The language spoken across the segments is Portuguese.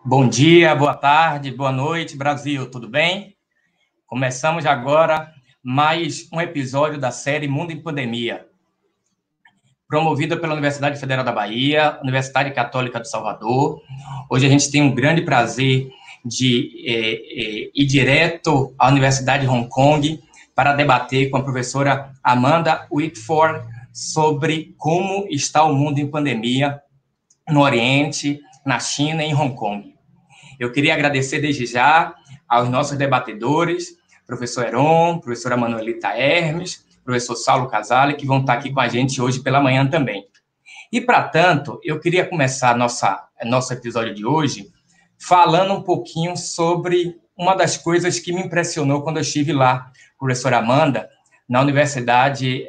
Bom dia, boa tarde, boa noite, Brasil, tudo bem? Começamos agora mais um episódio da série Mundo em Pandemia, promovida pela Universidade Federal da Bahia, Universidade Católica de Salvador. Hoje a gente tem um grande prazer de ir direto à Universidade de Hong Kong para debater com a professora Amanda Whitford sobre como está o mundo em pandemia no Oriente, na China e em Hong Kong. Eu queria agradecer desde já aos nossos debatedores, professor Heron, professora Manuelita Hermes, professor Saulo Casale, que vão estar aqui com a gente hoje pela manhã também. E, para tanto, eu queria começar nosso episódio de hoje falando um pouquinho sobre uma das coisas que me impressionou quando eu estive lá, professora Amanda, na Universidade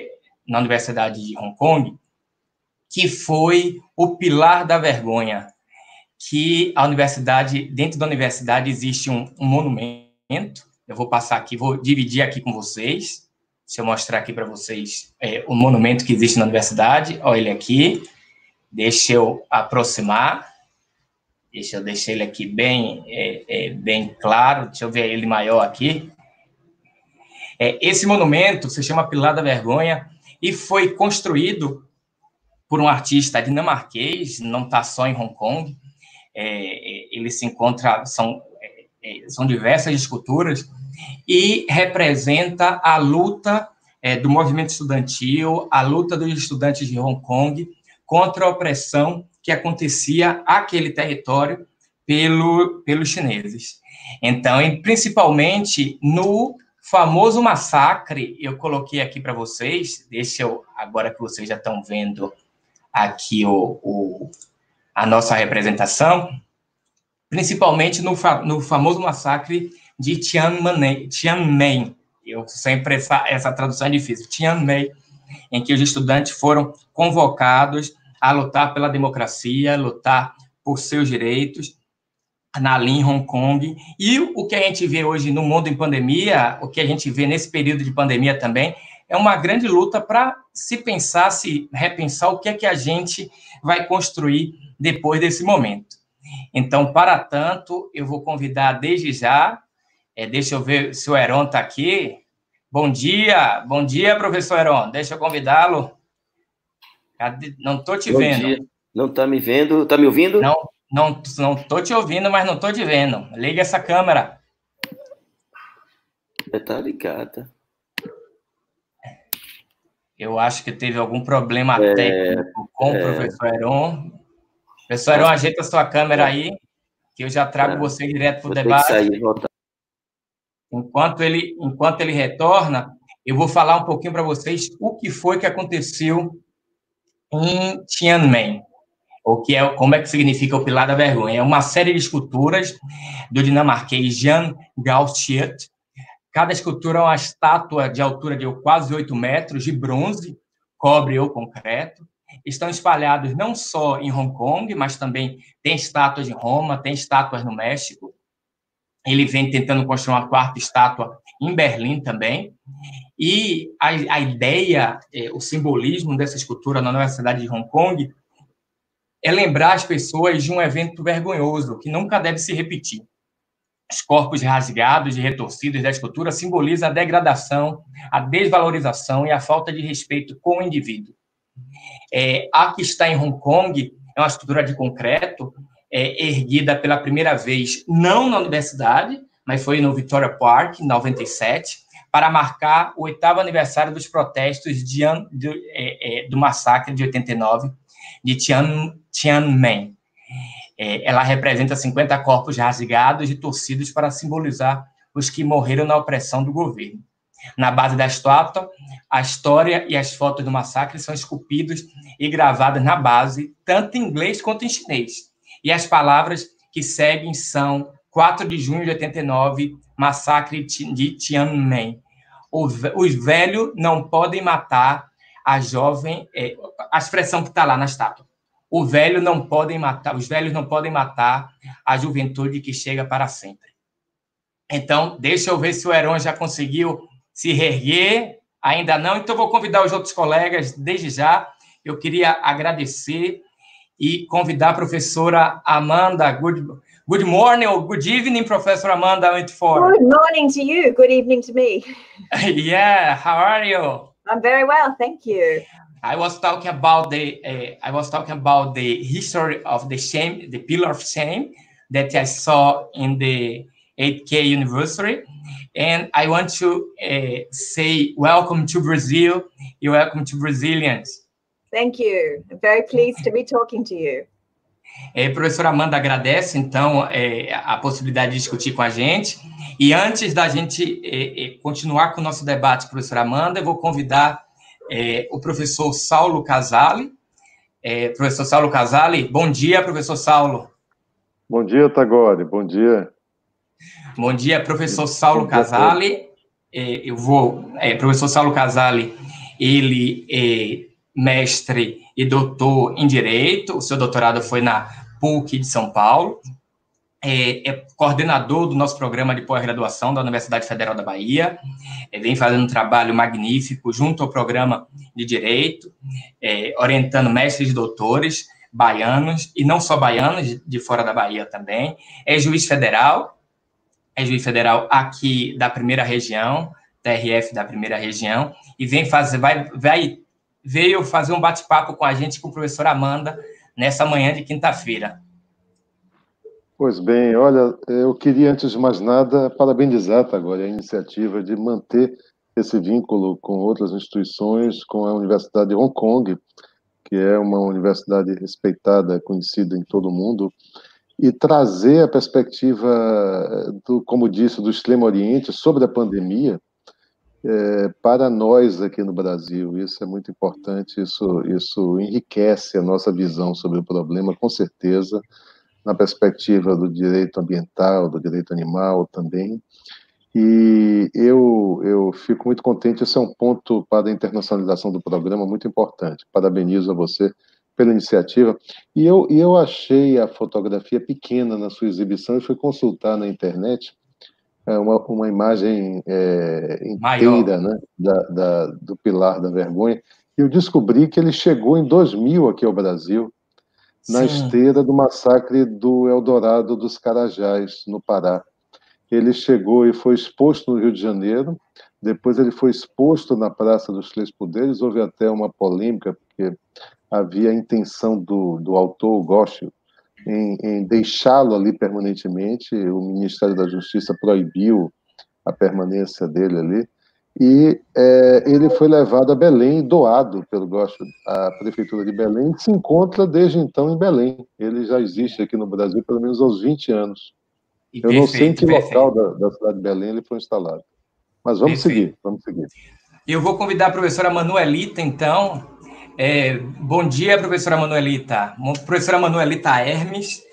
de Hong Kong, que foi o Pilar da Vergonha, que a universidade, dentro da universidade existe um monumento, eu vou passar aqui, vou dividir aqui com vocês, deixa eu mostrar aqui para vocês o monumento que existe na universidade, olha ele aqui, deixa eu aproximar, deixa eu deixar ele aqui bem claro, deixa eu ver ele maior aqui. Esse monumento se chama Pilar da Vergonha e foi construído por um artista dinamarquês, não está só em Hong Kong, ele se encontra, são diversas esculturas, e representa a luta do movimento estudantil, a luta dos estudantes de Hong Kong contra a opressão que acontecia aquele território pelos chineses. Então, principalmente no famoso massacre, eu coloquei aqui para vocês, agora que vocês já estão vendo aqui a nossa representação, principalmente no famoso massacre de Tiananmen. Eu sempre, essa tradução é difícil, Tiananmen, em que os estudantes foram convocados a lutar pela democracia, lutar por seus direitos, ali em Hong Kong. E o que a gente vê hoje no mundo em pandemia, o que a gente vê nesse período de pandemia também, é uma grande luta para se repensar o que é que a gente vai construir depois desse momento. Então, para tanto, eu vou convidar desde já, deixa eu ver se o Heron está aqui. Bom dia, professor Heron, deixa eu convidá-lo. Não estou te vendo. Bom dia, não está me vendo, está me ouvindo? Não estou te ouvindo, mas não estou te vendo. Liga essa câmera. Está ligada. Eu acho que teve algum problema técnico com o professor Heron. Professor Heron, ajeita a sua câmera aí, que eu já trago você direto para o debate. Sair, voltar. Enquanto ele retorna, eu vou falar um pouquinho para vocês o que foi que aconteceu em Tiananmen, como é que significa o Pilar da Vergonha. É uma série de esculturas do dinamarquês Jan Galschiøt. Cada escultura é uma estátua de altura de quase 8 metros, de bronze, cobre ou concreto. Estão espalhados não só em Hong Kong, mas também tem estátuas em Roma, tem estátuas no México. Ele vem tentando construir uma quarta estátua em Berlim também. E a ideia, o simbolismo dessa escultura na Universidade de Hong Kong é lembrar as pessoas de um evento vergonhoso que nunca deve se repetir. Os corpos rasgados e retorcidos da escultura simbolizam a degradação, a desvalorização e a falta de respeito com o indivíduo. A que está em Hong Kong é uma escultura de concreto, erguida pela primeira vez, não na universidade, mas foi no Victoria Park, em 97, para marcar o 8º aniversário dos protestos do massacre de 89 de Tiananmen. Ela representa 50 corpos rasgados e torcidos para simbolizar os que morreram na opressão do governo. Na base da estátua, a história e as fotos do massacre são esculpidos e gravadas na base, tanto em inglês quanto em chinês. E as palavras que seguem são 4 de junho de 89, massacre de Tiananmen. Os velhos não podem matar a jovem... a expressão que está lá na estátua. Os velhos não podem matar a juventude que chega para sempre. Então, deixa eu ver se o Heron já conseguiu se reerguer. Ainda não, então vou convidar os outros colegas desde já. Eu queria agradecer e convidar a professora Amanda. Good morning or good evening, Professor Amanda Whitford. Good morning to you. Good evening to me. Yeah, how are you? I'm very well, thank you. I was talking about the history of the shame, the pillar of shame that I saw in the 8K University, and I want to say welcome to Brazil. You're welcome to Brazilians. Thank you. I'm very pleased to be talking to you. Professora Amanda agradece, então, a possibilidade de discutir com a gente. E antes da gente continuar com o nosso debate, professora Amanda, eu vou convidar o professor Saulo Casale. Professor Saulo Casale, bom dia, professor Saulo. Bom dia, Tagore, bom dia. Bom dia, professor Saulo Casale. Professor Saulo Casale, ele é mestre e doutor em Direito, o seu doutorado foi na PUC de São Paulo, é coordenador do nosso programa de pós-graduação da Universidade Federal da Bahia, vem fazendo um trabalho magnífico junto ao programa de Direito, orientando mestres e doutores baianos, e não só baianos, de fora da Bahia também, é juiz federal aqui da primeira região, TRF da primeira região, e veio fazer um bate-papo com a gente, com a professora Amanda, nessa manhã de quinta-feira. Pois bem, olha, eu queria, antes de mais nada, parabenizar agora a iniciativa de manter esse vínculo com outras instituições, com a Universidade de Hong Kong, que é uma universidade respeitada, conhecida em todo o mundo, e trazer a perspectiva, como disse, do Extremo Oriente sobre a pandemia, para nós aqui no Brasil. Isso é muito importante, isso enriquece a nossa visão sobre o problema, com certeza, na perspectiva do direito ambiental, do direito animal também. E eu fico muito contente, esse é um ponto para a internacionalização do programa muito importante. Parabenizo a você pela iniciativa. E eu achei a fotografia pequena na sua exibição e fui consultar na internet uma imagem inteira, né, do Pilar da Vergonha, e eu descobri que ele chegou em 2000 aqui ao Brasil, na Sim. esteira do massacre do Eldorado dos Carajás, no Pará. Ele chegou e foi exposto no Rio de Janeiro, depois ele foi exposto na Praça dos Três Poderes, houve até uma polêmica, porque havia a intenção do autor, o Ghosh, em deixá-lo ali permanentemente. O Ministério da Justiça proibiu a permanência dele ali, e ele foi levado a Belém, doado pelo Ghosh à Prefeitura de Belém, e se encontra desde então em Belém. Ele já existe aqui no Brasil pelo menos aos 20 anos. Eu não sei em que local da cidade de Belém ele foi instalado. Mas vamos seguir. Eu vou convidar a professora Manuelita, então. Bom dia, professora Manuelita. Professora Manuelita Hermes,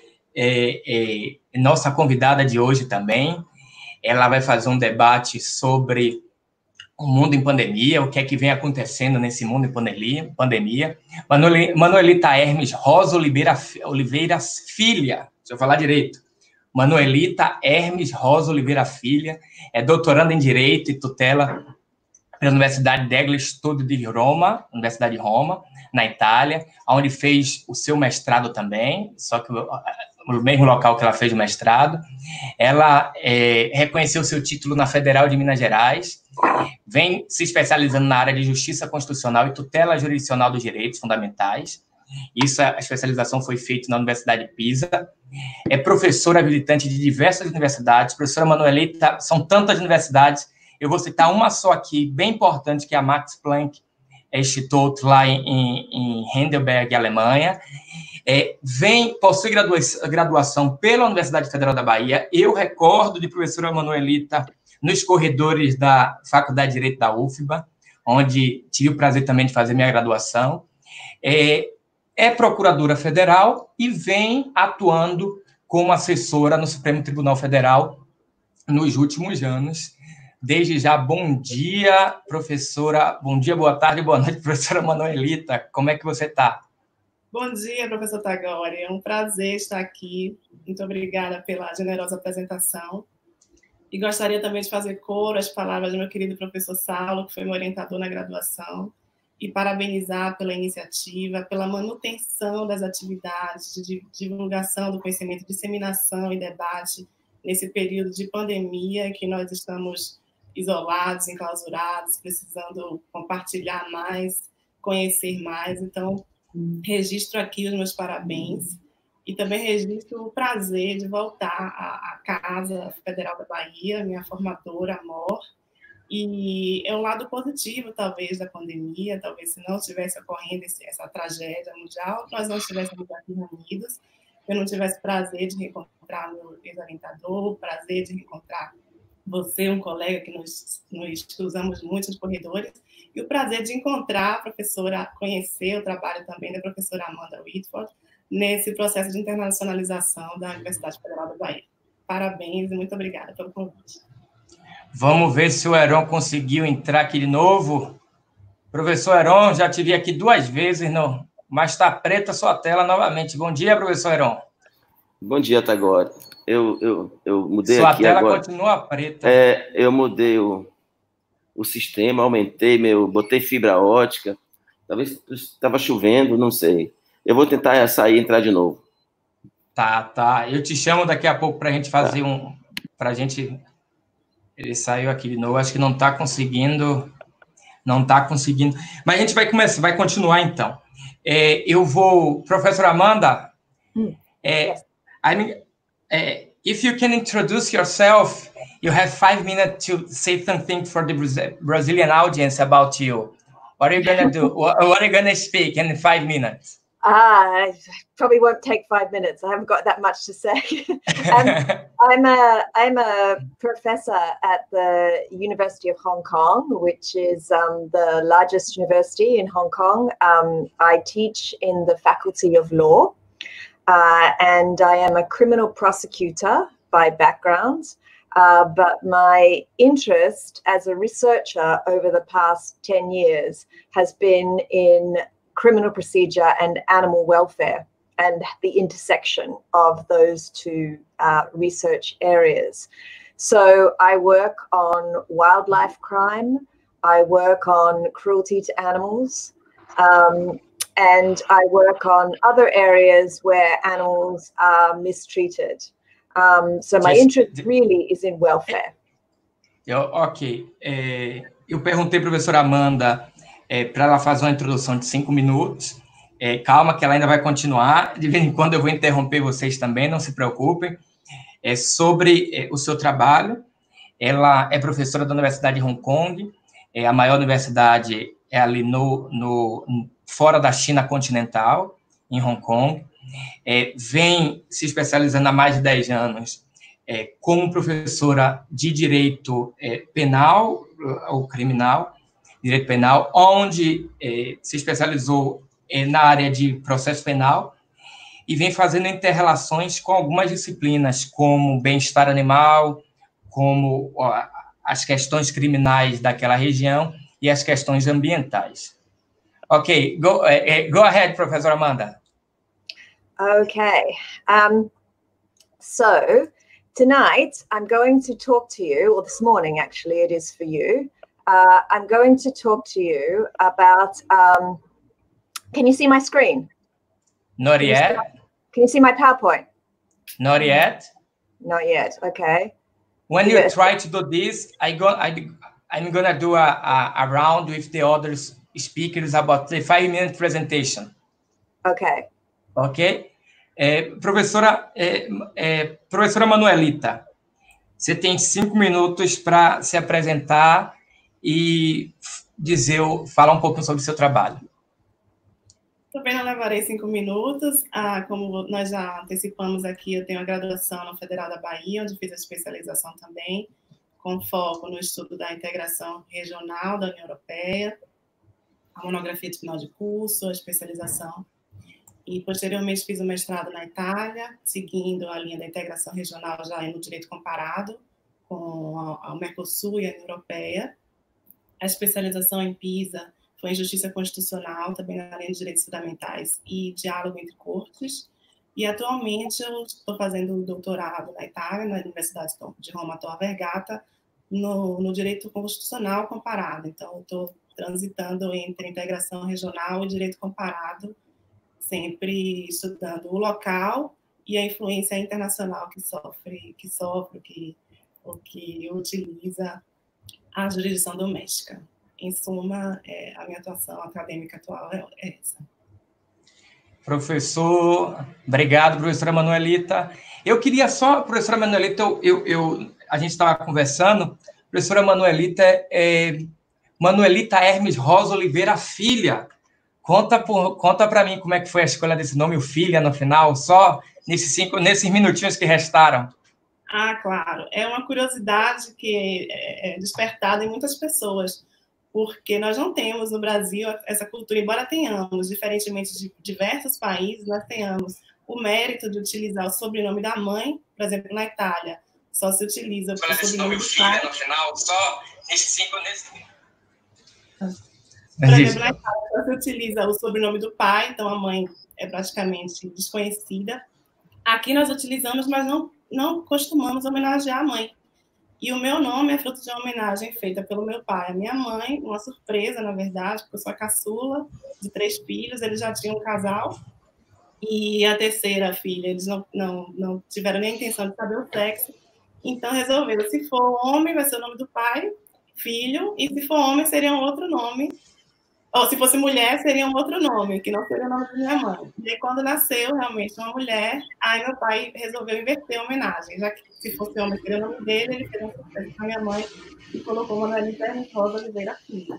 nossa convidada de hoje também. Ela vai fazer um debate sobre o mundo em pandemia, o que é que vem acontecendo nesse mundo em pandemia. Manuelita Hermes Rosa Oliveira Filha, deixa eu falar direito. Manuelita Hermes Rosa Oliveira Filha é doutoranda em Direito e tutela pela Universidade degli Studi di Roma, Universidade de Roma, na Itália, onde fez o seu mestrado também, só que no mesmo local que ela fez o mestrado. Ela reconheceu seu título na Federal de Minas Gerais, vem se especializando na área de Justiça Constitucional e Tutela Jurisdicional dos Direitos Fundamentais. A especialização foi feita na Universidade de Pisa. É professora habilitante de diversas universidades. Professora Manuelita, são tantas universidades, eu vou citar uma só aqui, bem importante, que é a Max Planck Institute, lá em Heidelberg, Alemanha. Possui graduação pela Universidade Federal da Bahia. Eu recordo de professora Manuelita nos corredores da Faculdade de Direito da UFBA, onde tive o prazer também de fazer minha graduação. É procuradora federal e vem atuando como assessora no Supremo Tribunal Federal nos últimos anos. Desde já, bom dia, professora. Bom dia, boa tarde, boa noite, professora Manuelita. Como é que você está? Bom dia, professor Tagore. É um prazer estar aqui. Muito obrigada pela generosa apresentação. E gostaria também de fazer coro às palavras do meu querido professor Saulo, que foi meu orientador na graduação. e parabenizar pela iniciativa, pela manutenção das atividades de divulgação do conhecimento, disseminação e debate nesse período de pandemia que nós estamos isolados, enclausurados, precisando compartilhar mais, conhecer mais. Então, registro aqui os meus parabéns e também registro o prazer de voltar à Casa Federal da Bahia, minha formadora, Amor. E é um lado positivo, talvez, da pandemia, talvez se não estivesse ocorrendo essa tragédia mundial, nós não estivéssemos aqui reunidos, eu não tivesse prazer de reencontrar meu ex-orientador, prazer de reencontrar você, um colega que nos cruzamos muito nos corredores, e o prazer de encontrar a professora, conhecer o trabalho também da professora Amanda Whitford, nesse processo de internacionalização da Universidade Federal da Bahia. Parabéns e muito obrigada pelo convite. Vamos ver se o Heron conseguiu entrar aqui de novo. Professor Heron, já te vi aqui 2 vezes, não, mas está preta a sua tela novamente. Bom dia, professor Heron. Bom dia, Tagore. Eu mudei sua aqui tela agora. Continua preta. Eu mudei o sistema, aumentei, botei fibra ótica. Talvez estava chovendo, não sei. Eu vou tentar sair e entrar de novo. Tá. Eu te chamo daqui a pouco para a gente fazer para a gente... Ele saiu aqui de novo, acho que não está conseguindo. Mas a gente vai continuar, então. Professora Amanda, Yes. if you can introduce yourself, you have 5 minutes to say something for the Brazilian audience about you. What are you going to do? What are you going to speak in 5 minutes? I probably won't take 5 minutes. I haven't got that much to say. I'm a professor at the University of Hong Kong, which is the largest university in Hong Kong. I teach in the Faculty of Law, and I am a criminal prosecutor by background. But my interest as a researcher over the past 10 years has been in criminal procedure and animal welfare and the intersection of those two research areas. So I work on wildlife crime, I work on cruelty to animals, and I work on other areas where animals are mistreated. So my interest really is in welfare. Ok. Eu perguntei para a professora Amanda para ela fazer uma introdução de 5 minutos. Calma, que ela ainda vai continuar. De vez em quando eu vou interromper vocês também, não se preocupem. Sobre o seu trabalho. Ela é professora da Universidade de Hong Kong, a maior universidade ali fora da China continental, em Hong Kong. Vem se especializando há mais de 10 anos como professora de direito penal ou criminal, direito penal, onde se especializou na área de processo penal e vem fazendo inter-relações com algumas disciplinas, como bem-estar animal, como as questões criminais daquela região e as questões ambientais. Ok, go ahead, professora Amanda. Okay. So tonight I'm going to talk to you, or this morning actually it is for you. I'm going to talk to you about, can you see my screen? Not yet. Can you see my PowerPoint? Not yet. Not yet, okay. When you try to do this, I'm going to do a round with the other speakers about the 5-minute presentation. Okay. Ok? Professora Manuelita, você tem 5 minutos para se apresentar e falar um pouco sobre o seu trabalho. Também não levarei 5 minutos. Como nós já antecipamos aqui, eu tenho a graduação na Federal da Bahia, onde fiz a especialização também, com foco no estudo da integração regional da União Europeia, a monografia de final de curso, a especialização. E, posteriormente, fiz o mestrado na Itália, seguindo a linha da integração regional já no direito comparado com o Mercosul e a União Europeia. A especialização em PISA foi em Justiça Constitucional, também na linha de direitos fundamentais e diálogo entre cortes. E, atualmente, eu estou fazendo um doutorado na Itália, na Universidade de Roma Tor Vergata, no direito constitucional comparado. Então, eu estou transitando entre integração regional e direito comparado, sempre estudando o local e a influência internacional que utiliza a jurisdição doméstica. Em suma, a minha atuação acadêmica atual é essa. Obrigado, professora Manuelita. Eu queria só, professora Manuelita, a gente estava conversando, professora Manuelita Manuelita Hermes Rosa Oliveira Filha. Conta para mim como é que foi a escolha desse nome, o Filha, no final, só nesses minutinhos que restaram. Ah, claro. É uma curiosidade que é despertada em muitas pessoas, porque nós não temos no Brasil essa cultura, embora tenhamos, diferentemente de diversos países, nós tenhamos o mérito de utilizar o sobrenome da mãe, por exemplo, na Itália, só se utiliza o sobrenome do pai. No final, só nesse... Por exemplo, na Itália, só se utiliza o sobrenome do pai, então a mãe é praticamente desconhecida. Aqui nós utilizamos, mas não costumamos homenagear a mãe. E o meu nome é fruto de uma homenagem feita pelo meu pai à minha mãe, uma surpresa, na verdade, porque eu sou a caçula de 3 filhos, eles já tinham um casal, e a terceira filha, eles não tiveram nem a intenção de saber o sexo, então resolveram, se for homem, vai ser o nome do pai, filho, e se for homem, seria um outro nome, ou se fosse mulher, seria um outro nome, que não seria o nome da minha mãe. E aí, quando nasceu realmente uma mulher, aí meu pai resolveu inverter a homenagem, já que se fosse homem, seria o nome dele, ele fez um sucesso com a minha mãe e colocou Manuelita Hermes Rosa Oliveira Filha.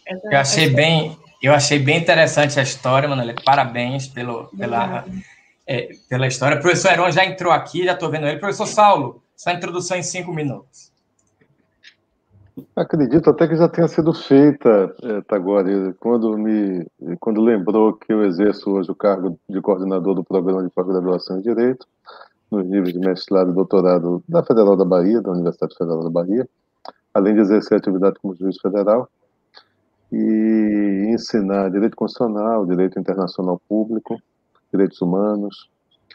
Eu achei bem interessante a história, Manuelita. Parabéns pela história. O professor Heron já entrou aqui, já estou vendo ele. Professor Saulo, sua introdução em 5 minutos. Acredito até que já tenha sido feita, Tagore, quando lembrou que eu exerço hoje o cargo de coordenador do programa de pós-graduação em Direito, nos níveis de mestrado e doutorado da Federal da Bahia, da Universidade Federal da Bahia, além de exercer a atividade como juiz federal e ensinar direito constitucional, direito internacional público, direitos humanos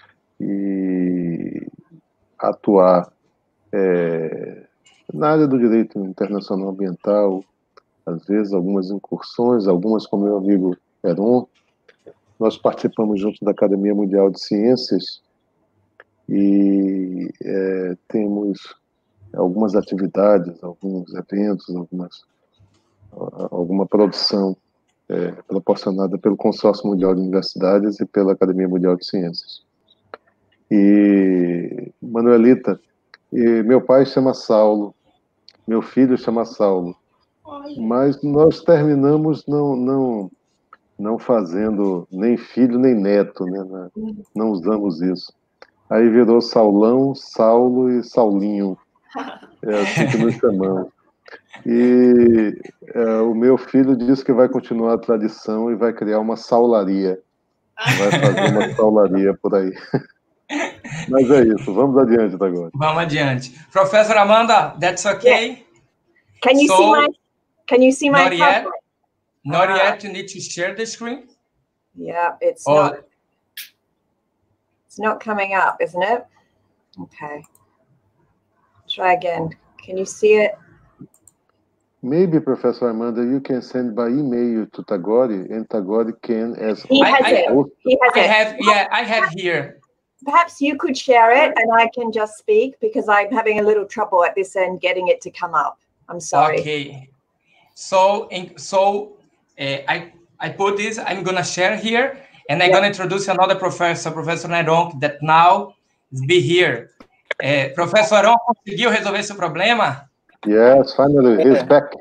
e atuar na área do direito internacional ambiental, às vezes algumas incursões, algumas com meu amigo Heron. Nós participamos junto da Academia Mundial de Ciências e temos algumas atividades, alguns eventos, alguma produção proporcionada pelo Consórcio Mundial de Universidades e pela Academia Mundial de Ciências. E Manuelita, meu pai chama Saulo, meu filho chama Saulo, mas nós terminamos não fazendo nem filho nem neto, né? Não usamos isso. Aí virou Saulão, Saulo e Saulinho, é assim que nos chamamos. E o meu filho disse que vai continuar a tradição e vai criar uma saularia, vai fazer uma saularia por aí. Mas é isso, vamos adiante agora. Vamos adiante. Professor Amanda, that's okay? Yeah. Can you see my PowerPoint? Not yet, you need to share the screen? Yeah, it's not coming up, isn't it? Okay. Try again. Can you see it? Maybe, Professor Amanda, you can send by email to Tagore, and Tagore can as He has it. I have here. Perhaps you could share it and I can just speak because I'm having a little trouble at this end getting it to come up. I'm sorry. Okay. So I put this, I'm going to share here, and I'm going to introduce another professor, Professor Heron, that now be here. Professor Heron, conseguiu resolver esse problema? Yes, finally, he's back.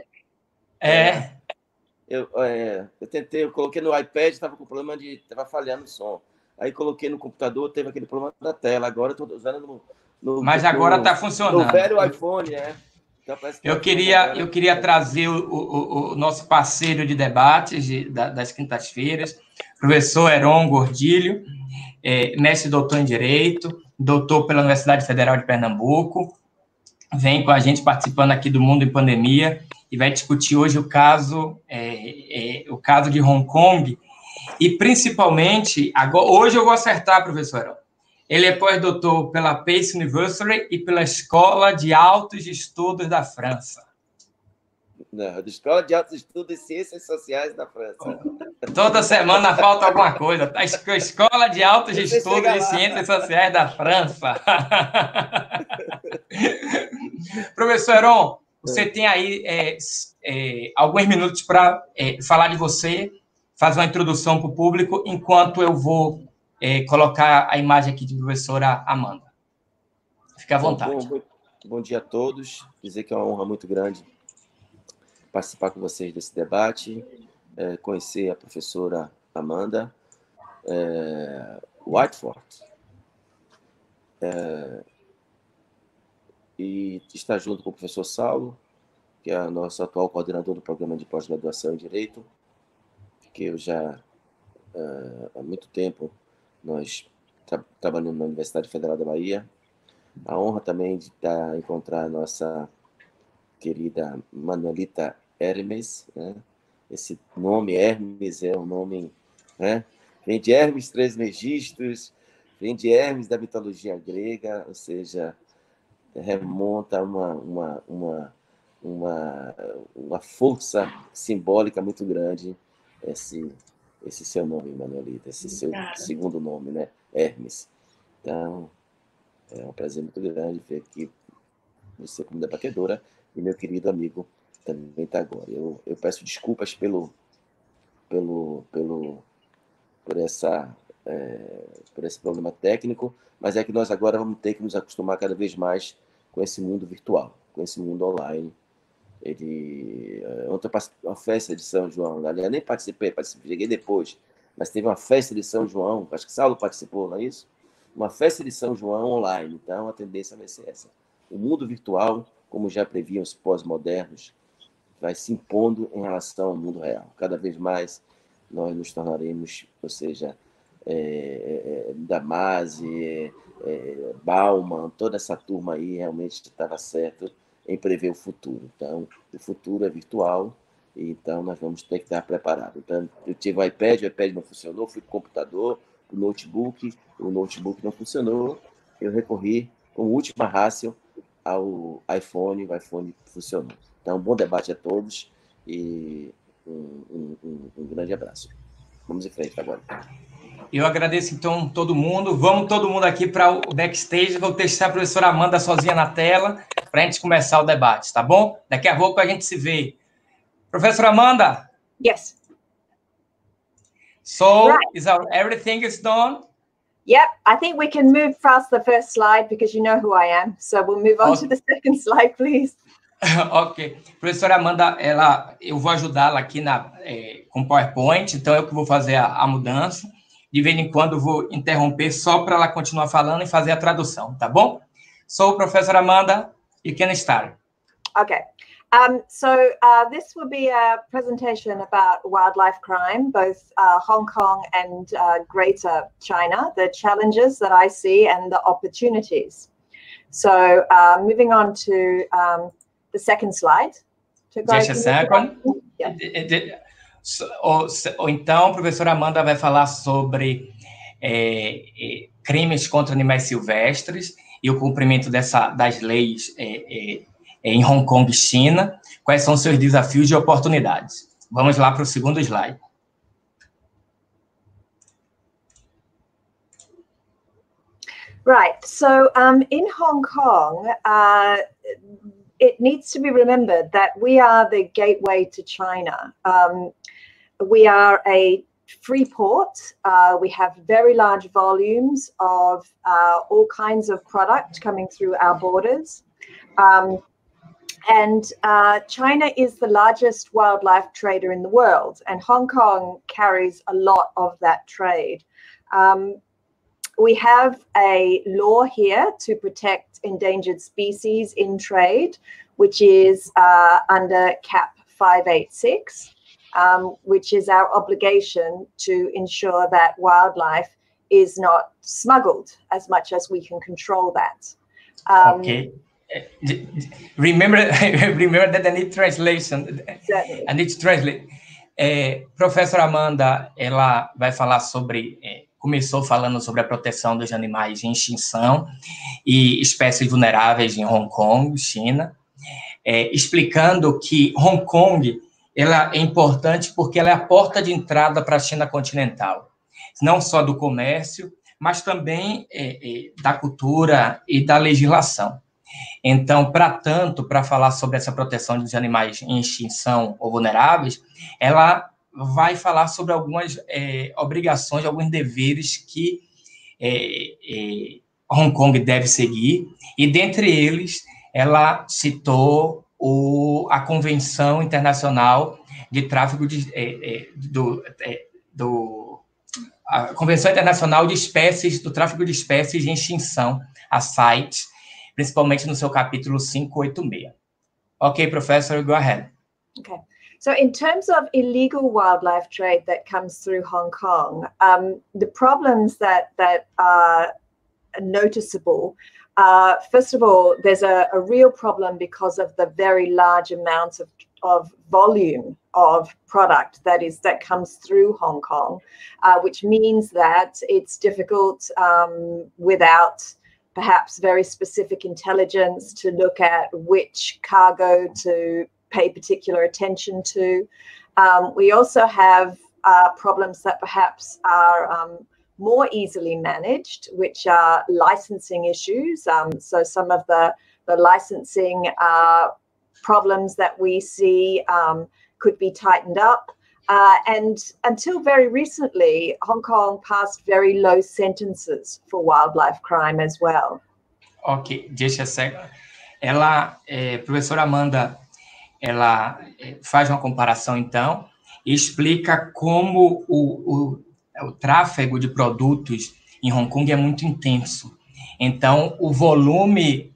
Eu tentei, eu coloquei no iPad, estava com problema estava falhando o som. Aí coloquei no computador, teve aquele problema da tela. Agora estou usando Mas agora está funcionando. No velho iPhone, Então, eu queria trazer o nosso parceiro de debates das quintas-feiras, professor Heron Gordilho, mestre e doutor em Direito, doutor pela Universidade Federal de Pernambuco, vem com a gente participando aqui do Mundo em Pandemia e vai discutir hoje o caso de Hong Kong e, principalmente, hoje eu vou acertar, professor Heron. Ele é pós-doutor pela Pace University e pela Escola de Altos Estudos da França. Não, da Escola de Altos Estudos e Ciências Sociais da França. Toda semana falta alguma coisa. A Escola de Altos Estudos e Ciências Sociais da França. Professor Heron, você tem aí alguns minutos para falar de você, fazer uma introdução para o público, enquanto eu vou colocar a imagem aqui de professora Amanda. Fique à vontade. Bom dia a todos. Dizer que é uma honra muito grande participar com vocês desse debate, conhecer a professora Amanda Whiteford, e estar junto com o professor Saulo, que é o nosso atual coordenador do programa de pós-graduação em Direito, que eu já, há muito tempo, nós trabalhamos na Universidade Federal da Bahia. A honra também de encontrar a nossa querida Manuelita Hermes, né? Esse nome Hermes é um nome, né? Vem de Hermes Trismegistus, vem de Hermes da mitologia grega, ou seja, remonta a uma força simbólica muito grande esse seu nome, Manuelita, esse seu segundo nome, né? Hermes. Então, é um prazer muito grande ver aqui você como debatedora e meu querido amigo também está agora. Eu peço desculpas por esse problema técnico, mas é que nós agora vamos ter que nos acostumar cada vez mais com esse mundo virtual, com esse mundo online. Ontem eu participei de uma festa de São João, aliás, nem participei, cheguei depois, mas teve uma festa de São João, acho que Saulo participou, não é isso? Uma festa de São João online, então a tendência vai ser essa. O mundo virtual, como já previam os pós-modernos, vai se impondo em relação ao mundo real. Cada vez mais nós nos tornaremos, ou seja, Damasio, Bauman, toda essa turma aí realmente estava certo em prever o futuro. Então, o futuro é virtual, e então nós vamos ter que estar preparados. Então, eu tive o iPad não funcionou, fui para o computador, o notebook não funcionou, eu recorri como última ratio ao iPhone, o iPhone funcionou. Então, bom debate a todos e um grande abraço. Vamos em frente agora. Eu agradeço, então, todo mundo. Vamos todo mundo aqui para o backstage. Vou deixar a professora Amanda sozinha na tela para a gente começar o debate, tá bom? Daqui a pouco a gente se vê. Professora Amanda? Yes. So, everything is done? Yep, I think we can move past the first slide because you know who I am. So we'll move on to the second slide, please. Ok. Professora Amanda, eu vou ajudá-la aqui com PowerPoint, então eu que vou fazer a mudança. De vez em quando eu vou interromper só para ela continuar falando e fazer a tradução, tá bom? So, Professora Amanda, you can start. Okay. This will be a presentation about wildlife crime, both Hong Kong and Greater China, the challenges that I see and the opportunities. So moving on to the second slide. Just a second. Yeah. Ou então, a professora Amanda vai falar sobre crimes contra animais silvestres e o cumprimento das leis em Hong Kong e China. Quais são seus desafios e oportunidades? Vamos lá para o segundo slide. Right. So in Hong Kong, it needs to be remembered that we are the gateway to China. We are a free port. We have very large volumes of all kinds of product coming through our borders. And China is the largest wildlife trader in the world, and Hong Kong carries a lot of that trade. We have a law here to protect endangered species in trade, which is under CAP 586, which is our obligation to ensure that wildlife is not smuggled as much as we can control that. Okay. Remember that I need translation. Certainly. I need to translate. Professora Amanda, ela vai falar sobre... começou falando sobre a proteção dos animais em extinção e espécies vulneráveis em Hong Kong, China. explicando que Hong Kong ela é importante porque ela é a porta de entrada para a China continental, não só do comércio, mas também da cultura e da legislação. Então, para falar sobre essa proteção dos animais em extinção ou vulneráveis, ela vai falar sobre algumas obrigações, alguns deveres que Hong Kong deve seguir, e dentre eles, ela citou a Convenção Internacional de Tráfico a Convenção Internacional de Espécies, do Tráfico de Espécies em Extinção, a CITES, principalmente no seu capítulo 586. Ok, professor, go ahead. Okay. So in terms of illegal wildlife trade that comes through Hong Kong, the problems that are noticeable, first of all, there's a real problem because of the very large amounts of volume of product that comes through Hong Kong, which means that it's difficult without perhaps very specific intelligence to look at which cargo to pay particular attention to. We also have problems that perhaps are more easily managed, which are licensing issues. So some of the licensing problems that we see could be tightened up. And until very recently, Hong Kong passed very low sentences for wildlife crime as well. Ok, deixa cega. Ela, professora Amanda, ela faz uma comparação, então, e explica como o tráfego de produtos em Hong Kong é muito intenso. Então, o volume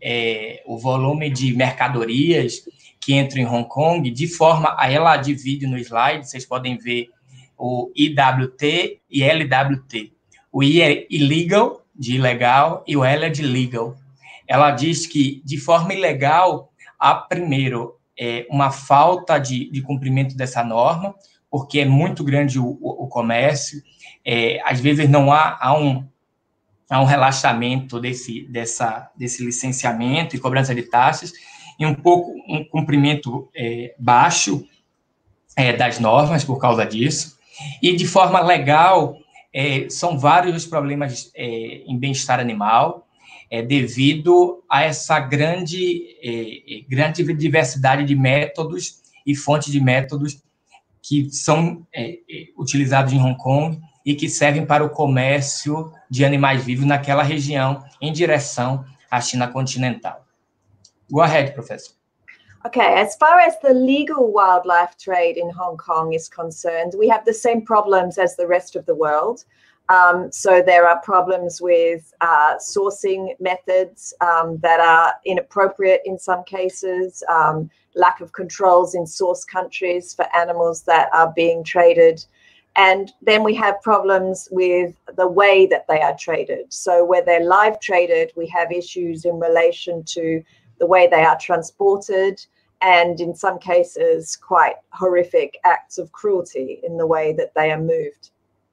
de mercadorias que entram em Hong Kong, de forma, aí ela divide no slide, vocês podem ver o IWT e LWT. O I é illegal, de ilegal, e o L é de legal. Ela diz que, de forma ilegal, há, primeiro, uma falta de cumprimento dessa norma, porque é muito grande o comércio, às vezes não há um relaxamento desse licenciamento e cobrança de taxas, e um cumprimento baixo das normas por causa disso. E, de forma legal, são vários os problemas em bem-estar animal, devido a essa grande diversidade de métodos e fontes de métodos que são utilizados em Hong Kong e que servem para o comércio de animais vivos naquela região em direção à China continental. Go ahead, Professor. Okay, as far as the legal wildlife trade in Hong Kong is concerned, we have the same problems as the rest of the world. So there are problems with sourcing methods that are inappropriate in some cases, lack of controls in source countries for animals that are being traded. And then we have problems with the way that they are traded. So where they're live traded, we have issues in relation to the way they are transported, and in some cases, quite horrific acts of cruelty in the way that they are moved.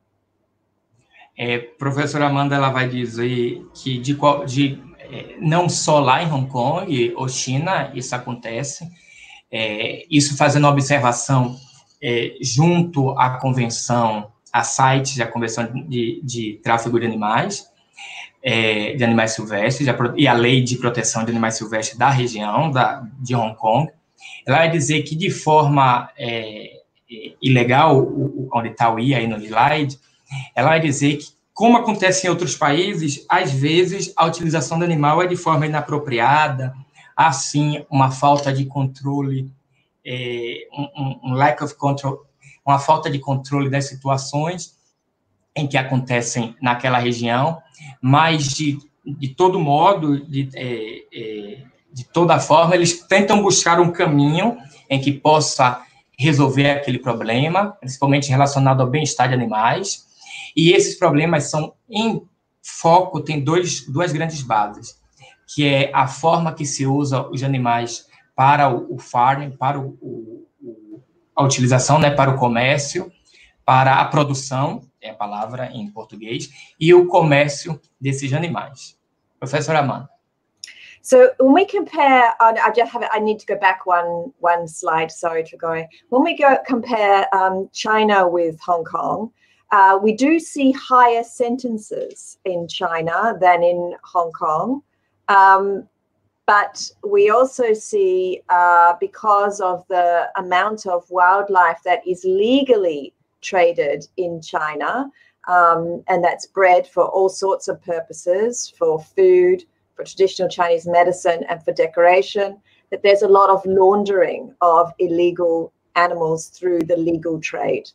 Professora Amanda, ela vai dizer que não só lá em Hong Kong ou China isso acontece, isso fazendo observação junto à convenção, a CITES, a Convenção de Tráfego de Animais Silvestres, e a Lei de Proteção de Animais Silvestres da região de Hong Kong. Ela vai dizer que, de forma ilegal, onde está o I aí no slide, ela vai dizer que, como acontece em outros países, às vezes a utilização do animal é de forma inapropriada, há, sim, uma falta de controle, um lack of control, uma falta de controle das situações em que acontecem naquela região, mas, de todo modo, de toda forma, eles tentam buscar um caminho em que possa resolver aquele problema, principalmente relacionado ao bem-estar de animais. E esses problemas são, em foco, tem duas grandes bases, que é a forma que se usa os animais para o farming, para a utilização, né, para o comércio, para a produção, é a palavra em português, e o comércio desses animais. Professora Amanda. So when we compare, I need to go back one slide. Sorry, Trigoy. When we compare China with Hong Kong, we do see higher sentences in China than in Hong Kong. But we also see, because of the amount of wildlife that is legally traded in China, and that's bred for all sorts of purposes, for food, for traditional Chinese medicine, and for decoration, that there's a lot of laundering of illegal animals through the legal trade.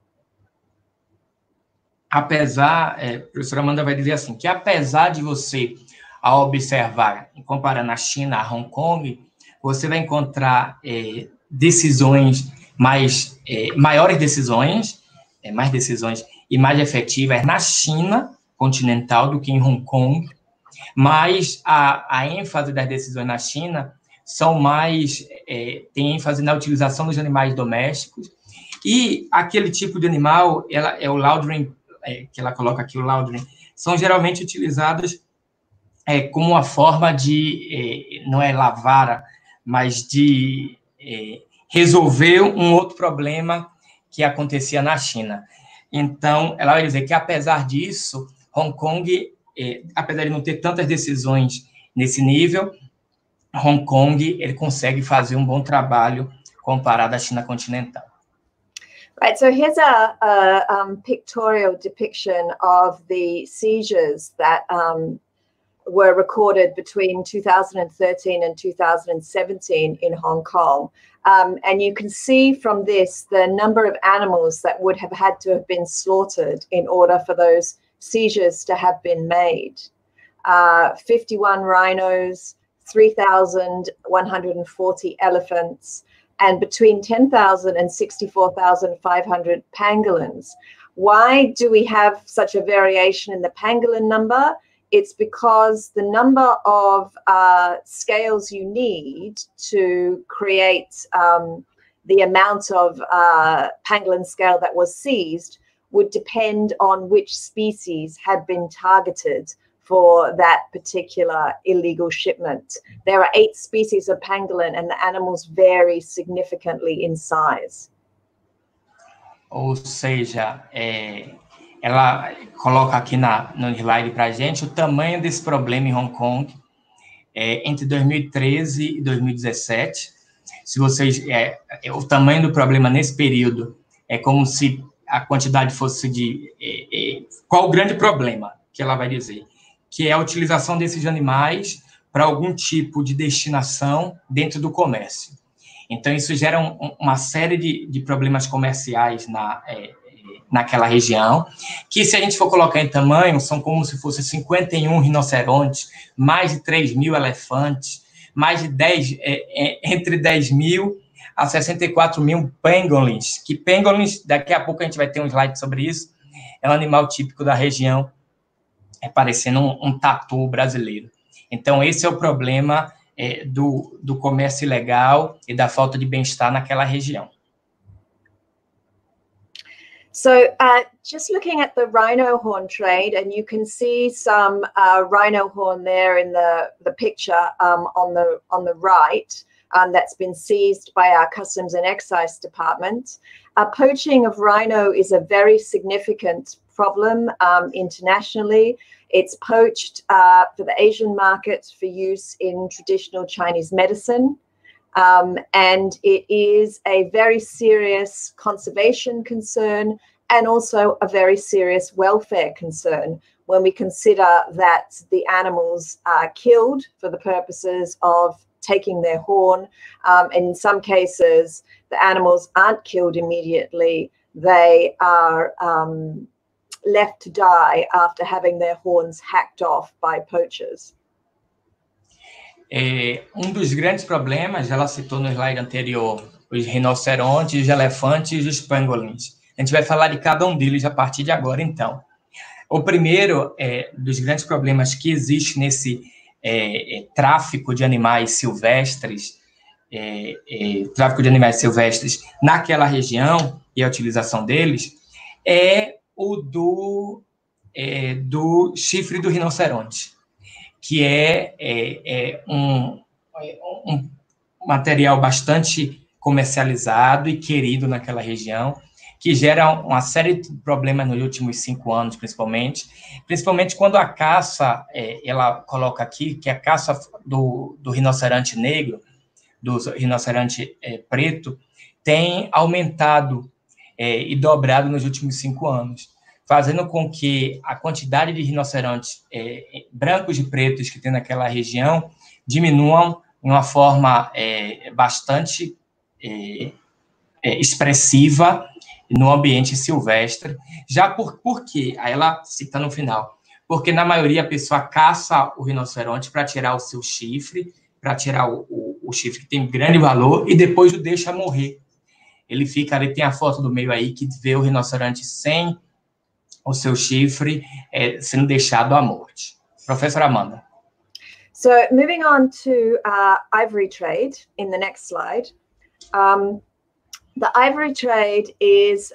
Apesar, a professora Amanda vai dizer assim, que apesar de você, ao observar, comparando a China a Hong Kong, você vai encontrar decisões maiores decisões, mais decisões e mais efetivas na China continental do que em Hong Kong, mas a ênfase das decisões na China são mais, tem ênfase na utilização dos animais domésticos, e aquele tipo de animal, é o laundering, que ela coloca aqui, o laundering, são geralmente utilizados como uma forma de, não é lavar, mas de resolver um outro problema que acontecia na China. Então, ela vai dizer que, apesar disso, Hong Kong, apesar de não ter tantas decisões nesse nível, Hong Kong ele consegue fazer um bom trabalho comparado à China continental. Right, so here's a pictorial depiction of the seizures that were recorded between 2013 and 2017 in Hong Kong. And you can see from this the number of animals that would have had to have been slaughtered in order for those seizures to have been made. 51 rhinos, 3,140 elephants, and between 10,000 and 64,500 pangolins. Why do we have such a variation in the pangolin number? It's because the number of scales you need to create the amount of pangolin scale that was seized would depend on which species had been targeted for that particular illegal shipment. There are 8 species of pangolin, and the animals vary significantly in size. Ou seja, ela coloca aqui no slide para a gente o tamanho desse problema em Hong Kong entre 2013 e 2017. Se vocês, o tamanho do problema nesse período é como se a quantidade fosse de... qual o grande problema que ela vai dizer? Que é a utilização desses animais para algum tipo de destinação dentro do comércio. Então, isso gera uma série de problemas comerciais naquela região, que, se a gente for colocar em tamanho, são como se fossem 51 rinocerontes, mais de 3.000 elefantes, mais de entre 10.000 a 64.000 pangolins, que pangolins, daqui a pouco a gente vai ter um slide sobre isso, é um animal típico da região, parecendo um tatu brasileiro. Então, esse é o problema do comércio ilegal e da falta de bem-estar naquela região. So just looking at the rhino horn trade, and you can see some rhino horn there in the picture on the right, that's been seized by our Customs and Excise Department. Poaching of rhino is a very significant problem internationally. It's poached for the Asian market for use in traditional Chinese medicine. And it is a very serious conservation concern and also a very serious welfare concern when we consider that the animals are killed for the purposes of taking their horn. And in some cases, the animals aren't killed immediately. They are left to die after having their horns hacked off by poachers. Um dos grandes problemas, ela citou no slide anterior, os rinocerontes, os elefantes e os pangolins. A gente vai falar de cada um deles a partir de agora, então. O primeiro dos grandes problemas que existe nesse tráfico de animais silvestres, naquela região e a utilização deles, é o do chifre do rinoceronte, que é um material bastante comercializado e querido naquela região, que gera uma série de problemas nos últimos 5 anos, principalmente quando a caça, ela coloca aqui que a caça do rinoceronte negro, do rinoceronte preto, tem aumentado e dobrado nos últimos 5 anos, fazendo com que a quantidade de rinocerontes brancos e pretos que tem naquela região diminuam de uma forma bastante expressiva no ambiente silvestre. Já por quê? Aí ela cita no final. Porque, na maioria, a pessoa caça o rinoceronte para tirar o seu chifre, para tirar o chifre que tem grande valor, e depois o deixa morrer. Ele fica ali, tem a foto do meio aí, que vê o rinoceronte sem o seu chifre sendo deixado à morte. Professora Amanda. So, moving on to ivory trade in the next slide. The ivory trade is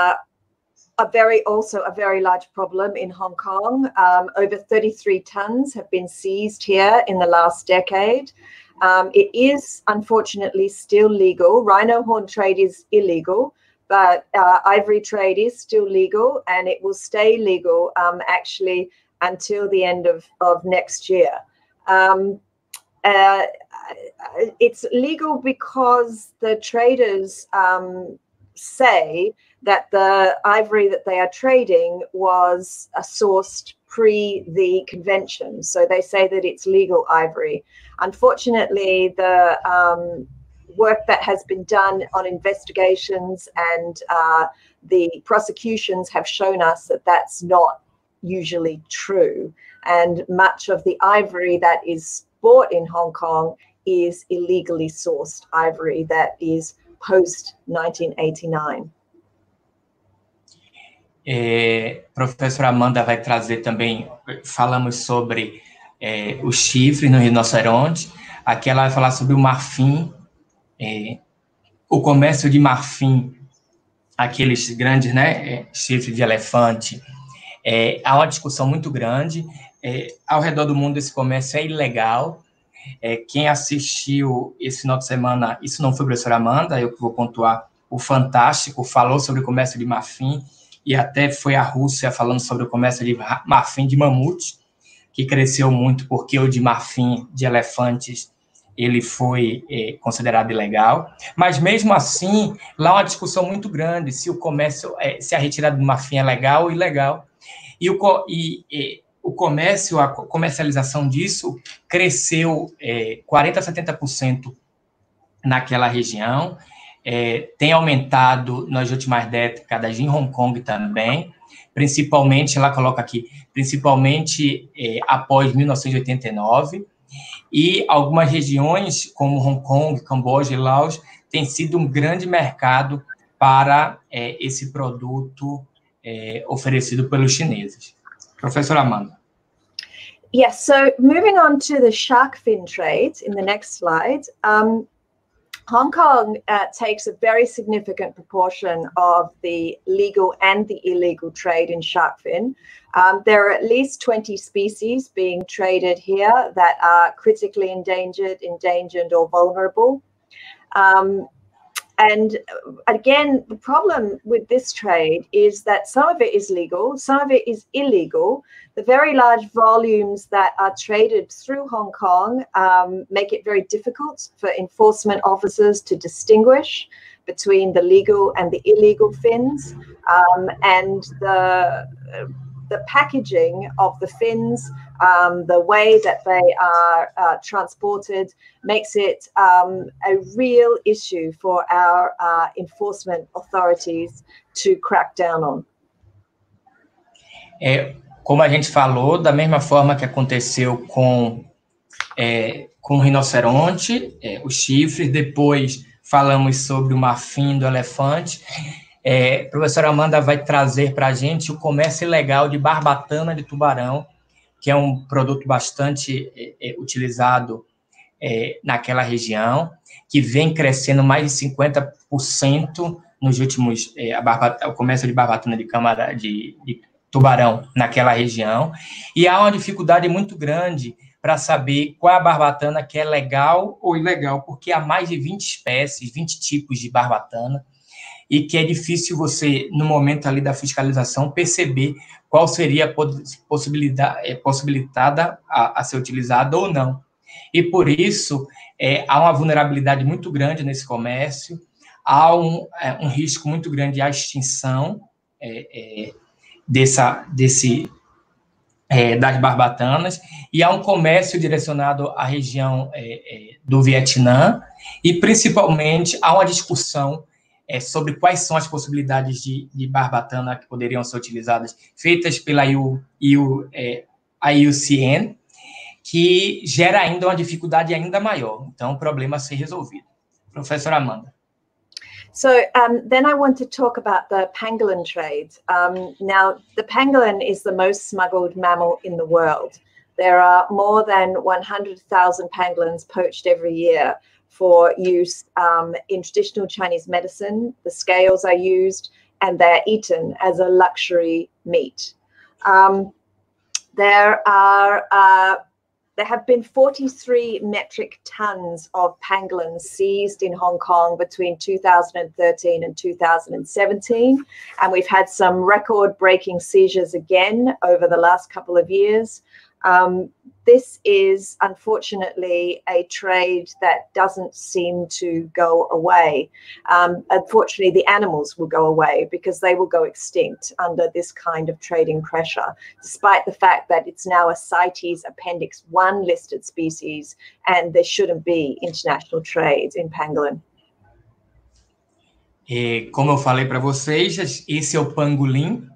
also a very large problem in Hong Kong. Over 33 tons have been seized here in the last decade. It is unfortunately still legal. Rhino horn trade is illegal, but ivory trade is still legal, and it will stay legal actually until the end of next year. It's legal because the traders say that the ivory that they are trading was sourced pre the convention. So they say that it's legal ivory. Unfortunately, the work that has been done on investigations and the prosecutions have shown us that that's not usually true. And much of the ivory that is bought in Hong Kong is illegally sourced ivory that is post-1989. Professora Amanda vai trazer também, falamos sobre o chifre no rinoceronte, aqui ela vai falar sobre o marfim, o comércio de marfim, aqueles grandes, né, chifres de elefante. Há uma discussão muito grande, ao redor do mundo esse comércio é ilegal. Quem assistiu esse final de semana, isso não foi a professora Amanda, eu que vou pontuar, o Fantástico falou sobre o comércio de marfim, e até foi a Rússia falando sobre o comércio de marfim de mamute, que cresceu muito porque o de marfim de elefantes ele foi considerado ilegal. Mas, mesmo assim, lá há uma discussão muito grande se o comércio, se a retirada do marfim é legal ou ilegal. E o comércio, a comercialização disso cresceu 40% a 70% naquela região. Tem aumentado nas últimas décadas em Hong Kong também, principalmente, ela coloca aqui, principalmente após 1989, e algumas regiões, como Hong Kong, Camboja e Laos, têm sido um grande mercado para esse produto oferecido pelos chineses. Professora Amanda. Yes, so moving on to the shark fin trade in the next slide. Hong Kong takes a very significant proportion of the legal and the illegal trade in shark fin. There are at least 20 species being traded here that are critically endangered, or vulnerable. And again, the problem with this trade is that some of it is legal, some of it is illegal. The very large volumes that are traded through Hong Kong make it very difficult for enforcement officers to distinguish between the legal and the illegal fins. And the packaging of the fins, the way that they are transported, makes it a real issue for our enforcement authorities to crack down on. Como a gente falou, da mesma forma que aconteceu com o rinoceronte, os chifres, depois falamos sobre o marfim do elefante. A professora Amanda vai trazer para a gente o comércio ilegal de barbatana de tubarão, que é um produto bastante utilizado naquela região, que vem crescendo mais de 50% nos últimos... o comércio de barbatana de tubarão naquela região. E há uma dificuldade muito grande para saber qual é a barbatana que é legal ou ilegal, porque há mais de 20 espécies, 20 tipos de barbatana, e que é difícil você, no momento ali da fiscalização, perceber qual seria a possibilitada a ser utilizada ou não. E, por isso, há uma vulnerabilidade muito grande nesse comércio, há um risco muito grande à extinção das barbatanas, e há um comércio direcionado à região do Vietnã, e, principalmente, há uma discussão sobre quais são as possibilidades de barbatana que poderiam ser utilizadas, feitas pela IUCN, que gera ainda uma dificuldade ainda maior. Então, o problema a ser resolvido. Professora Amanda. So then I want to talk about the pangolin trade. Now, the pangolin is the most smuggled mammal in the world. There are more than 100,000 pangolins poached every year for use in traditional Chinese medicine. The scales are used and they're eaten as a luxury meat. There have been 43 metric tons of pangolins seized in Hong Kong between 2013 and 2017. And we've had some record-breaking seizures again over the last couple of years. This is, unfortunately, a trade that doesn't seem to go away. Unfortunately, the animals will go away because they will go extinct under this kind of trading pressure, despite the fact that it's now a CITES Appendix 1 listed species and there shouldn't be international trade in pangolin. Como eu falei para vocês, esse é o pangolim.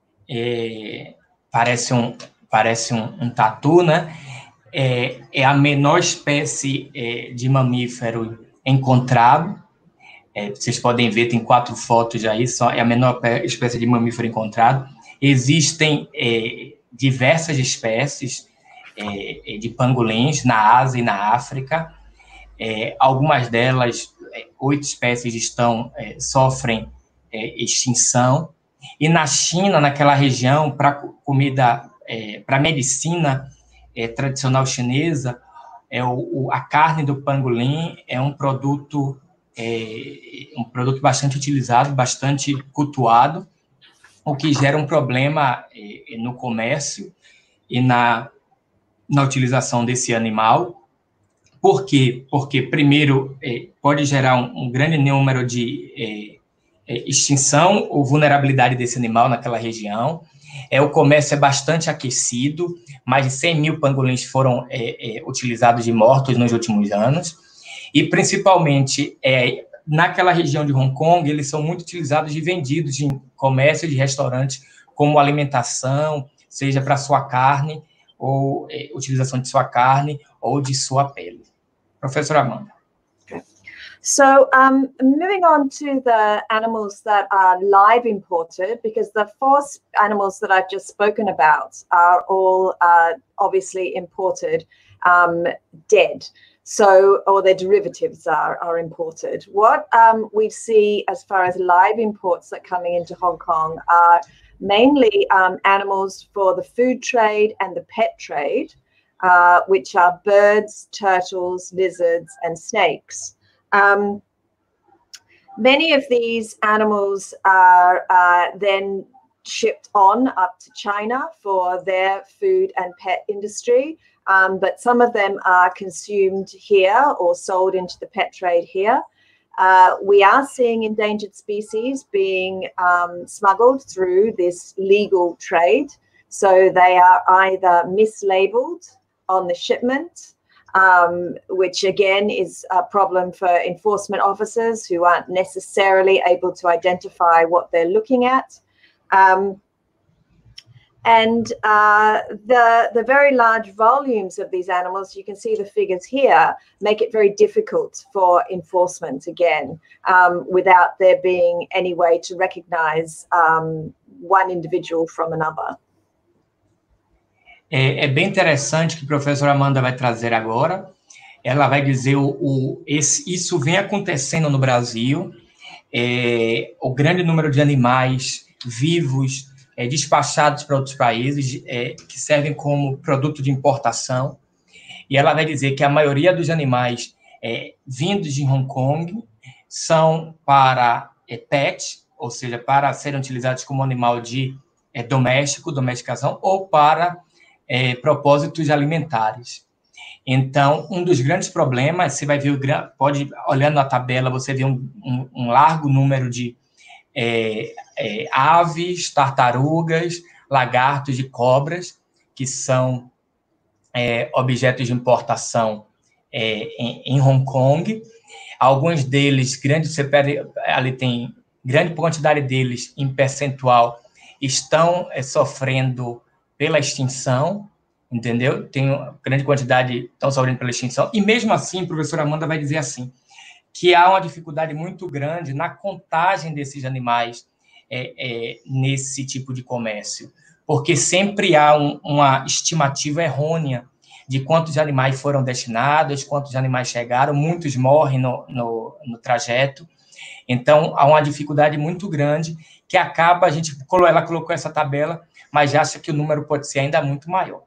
Parece um tatu, né? É a menor espécie de mamífero encontrado. Vocês podem ver, tem 4 fotos aí, é a menor espécie de mamífero encontrado. Existem diversas espécies de pangolins na Ásia e na África. Algumas delas, 8 espécies sofrem extinção. E na China, naquela região, para comida, para medicina tradicional chinesa, a carne do pangolim é um produto bastante utilizado, bastante cultuado, o que gera um problema no comércio e na utilização desse animal. Por quê? Porque, primeiro, pode gerar um grande número de extinção ou vulnerabilidade desse animal naquela região. O comércio é bastante aquecido, mais de 100 mil pangolins foram utilizados e mortos nos últimos anos, e principalmente naquela região de Hong Kong, eles são muito utilizados e vendidos em comércio de restaurantes como alimentação, seja para sua carne, ou utilização de sua carne ou de sua pele. Professora Amanda. So moving on to the animals that are live imported, because the 4 animals that I've just spoken about are all obviously imported dead. So, or their derivatives are imported. What we see as far as live imports that are coming into Hong Kong are mainly animals for the food trade and the pet trade, which are birds, turtles, lizards, and snakes. Many of these animals are then shipped on up to China for their food and pet industry, but some of them are consumed here or sold into the pet trade here. We are seeing endangered species being smuggled through this legal trade. So they are either mislabeled on the shipment, which again is a problem for enforcement officers who aren't necessarily able to identify what they're looking at. And the very large volumes of these animals, you can see the figures here, make it very difficult for enforcement again, without there being any way to recognize one individual from another. É bem interessante que a professora Amanda vai trazer agora. Ela vai dizer isso vem acontecendo no Brasil, o grande número de animais vivos despachados para outros países que servem como produto de importação. e ela vai dizer que a maioria dos animais vindos de Hong Kong são para pet, ou seja, para serem utilizados como animal de domesticação, ou para propósitos alimentares. Então, um dos grandes problemas, você vai ver, olhando a tabela, você vê um largo número de aves, tartarugas, lagartos e cobras, que são objetos de importação em Hong Kong. Alguns deles, ali tem grande quantidade deles, em percentual, estão sofrendo pela extinção, entendeu? Tem uma grande quantidade estão sofrendo pela extinção, e mesmo assim, a professora Amanda vai dizer assim, que há uma dificuldade muito grande na contagem desses animais nesse tipo de comércio, porque sempre há uma estimativa errônea de quantos animais foram destinados, quantos animais chegaram, muitos morrem no trajeto. Então, há uma dificuldade muito grande que acaba, ela colocou essa tabela, mas acha que o número pode ser ainda muito maior.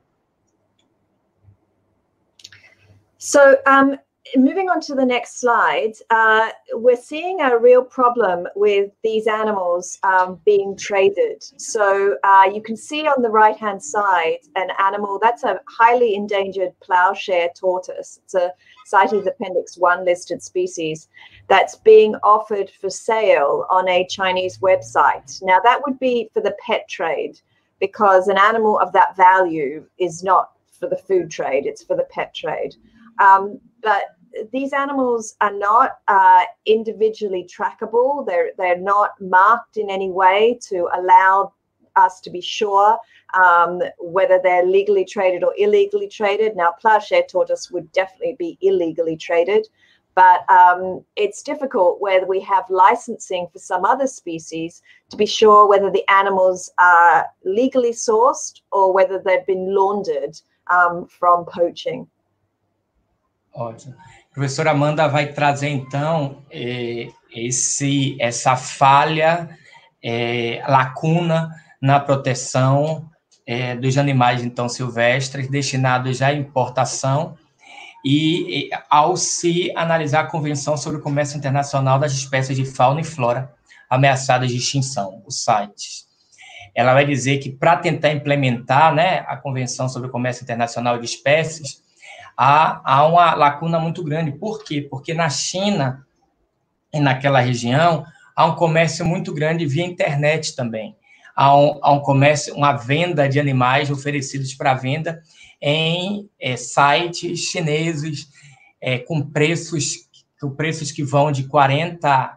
So, moving on to the next slide, we're seeing a real problem with these animals being traded. So you can see on the right-hand side an animal, that's a highly endangered plowshare tortoise. It's a CITES Appendix 1 listed species that's being offered for sale on a Chinese website. Now, that would be for the pet trade, because an animal of that value is not for the food trade, it's for the pet trade. But these animals are not individually trackable. They're not marked in any way to allow us to be sure whether they're legally traded or illegally traded. Now, plowshare tortoise would definitely be illegally traded, but it's difficult where we have licensing for some other species to be sure whether the animals are legally sourced or whether they've been laundered from poaching. Ótimo. A professora Amanda vai trazer, então, essa falha, lacuna na proteção dos animais, então, silvestres, destinados à importação, e ao se analisar a Convenção sobre o Comércio Internacional das Espécies de Fauna e Flora Ameaçadas de Extinção, o CITES. Ela vai dizer que, para tentar implementar, né, a Convenção sobre o Comércio Internacional de Espécies, há uma lacuna muito grande. Por quê? Porque na China e naquela região há um comércio muito grande via internet também. Há um comércio, uma venda de animais oferecidos para venda em sites chineses com preços que vão de 40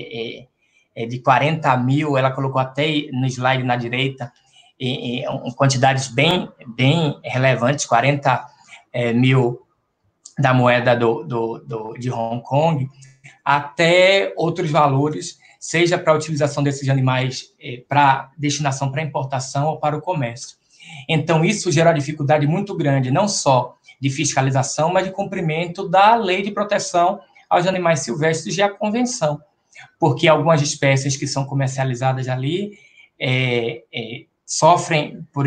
mil, ela colocou até no slide na direita, em quantidades bem relevantes, 40 mil da moeda de Hong Kong, até outros valores, seja para a utilização desses animais para destinação para importação ou para o comércio. Então, isso gera uma dificuldade muito grande, não só de fiscalização, mas de cumprimento da lei de proteção aos animais silvestres e a convenção, porque algumas espécies que são comercializadas ali sofrem por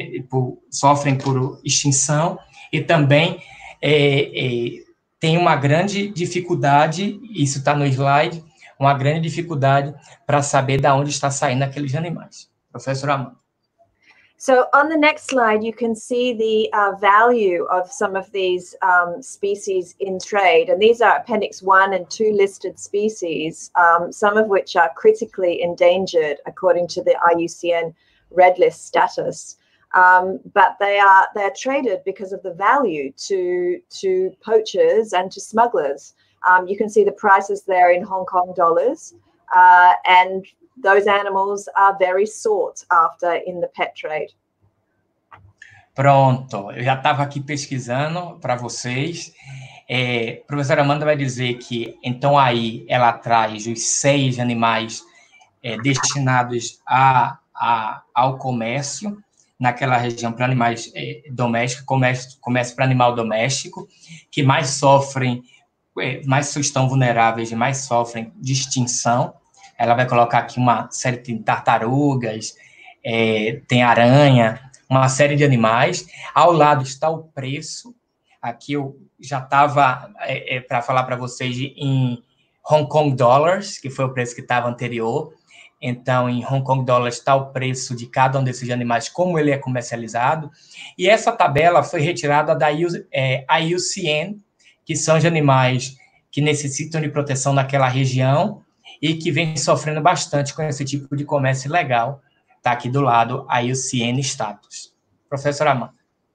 extinção e também tem uma grande dificuldade, isso está no slide, uma grande dificuldade para saber de onde está saindo aqueles animais. Professora Amanda. So on the next slide, you can see the value of some of these species in trade. And these are Appendix 1 and 2 listed species, some of which are critically endangered according to the IUCN Red List status. But they're traded because of the value to poachers and to smugglers. You can see the prices there in Hong Kong dollars, and those animals are very sought after in the pet trade. Pronto, eu já estava aqui pesquisando para vocês. A professora Amanda vai dizer que, então, aí ela traz os 6 animais destinados ao comércio, naquela região para animais domésticos, comércio para animal doméstico, que mais sofrem, mais estão vulneráveis e mais sofrem de extinção. Ela vai colocar aqui uma série de tartarugas, tem aranha, uma série de animais. Ao lado está o preço. aqui eu já estava para falar para vocês em Hong Kong Dollars, que foi o preço que estava anterior. Então, em Hong Kong Dollars está o preço de cada um desses animais, como ele é comercializado. E essa tabela foi retirada da IUCN, que são os animais que necessitam de proteção naquela região e que vem sofrendo bastante com esse tipo de comércio ilegal. Está aqui do lado a IUCN Status. Professora Amanda.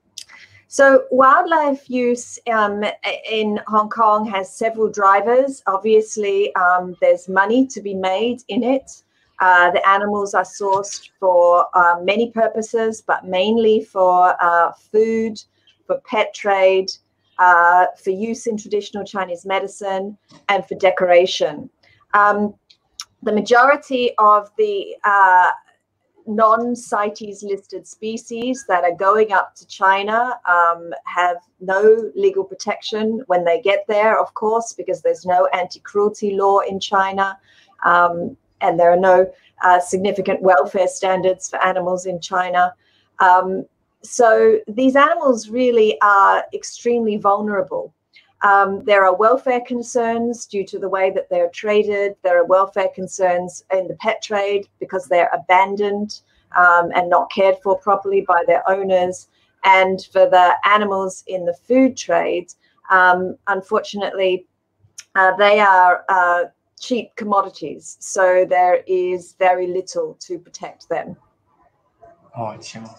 So wildlife use in Hong Kong has several drivers. Obviously, there's money to be made in it. The animals are sourced for many purposes, but mainly for food, for pet trade, for use in traditional Chinese medicine, and for decoration. The majority of the non-CITES listed species that are going up to China have no legal protection when they get there, of course, because there's no anti-cruelty law in China, and there are no significant welfare standards for animals in China. So these animals really are extremely vulnerable. There are welfare concerns due to the way that they're traded. There are welfare concerns in the pet trade because they're abandoned and not cared for properly by their owners. And for the animals in the food trade, unfortunately, they are cheap commodities. So there is very little to protect them. Ótimo.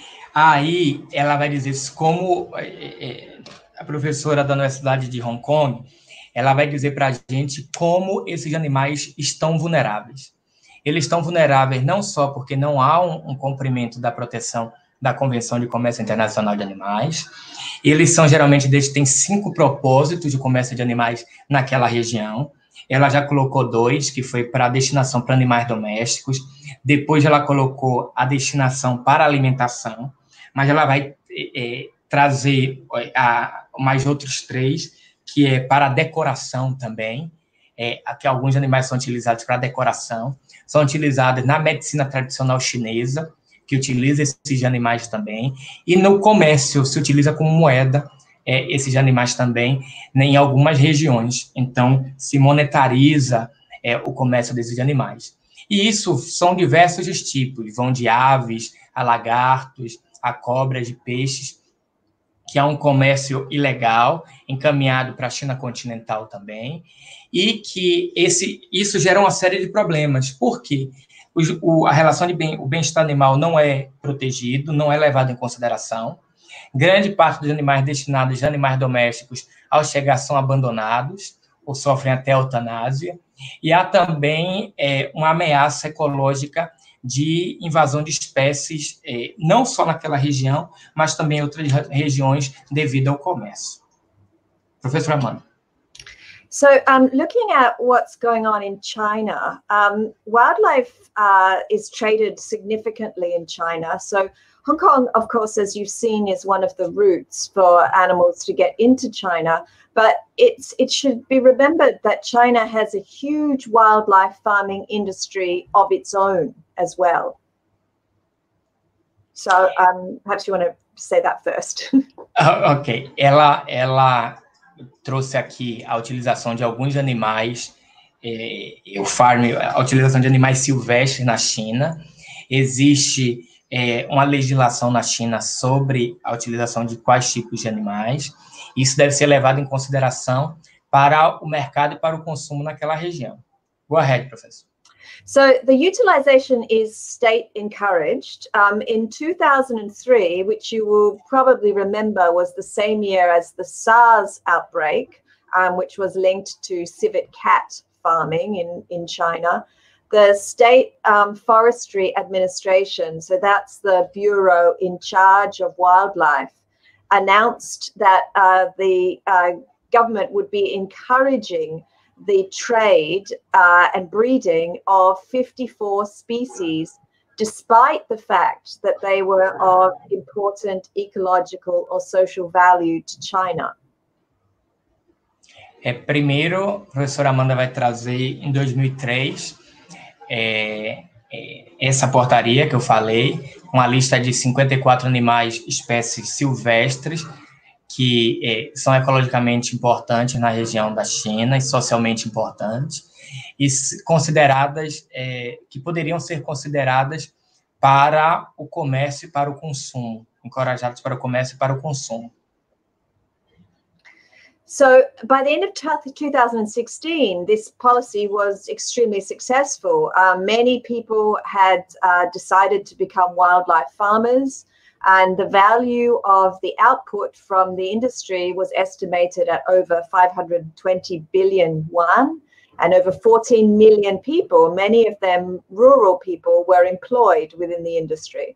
Aí ela vai dizer como a professora da Universidade de Hong Kong, ela vai dizer para a gente como esses animais estão vulneráveis. Eles estão vulneráveis não só porque não há um cumprimento da proteção da Convenção de Comércio Internacional de Animais, eles são geralmente, têm 5 propósitos de comércio de animais naquela região. Ela já colocou 2, que foi para a destinação para animais domésticos, depois ela colocou a destinação para alimentação, mas ela vai trazer mais outros 3, que é para decoração também. Aqui alguns animais são utilizados para decoração, são utilizados na medicina tradicional chinesa, que utiliza esses animais também, e no comércio se utiliza como moeda esses animais também, em algumas regiões. Então, se monetariza o comércio desses animais. E isso são diversos os tipos, vão de aves, a lagartos, a cobras, de peixes, que é um comércio ilegal, encaminhado para a China continental também, e que isso gera uma série de problemas. Por quê? A relação o bem-estar animal não é protegido, não é levado em consideração. Grande parte dos animais destinados a animais domésticos, ao chegar, são abandonados ou sofrem até eutanásia. E há também uma ameaça ecológica de invasão de espécies, não só naquela região, mas também em outras regiões devido ao comércio. Professora Amanda. So looking at what's going on in China, wildlife is traded significantly in China. So Hong Kong, of course, as you've seen, is one of the routes for animals to get into China. But it should be remembered that China has a huge wildlife farming industry of its own as well. So perhaps you want to say that first. Ok. Ela trouxe aqui a utilização de alguns animais, a utilização de animais silvestres na China. Existe uma legislação na China sobre a utilização de quais tipos de animais. Isso deve ser levado em consideração para o mercado e para o consumo naquela região. Go ahead, professor. So the utilization is state encouraged. In 2003, which you will probably remember was the same year as the SARS outbreak, which was linked to civet cat farming in China, the State Forestry Administration, so that's the bureau in charge of wildlife, announced that the government would be encouraging the trade and breeding of 54 species, despite the fact that they were of important ecological or social value to China. Primeiro, a professora Amanda vai trazer, em 2003, essa portaria que eu falei, uma lista de 54 animais, espécies silvestres, que são ecologicamente importantes na região da China e socialmente importantes, e consideradas, que poderiam ser consideradas para o comércio e para o consumo, encorajadas para o comércio e para o consumo. So by the end of 2016, this policy was extremely successful. Many people had decided to become wildlife farmers, and the value of the output from the industry was estimated at over 520 billion yuan, and over 14 million people, many of them rural people, were employed within the industry.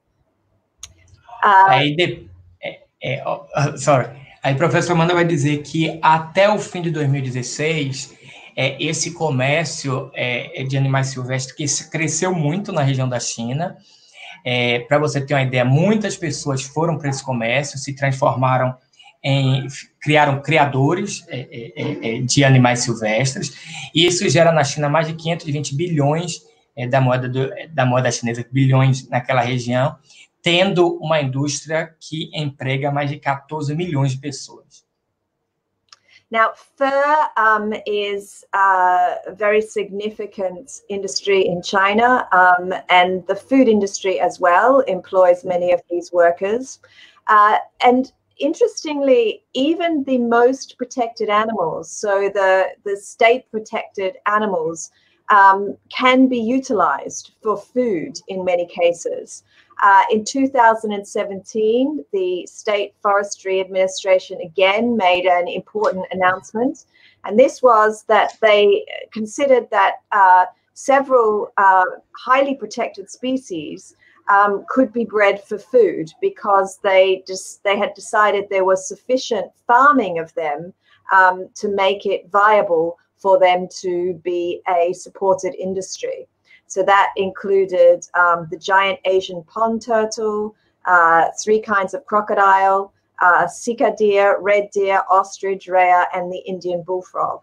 Aí, professor Amanda vai dizer que até o fim de 2016, esse comércio de animais silvestres que cresceu muito na região da China. Para você ter uma ideia, muitas pessoas foram para esse comércio, se transformaram criaram criadores de animais silvestres, e isso gera na China mais de 520 bilhões da moeda chinesa, bilhões naquela região, tendo uma indústria que emprega mais de 14 milhões de pessoas. Now, fur is a very significant industry in China, and the food industry as well employs many of these workers. And interestingly, even the most protected animals, so the state-protected animals, can be utilized for food in many cases. In 2017, the State Forestry Administration again made an important announcement, and this was that they considered that several highly protected species could be bred for food because they had decided there was sufficient farming of them to make it viable for them to be a supported industry. So that included the giant Asian pond turtle, 3 kinds of crocodile, sika deer, red deer, ostrich, rhea, and the Indian bullfrog.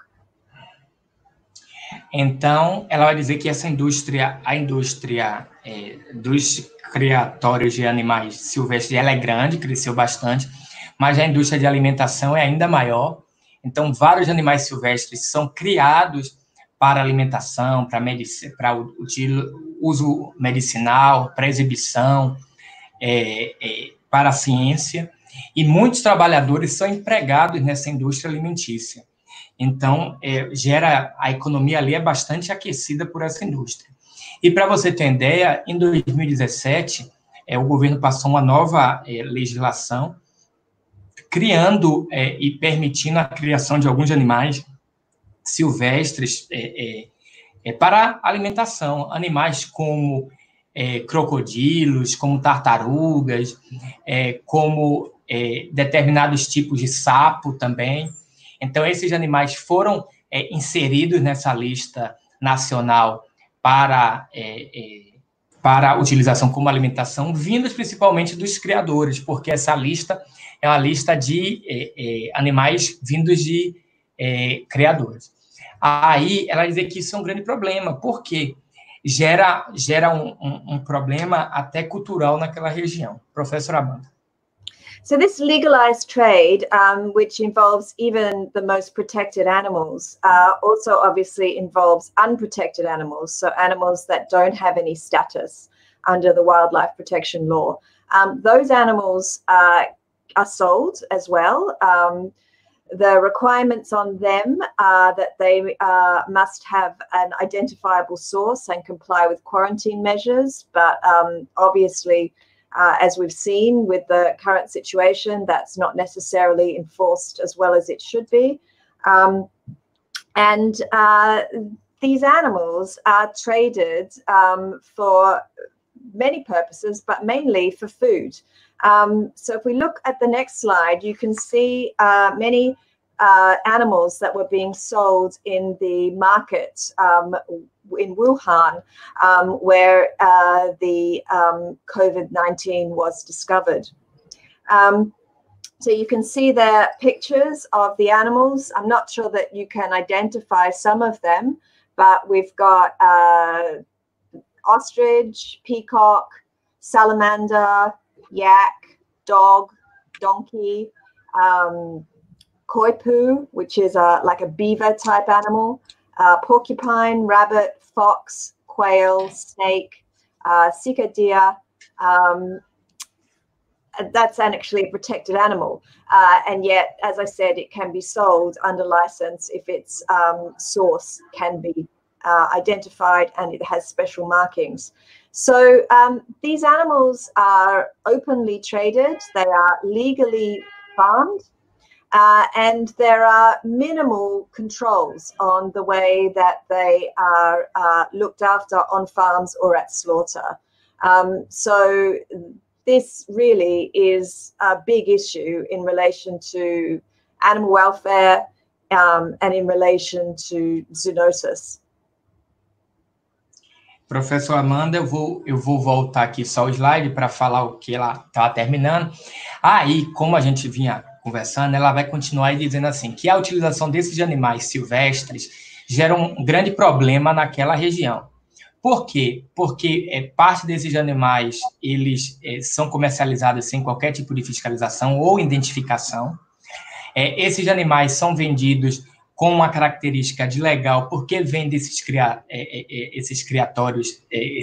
Então, ela vai dizer que essa indústria, a indústria dos criatórios de animais silvestres, ela é grande, cresceu bastante, mas a indústria de alimentação é ainda maior. Então, vários animais silvestres são criados para alimentação, para uso medicinal, para exibição, para a ciência, e muitos trabalhadores são empregados nessa indústria alimentícia. Então, a economia ali é bastante aquecida por essa indústria. E para você ter ideia, em 2017, o governo passou uma nova legislação criando e permitindo a criação de alguns animais silvestres para alimentação, animais como crocodilos, como tartarugas, como determinados tipos de sapo também. Então, esses animais foram inseridos nessa lista nacional para utilização como alimentação, vindos principalmente dos criadores, porque essa lista é uma lista de animais vindos de criadores. Aí, ela diz que isso é um grande problema, porque gera um problema até cultural naquela região. Professor Amanda. So this legalized trade, which involves even the most protected animals, also obviously involves unprotected animals, so animals that don't have any status under the wildlife protection law. Those animals are sold as well. The requirements on them are that they must have an identifiable source and comply with quarantine measures, but obviously, as we've seen with the current situation, that's not necessarily enforced as well as it should be. And these animals are traded for many purposes, but mainly for food. So if we look at the next slide, you can see many animals that were being sold in the market in Wuhan, where the COVID-19 was discovered. So you can see there pictures of the animals. I'm not sure that you can identify some of them, but we've got ostrich, peacock, salamander, yak, dog, donkey, koipu, which is like a beaver type animal, porcupine, rabbit, fox, quail, snake, cicadilla. That's actually a protected animal. And yet, as I said, it can be sold under license if its source can be identified and it has special markings. So these animals are openly traded. They are legally farmed. And there are minimal controls on the way that they are looked after on farms or at slaughter. So this really is a big issue in relation to animal welfare and in relation to zoonosis. Professor Amanda, eu vou voltar aqui só o slide para falar o que ela estava terminando. Aí, como a gente vinha conversando, ela vai continuar dizendo assim, que a utilização desses animais silvestres gera um grande problema naquela região. Por quê? Porque parte desses animais, eles são comercializados sem qualquer tipo de fiscalização ou identificação. Esses animais são vendidos com uma característica de legal, porque vende esses criatórios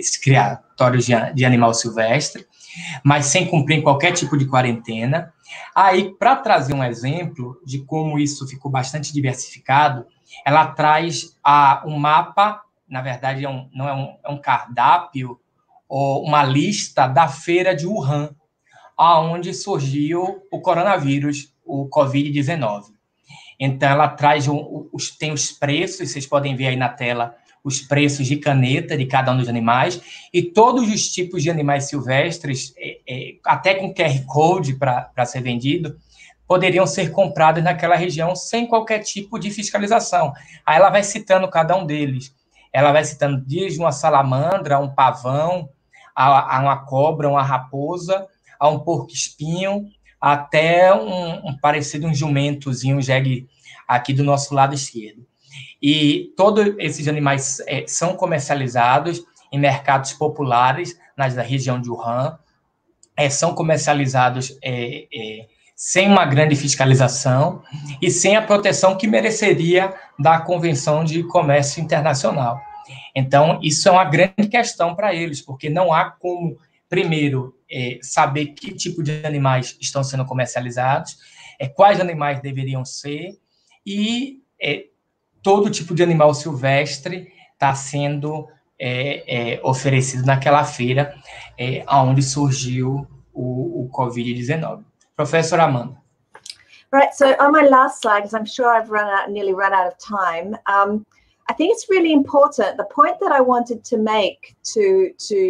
de animal silvestre, mas sem cumprir qualquer tipo de quarentena. Aí, para trazer um exemplo de como isso ficou bastante diversificado, ela traz um mapa, na verdade é um cardápio, ou uma lista da feira de Wuhan, onde surgiu o coronavírus, o Covid-19. Então, ela traz tem os preços, vocês podem ver aí na tela, os preços de caneta de cada um dos animais, e todos os tipos de animais silvestres, até com QR Code para ser vendido, poderiam ser comprados naquela região sem qualquer tipo de fiscalização. Aí ela vai citando cada um deles. Ela vai citando desde uma salamandra, um pavão, a uma cobra, uma raposa, a um porco-espinho, até um parecido, um jumentozinho, um jegue aqui do nosso lado esquerdo. E todos esses animais são comercializados em mercados populares na região de Wuhan, são comercializados sem uma grande fiscalização e sem a proteção que mereceria da Convenção de Comércio Internacional. Então, isso é uma grande questão para eles, porque não há como, primeiro, saber que tipo de animais estão sendo comercializados, quais animais deveriam ser, e todo tipo de animal silvestre está sendo oferecido naquela feira onde surgiu o Covid-19. Professor Amanda. Right, so on my last slide, because I'm sure I've nearly run out of time, I think it's really important. The point that I wanted to make to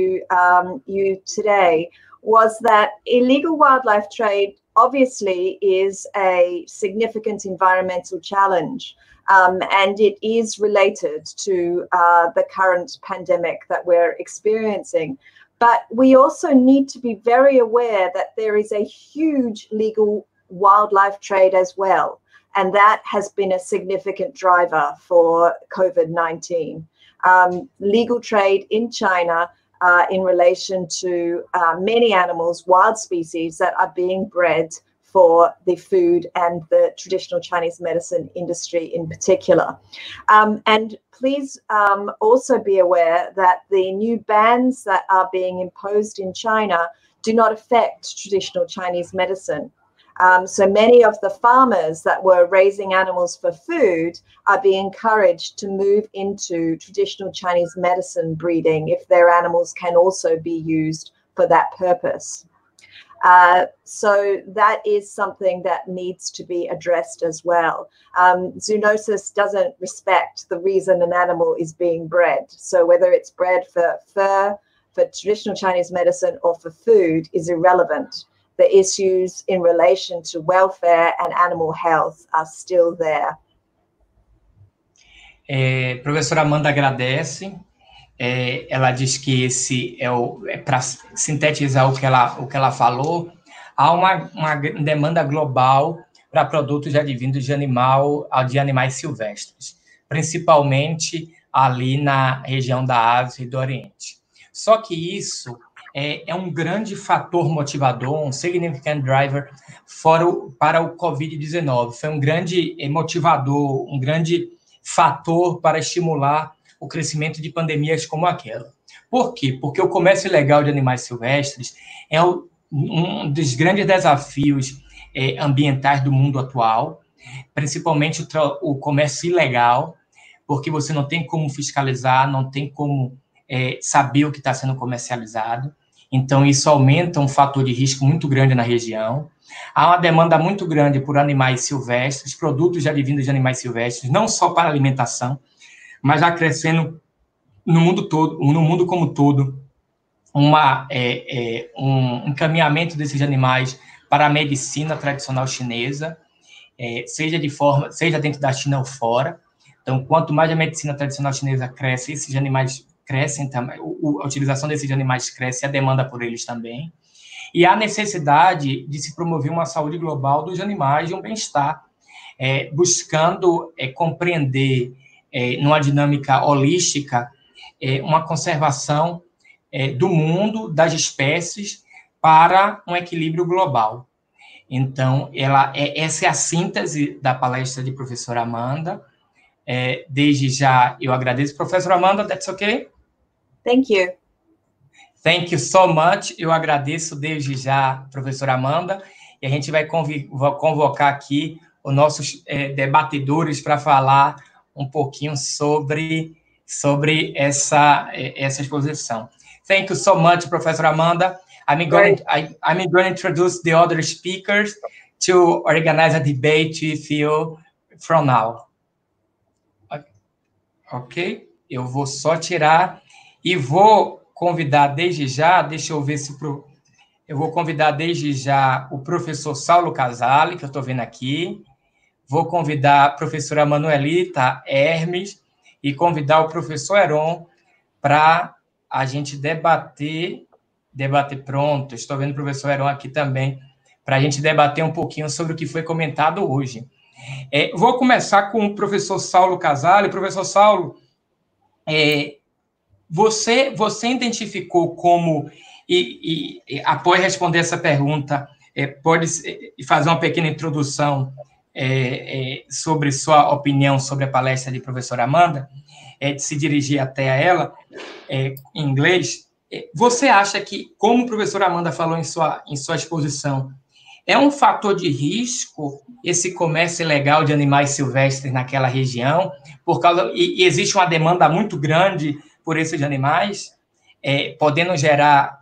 you today was that illegal wildlife trade obviously is a significant environmental challenge, and it is related to the current pandemic that we're experiencing. But we also need to be very aware that there is a huge legal wildlife trade as well. And that has been a significant driver for COVID-19. Legal trade in China in relation to many animals, wild species that are being bred for the food and the traditional Chinese medicine industry in particular. And please also be aware that the new bans that are being imposed in China do not affect traditional Chinese medicine. So many of the farmers that were raising animals for food are being encouraged to move into traditional Chinese medicine breeding if their animals can also be used for that purpose. So that is something that needs to be addressed as well. Zoonosis doesn't respect the reason an animal is being bred. So whether it's bred for fur, for traditional Chinese medicine, or for food is irrelevant. The issues in relation to welfare and animal health are still there. Professora Amanda agradece. Ela diz que esse para sintetizar o que ela falou, há uma demanda global para produtos advindos de animais silvestres, principalmente ali na região da Ásia e do Oriente. Só que isso é um grande fator motivador, um significant driver para o Covid-19. Foi um grande motivador, um grande fator para estimular o crescimento de pandemias como aquela. Por quê? Porque o comércio ilegal de animais silvestres é um dos grandes desafios ambientais do mundo atual, principalmente o comércio ilegal, porque você não tem como fiscalizar, não tem como saber o que está sendo comercializado. Então, isso aumenta um fator de risco muito grande na região. Há uma demanda muito grande por animais silvestres, produtos advindos de animais silvestres, não só para alimentação, mas já crescendo no mundo todo, no mundo como todo, um encaminhamento desses animais para a medicina tradicional chinesa, seja dentro da China ou fora. Então, quanto mais a medicina tradicional chinesa cresce, esses animais crescem também, a utilização desses animais cresce, a demanda por eles também. E há necessidade de se promover uma saúde global dos animais e um bem-estar, buscando compreender, numa dinâmica holística, uma conservação do mundo, das espécies, para um equilíbrio global. Então, essa é a síntese da palestra de professora Amanda. Desde já, eu agradeço. Professora Amanda, that's okay? Thank you. Thank you so much. Eu agradeço desde já, professora Amanda, e a gente vai convocar aqui os nossos debatedores para falar um pouquinho sobre essa exposição. Thank you so much, professora Amanda. I'm going to introduce the other speakers to organize a debate with you from now. Ok? Eu vou só tirar e vou convidar desde já, deixa eu ver se... Eu vou convidar desde já o professor Saulo Casale, que eu estou vendo aqui. Vou convidar a professora Manuelita Hermes e convidar o professor Heron para a gente debater, pronto, estou vendo o professor Heron aqui também, para a gente debater um pouquinho sobre o que foi comentado hoje. Vou começar com o professor Saulo Casale. Professor Saulo, você identificou como, e após responder essa pergunta, pode fazer uma pequena introdução sobre sua opinião sobre a palestra de professora Amanda, de se dirigir até a ela, em inglês. Você acha que, como a professora Amanda falou em sua exposição, é um fator de risco esse comércio ilegal de animais silvestres naquela região, e existe uma demanda muito grande por esses animais, podendo gerar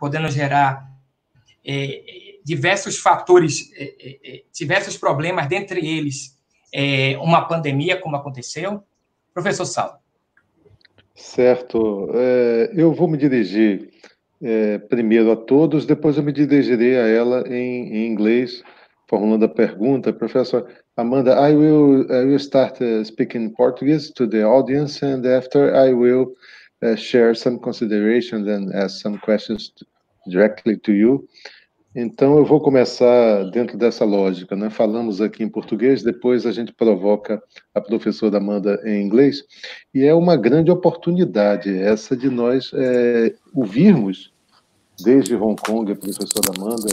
diversos fatores, diversos problemas, dentre eles uma pandemia, como aconteceu? Professor Saulo. Certo. Eu vou me dirigir primeiro a todos, depois eu me dirigirei a ela em inglês, formulando a pergunta. Professor Amanda, I will start speaking Portuguese to the audience, and after I will share some considerations and ask some questions directly to you. Então, eu vou começar dentro dessa lógica, né? Falamos aqui em português, depois a gente provoca a professora Amanda em inglês, e é uma grande oportunidade essa de nós ouvirmos desde Hong Kong a professora Amanda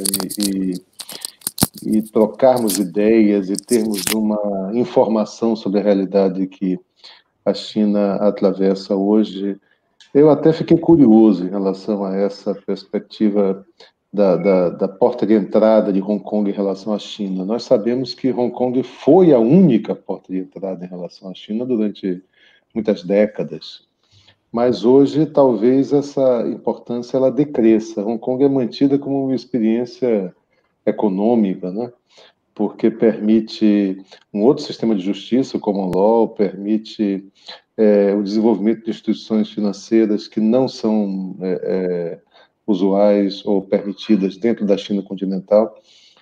e trocarmos ideias e termos uma informação sobre a realidade que a China atravessa hoje. Eu até fiquei curioso em relação a essa perspectiva da porta de entrada de Hong Kong em relação à China. Nós sabemos que Hong Kong foi a única porta de entrada em relação à China durante muitas décadas, mas hoje talvez essa importância ela decresça. Hong Kong é mantida como uma experiência econômica, né? Porque permite um outro sistema de justiça, o common law, permite o desenvolvimento de instituições financeiras que não são usuais ou permitidas dentro da China continental.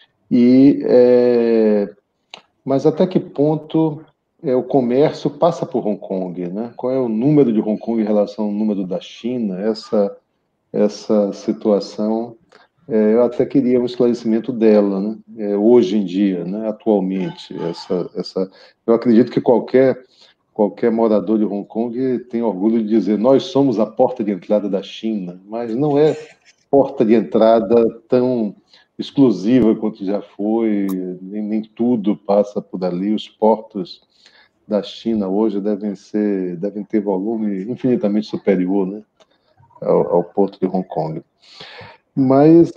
Mas até que ponto o comércio passa por Hong Kong, né? Qual é o número de Hong Kong em relação ao número da China? Essa situação, eu até queria um esclarecimento dela, né? Hoje em dia, né? Atualmente. Eu acredito que qualquer morador de Hong Kong tem orgulho de dizer nós somos a porta de entrada da China, mas não é porta de entrada tão exclusiva quanto já foi, nem tudo passa por ali. Os portos da China hoje devem ter volume infinitamente superior, né, ao porto de Hong Kong. Mas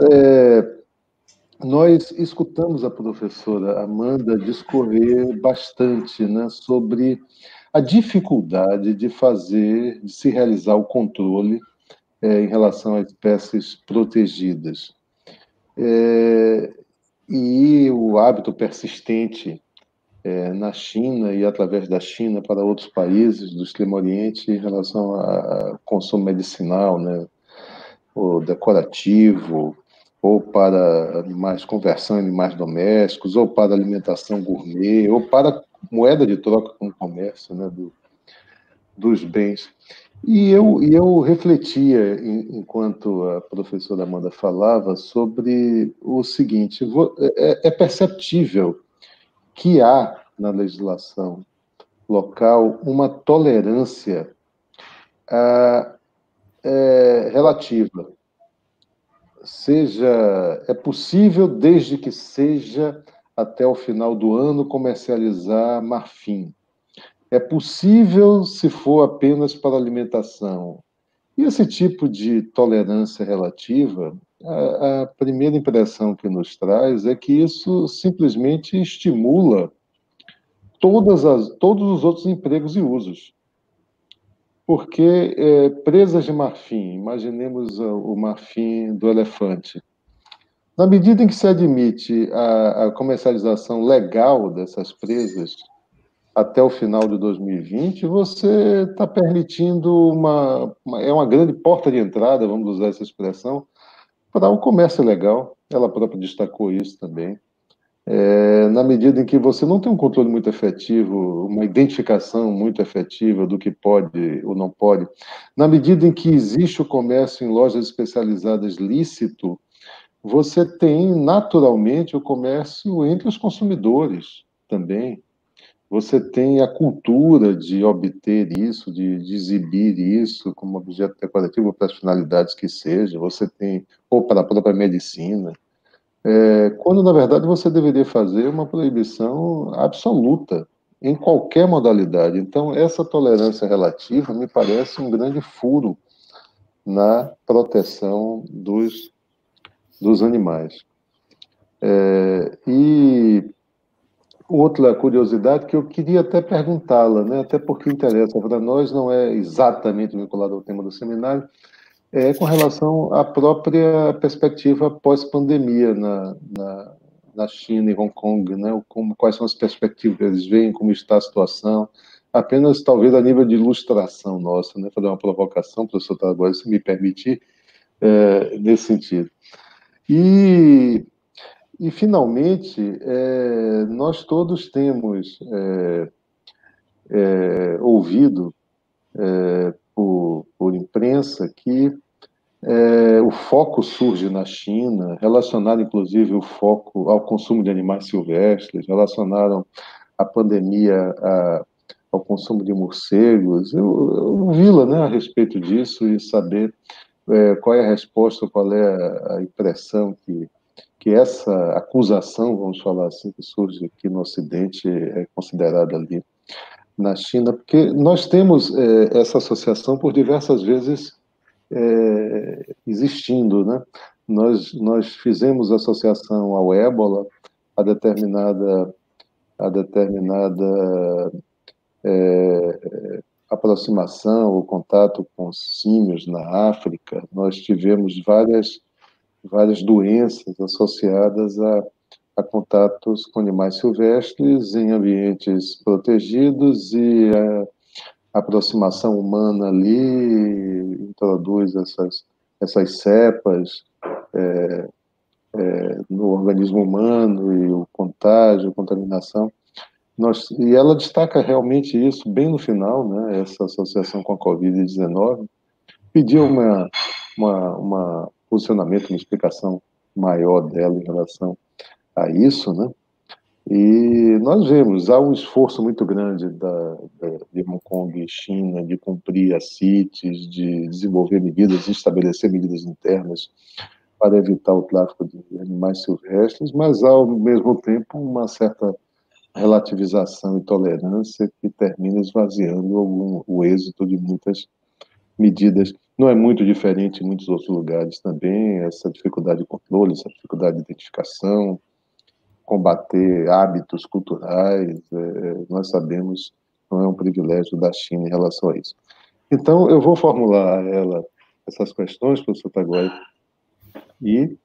nós escutamos a professora Amanda discorrer bastante, né, sobre a dificuldade de se realizar o controle em relação a espécies protegidas. E o hábito persistente na China e através da China para outros países do Extremo Oriente em relação ao consumo medicinal, né, ou decorativo, ou para animais, conversão em animais domésticos, ou para alimentação gourmet, ou para moeda de troca com o comércio, né, dos bens. E eu refletia, enquanto a professora Amanda falava, sobre o seguinte: é perceptível que há na legislação local uma tolerância relativa. É possível, desde que seja até o final do ano, comercializar marfim. É possível se for apenas para alimentação. E esse tipo de tolerância relativa, a primeira impressão que nos traz é que isso simplesmente estimula todos os outros empregos e usos. Porque presas de marfim, imaginemos o marfim do elefante, na medida em que se admite a comercialização legal dessas presas até o final de 2020, você está permitindo uma grande porta de entrada, vamos usar essa expressão, para o comércio legal. Ela própria destacou isso também. Na medida em que você não tem um controle muito efetivo, uma identificação muito efetiva do que pode ou não pode, na medida em que existe o comércio em lojas especializadas lícito, você tem naturalmente o comércio entre os consumidores também. Você tem a cultura de obter isso, de exibir isso como objeto decorativo para as finalidades que seja. Você tem, ou para a própria medicina. Quando, na verdade, você deveria fazer uma proibição absoluta em qualquer modalidade. Então, essa tolerância relativa me parece um grande furo na proteção dos animais. E outra curiosidade que eu queria até perguntá-la, né, até porque interessa para nós, não é exatamente vinculado ao tema do seminário, com relação à própria perspectiva pós-pandemia na China e Hong Kong, né? Quais são as perspectivas que eles veem, como está a situação, apenas talvez a nível de ilustração nossa, né? Fazer uma provocação, professor Taboada, se me permitir, nesse sentido. E finalmente, nós todos temos ouvido por imprensa que o foco surge na China, relacionado inclusive o foco ao consumo de animais silvestres, relacionaram a pandemia ao consumo de morcegos. Eu ouvi-la, né, a respeito disso e saber qual é a resposta, qual é a impressão que essa acusação, vamos falar assim, que surge aqui no Ocidente é considerada ali na China, porque nós temos essa associação por diversas vezes existindo, né? Nós fizemos associação ao ébola, a determinada aproximação ou contato com símios na África. Nós tivemos várias doenças associadas a contatos com animais silvestres em ambientes protegidos, e a aproximação humana ali introduz essas cepas no organismo humano, e o contágio, a contaminação. E ela destaca realmente isso bem no final, né, essa associação com a Covid-19, pediu uma posicionamento, uma explicação maior dela em relação a isso, né? E nós vemos, há um esforço muito grande de Hong Kong e China de cumprir as CITES, de desenvolver medidas, de estabelecer medidas internas para evitar o tráfico de animais silvestres, mas, ao mesmo tempo, uma certa relativização e tolerância que termina esvaziando o êxito de muitas medidas. Não é muito diferente em muitos outros lugares também, essa dificuldade de controle, essa dificuldade de identificação, combater hábitos culturais, nós sabemos, não é um privilégio da China em relação a isso. Então, eu vou formular a ela essas questões, professor Tagore, e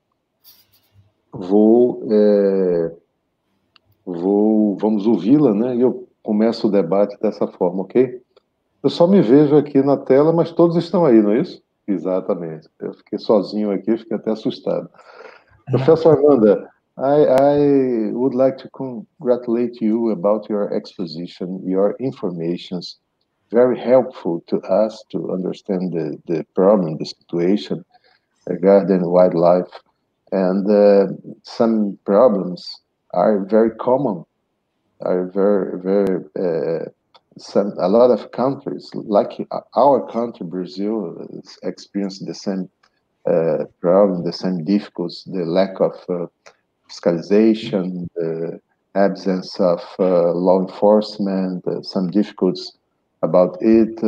vamos ouvi-la, né? E eu começo o debate dessa forma, ok? Eu só me vejo aqui na tela, mas todos estão aí, não é isso? Exatamente. Eu fiquei sozinho aqui, fiquei até assustado. Professor Amanda, I would like to congratulate you about your exposition, your informations, very helpful to us to understand the problem, the situation regarding wildlife. And some problems are very common, are very, a lot of countries, like our country, Brazil, experience the same problem, the same difficulties, the lack of fiscalization, the absence of law enforcement, some difficulties about it.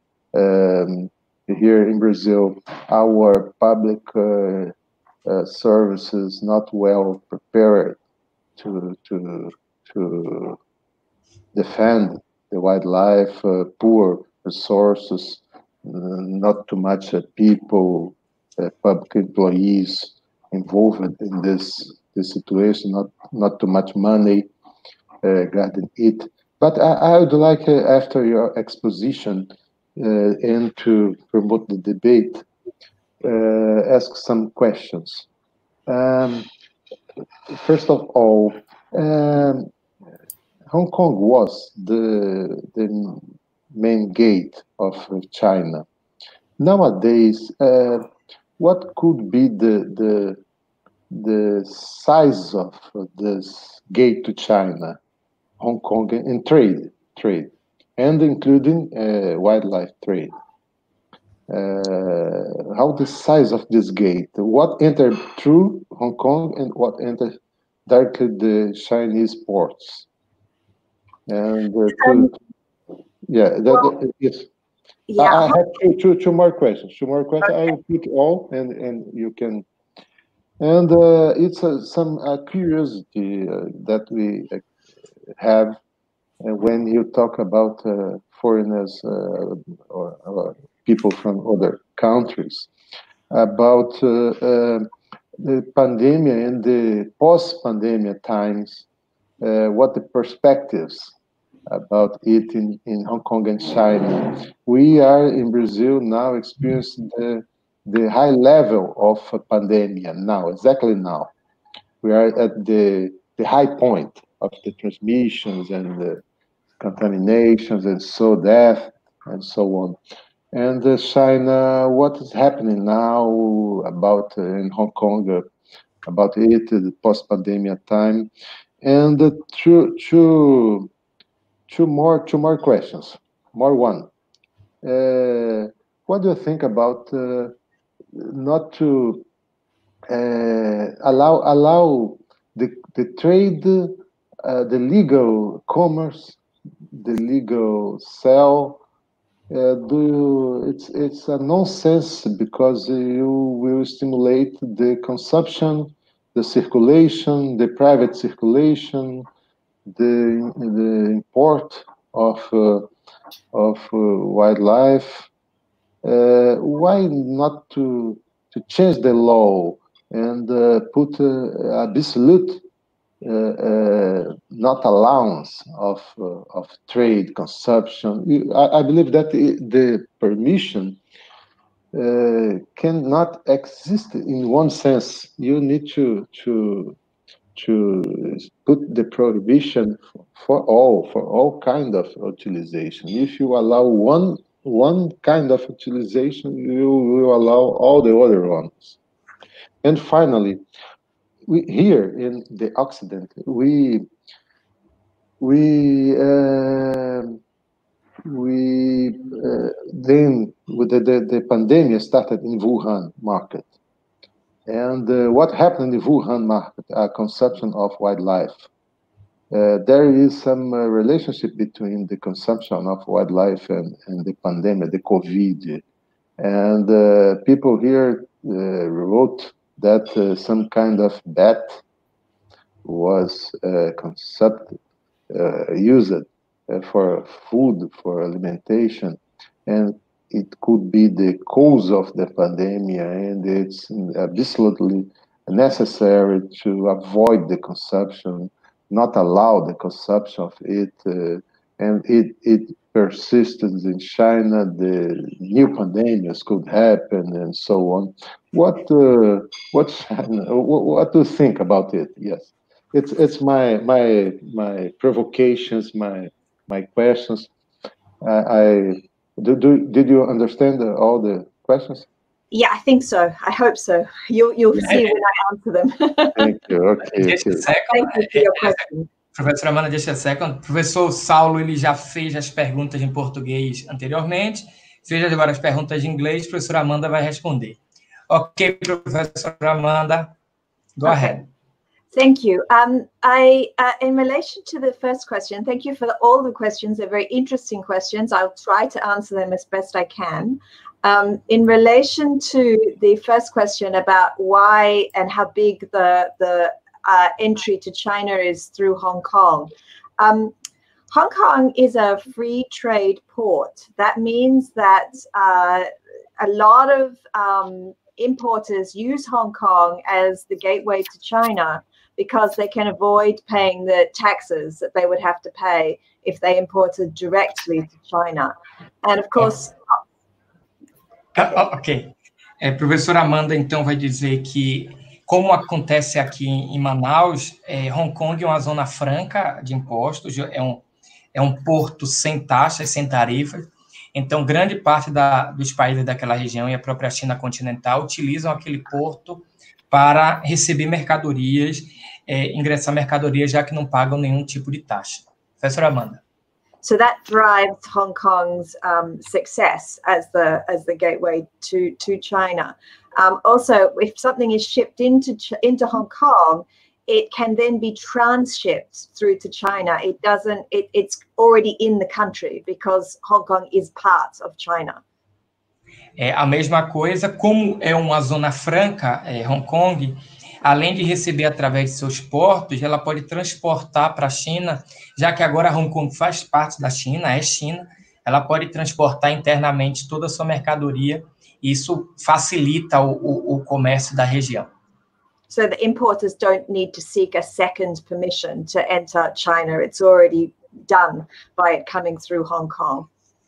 Here in Brazil, our public services not well prepared to defend the wildlife, poor resources, not too much people, public employees involved in this situation, not too much money regarding it. But I would like, after your exposition, and to promote the debate, ask some questions. First of all, Hong Kong was the main gate of China. Nowadays, what could be the size of this gate to China, Hong Kong, in trade, and including wildlife trade? How the size of this gate? What entered through Hong Kong and what entered directly the Chinese ports? And yes. Yeah. I have two more questions. Okay. I will put all, and you can. And it's some curiosity that we have when you talk about foreigners or people from other countries, about the pandemic and the post-pandemic times, what the perspectives about it in Hong Kong and China. We are in Brazil now experiencing the high level of a pandemic now, exactly now. We are at the high point of the transmissions and the contaminations and so death and so on. And China, what is happening now about in Hong Kong, about it, the post-pandemic time, and two more questions. One. What do you think about not to allow the trade, the legal commerce, the legal sale? It's a nonsense, because you will stimulate the consumption, the circulation, the private circulation, the import of wildlife. Why not to change the law and put absolute not allowance of trade, consumption? I believe that the permission cannot exist in one sense. You need to put the prohibition for all kind of utilization. If you allow one kind of utilization, you will allow all the other ones. And finally, here in the Occident, we then with the pandemic started in Wuhan market, and what happened in the Wuhan market? Consumption of wildlife. There is some relationship between the consumption of wildlife and the pandemic, the COVID, and people here wrote that some kind of bat was used for food, for alimentation, and it could be the cause of the pandemic, and it's absolutely necessary to avoid the consumption, not allow the consumption of it, and it persisted in China. The new pandemics could happen, and so on. What do you think about it? Yes, it's my provocations, my questions. Did you understand all the questions? Yeah, I think so. I hope so. You'll see when I answer them. Thank you. Okay. Just a second. Thank you for your question. Professora Amanda, just a second. Professor Saulo, ele já fez as perguntas em português anteriormente, fez agora as perguntas em inglês, a professora Amanda vai responder. Ok, professora Amanda, go ahead. Thank you. In relation to the first question, thank you for all the questions. They're very interesting questions. I'll try to answer them as best I can. In relation to the first question about why and how big the entry to China is through Hong Kong. Hong Kong is a free trade port. That means that a lot of importers use Hong Kong as the gateway to China, because they can avoid paying the taxes that they would have to pay if they imported directly to China. And of course... Ok. Professora Amanda, então, vai dizer que, como acontece aqui em Manaus, Hong Kong é uma zona franca de impostos, é um porto sem taxas, sem tarifas. Então, grande parte dos países daquela região e a própria China continental utilizam aquele porto para receber mercadorias, ingressar mercadorias, já que não pagam nenhum tipo de taxa. Professora Amanda. So that drives Hong Kong's success as the gateway to China. Also, if something is shipped into Hong Kong, it can then be transshipped through to China. It's already in the country because Hong Kong is part of China. A mesma coisa, como é uma zona franca, Hong Kong, além de receber através de seus portos, ela pode transportar para a China, já que agora Hong Kong faz parte da China, é China, ela pode transportar internamente toda a sua mercadoria, e isso facilita o comércio da região. So the importers don't need to seek a second permission to enter China. It's already done by it coming through Hong Kong.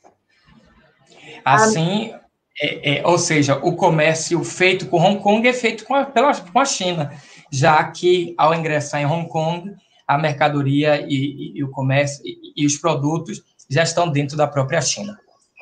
Assim, ou seja, o comércio feito com Hong Kong é feito com a China, já que, ao ingressar em Hong Kong, a mercadoria e o comércio e os produtos já estão dentro da própria China.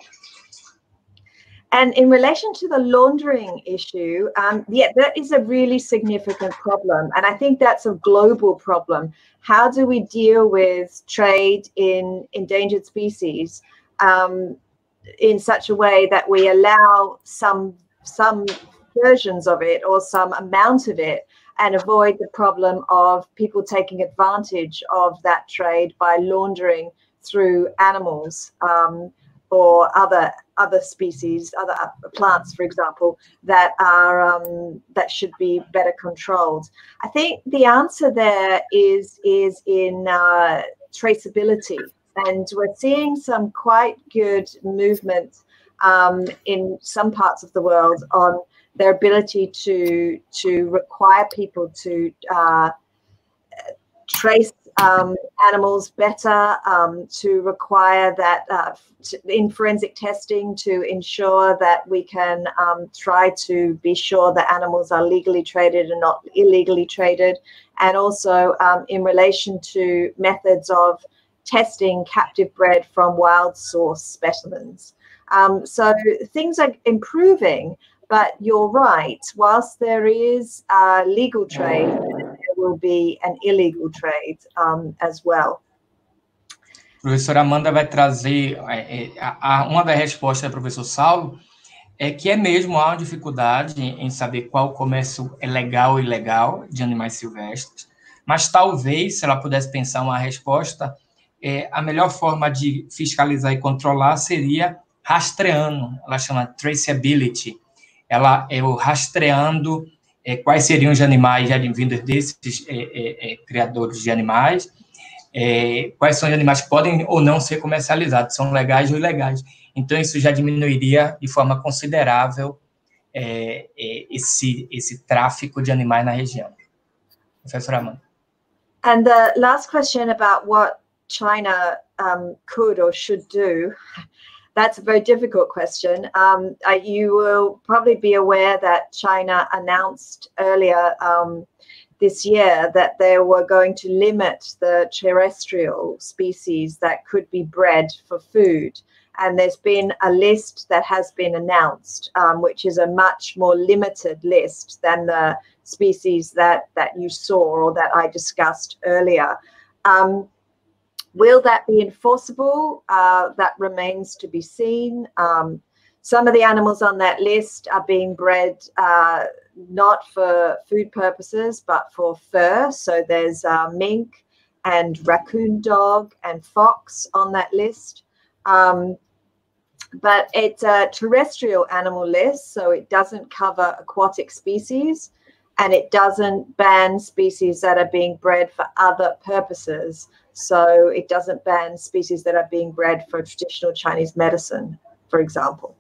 And in relation to the laundering issue, that is a really significant problem. And I think that's a global problem. How do we deal with trade in endangered species in such a way that we allow some versions of it or some amount of it and avoid the problem of people taking advantage of that trade by laundering through animals or other species, other plants, for example, that that should be better controlled. I think the answer there is in traceability. And we're seeing some quite good movement in some parts of the world on their ability to require people to trace animals better, to require that in forensic testing to ensure that we can try to be sure that animals are legally traded and not illegally traded, and also in relation to methods of testing captive bred from wild source specimens. So things are improving, but you're right, whilst there is legal trade, there will be an illegal trade as well. A professora Amanda vai trazer uma das respostas do professor Saulo, que mesmo há uma dificuldade em saber qual comércio é legal ou ilegal de animais silvestres, mas talvez, se ela pudesse pensar uma resposta, a melhor forma de fiscalizar e controlar seria rastreando, ela chama traceability, ela o rastreando quais seriam os animais advindos desses criadores de animais, quais são os animais que podem ou não ser comercializados, são legais ou ilegais. Então, isso já diminuiria de forma considerável esse tráfico de animais na região. Professora Amanda. And the last question about what China could or should do, that's a very difficult question. You will probably be aware that China announced earlier this year that they were going to limit the terrestrial species that could be bred for food. And there's been a list that has been announced, which is a much more limited list than the species that you saw or that I discussed earlier. Will that be enforceable? That remains to be seen. Some of the animals on that list are being bred not for food purposes, but for fur. So there's mink and raccoon dog and fox on that list. But it's a terrestrial animal list, so it doesn't cover aquatic species, and it doesn't ban species that are being bred for other purposes. So it doesn't ban species that are being bred for traditional Chinese medicine, for example.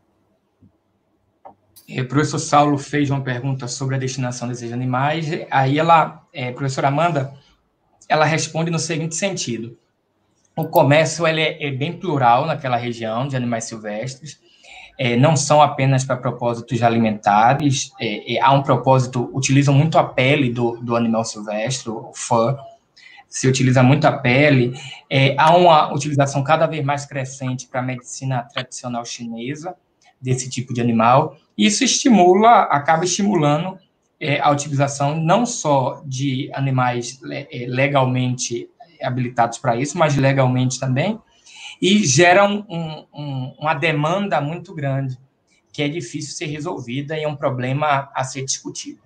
O professor Saulo fez uma pergunta sobre a destinação desses animais. Aí ela, professora Amanda, ela responde no seguinte sentido. O comércio ele é bem plural naquela região de animais silvestres, não são apenas para propósitos alimentares, há um propósito, utilizam muito a pele do animal silvestre, o fur, se utiliza muito a pele, há uma utilização cada vez mais crescente para a medicina tradicional chinesa desse tipo de animal, e isso acaba estimulando a utilização não só de animais legalmente habilitados para isso, mas legalmente também, e geram uma demanda muito grande, que é difícil ser resolvida e é um problema a ser discutido.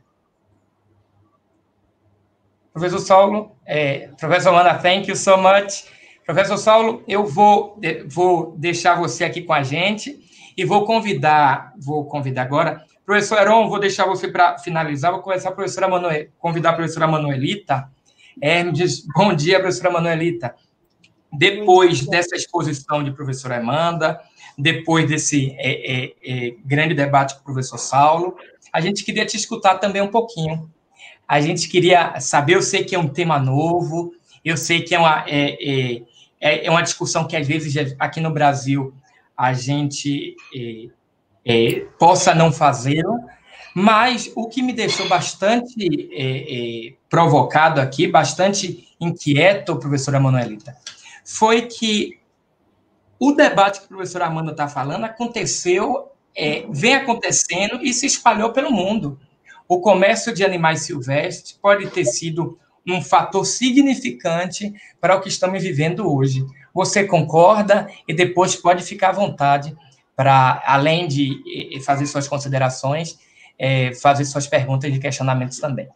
Professor Saulo, Professor Amanda, thank you so much. Professor Saulo, eu vou deixar você aqui com a gente e vou convidar agora. Professor Heron, vou deixar você para finalizar, vou convidar a professora Manuelita. Hermes, bom dia, professora Manuelita. Depois dessa exposição de professora Amanda, depois desse grande debate com o professor Saulo, a gente queria te escutar também um pouquinho. A gente queria saber, eu sei que é um tema novo, eu sei que é uma discussão que, às vezes, aqui no Brasil, a gente possa não fazê-la, mas o que me deixou bastante provocado aqui, bastante inquieto, professora Manuelita, foi que o debate que a professora Amanda está falando vem acontecendo e se espalhou pelo mundo. O comércio de animais silvestres pode ter sido um fator significante para o que estamos vivendo hoje. Você concorda? E depois pode ficar à vontade para, além de fazer suas considerações, fazer suas perguntas e questionamentos também.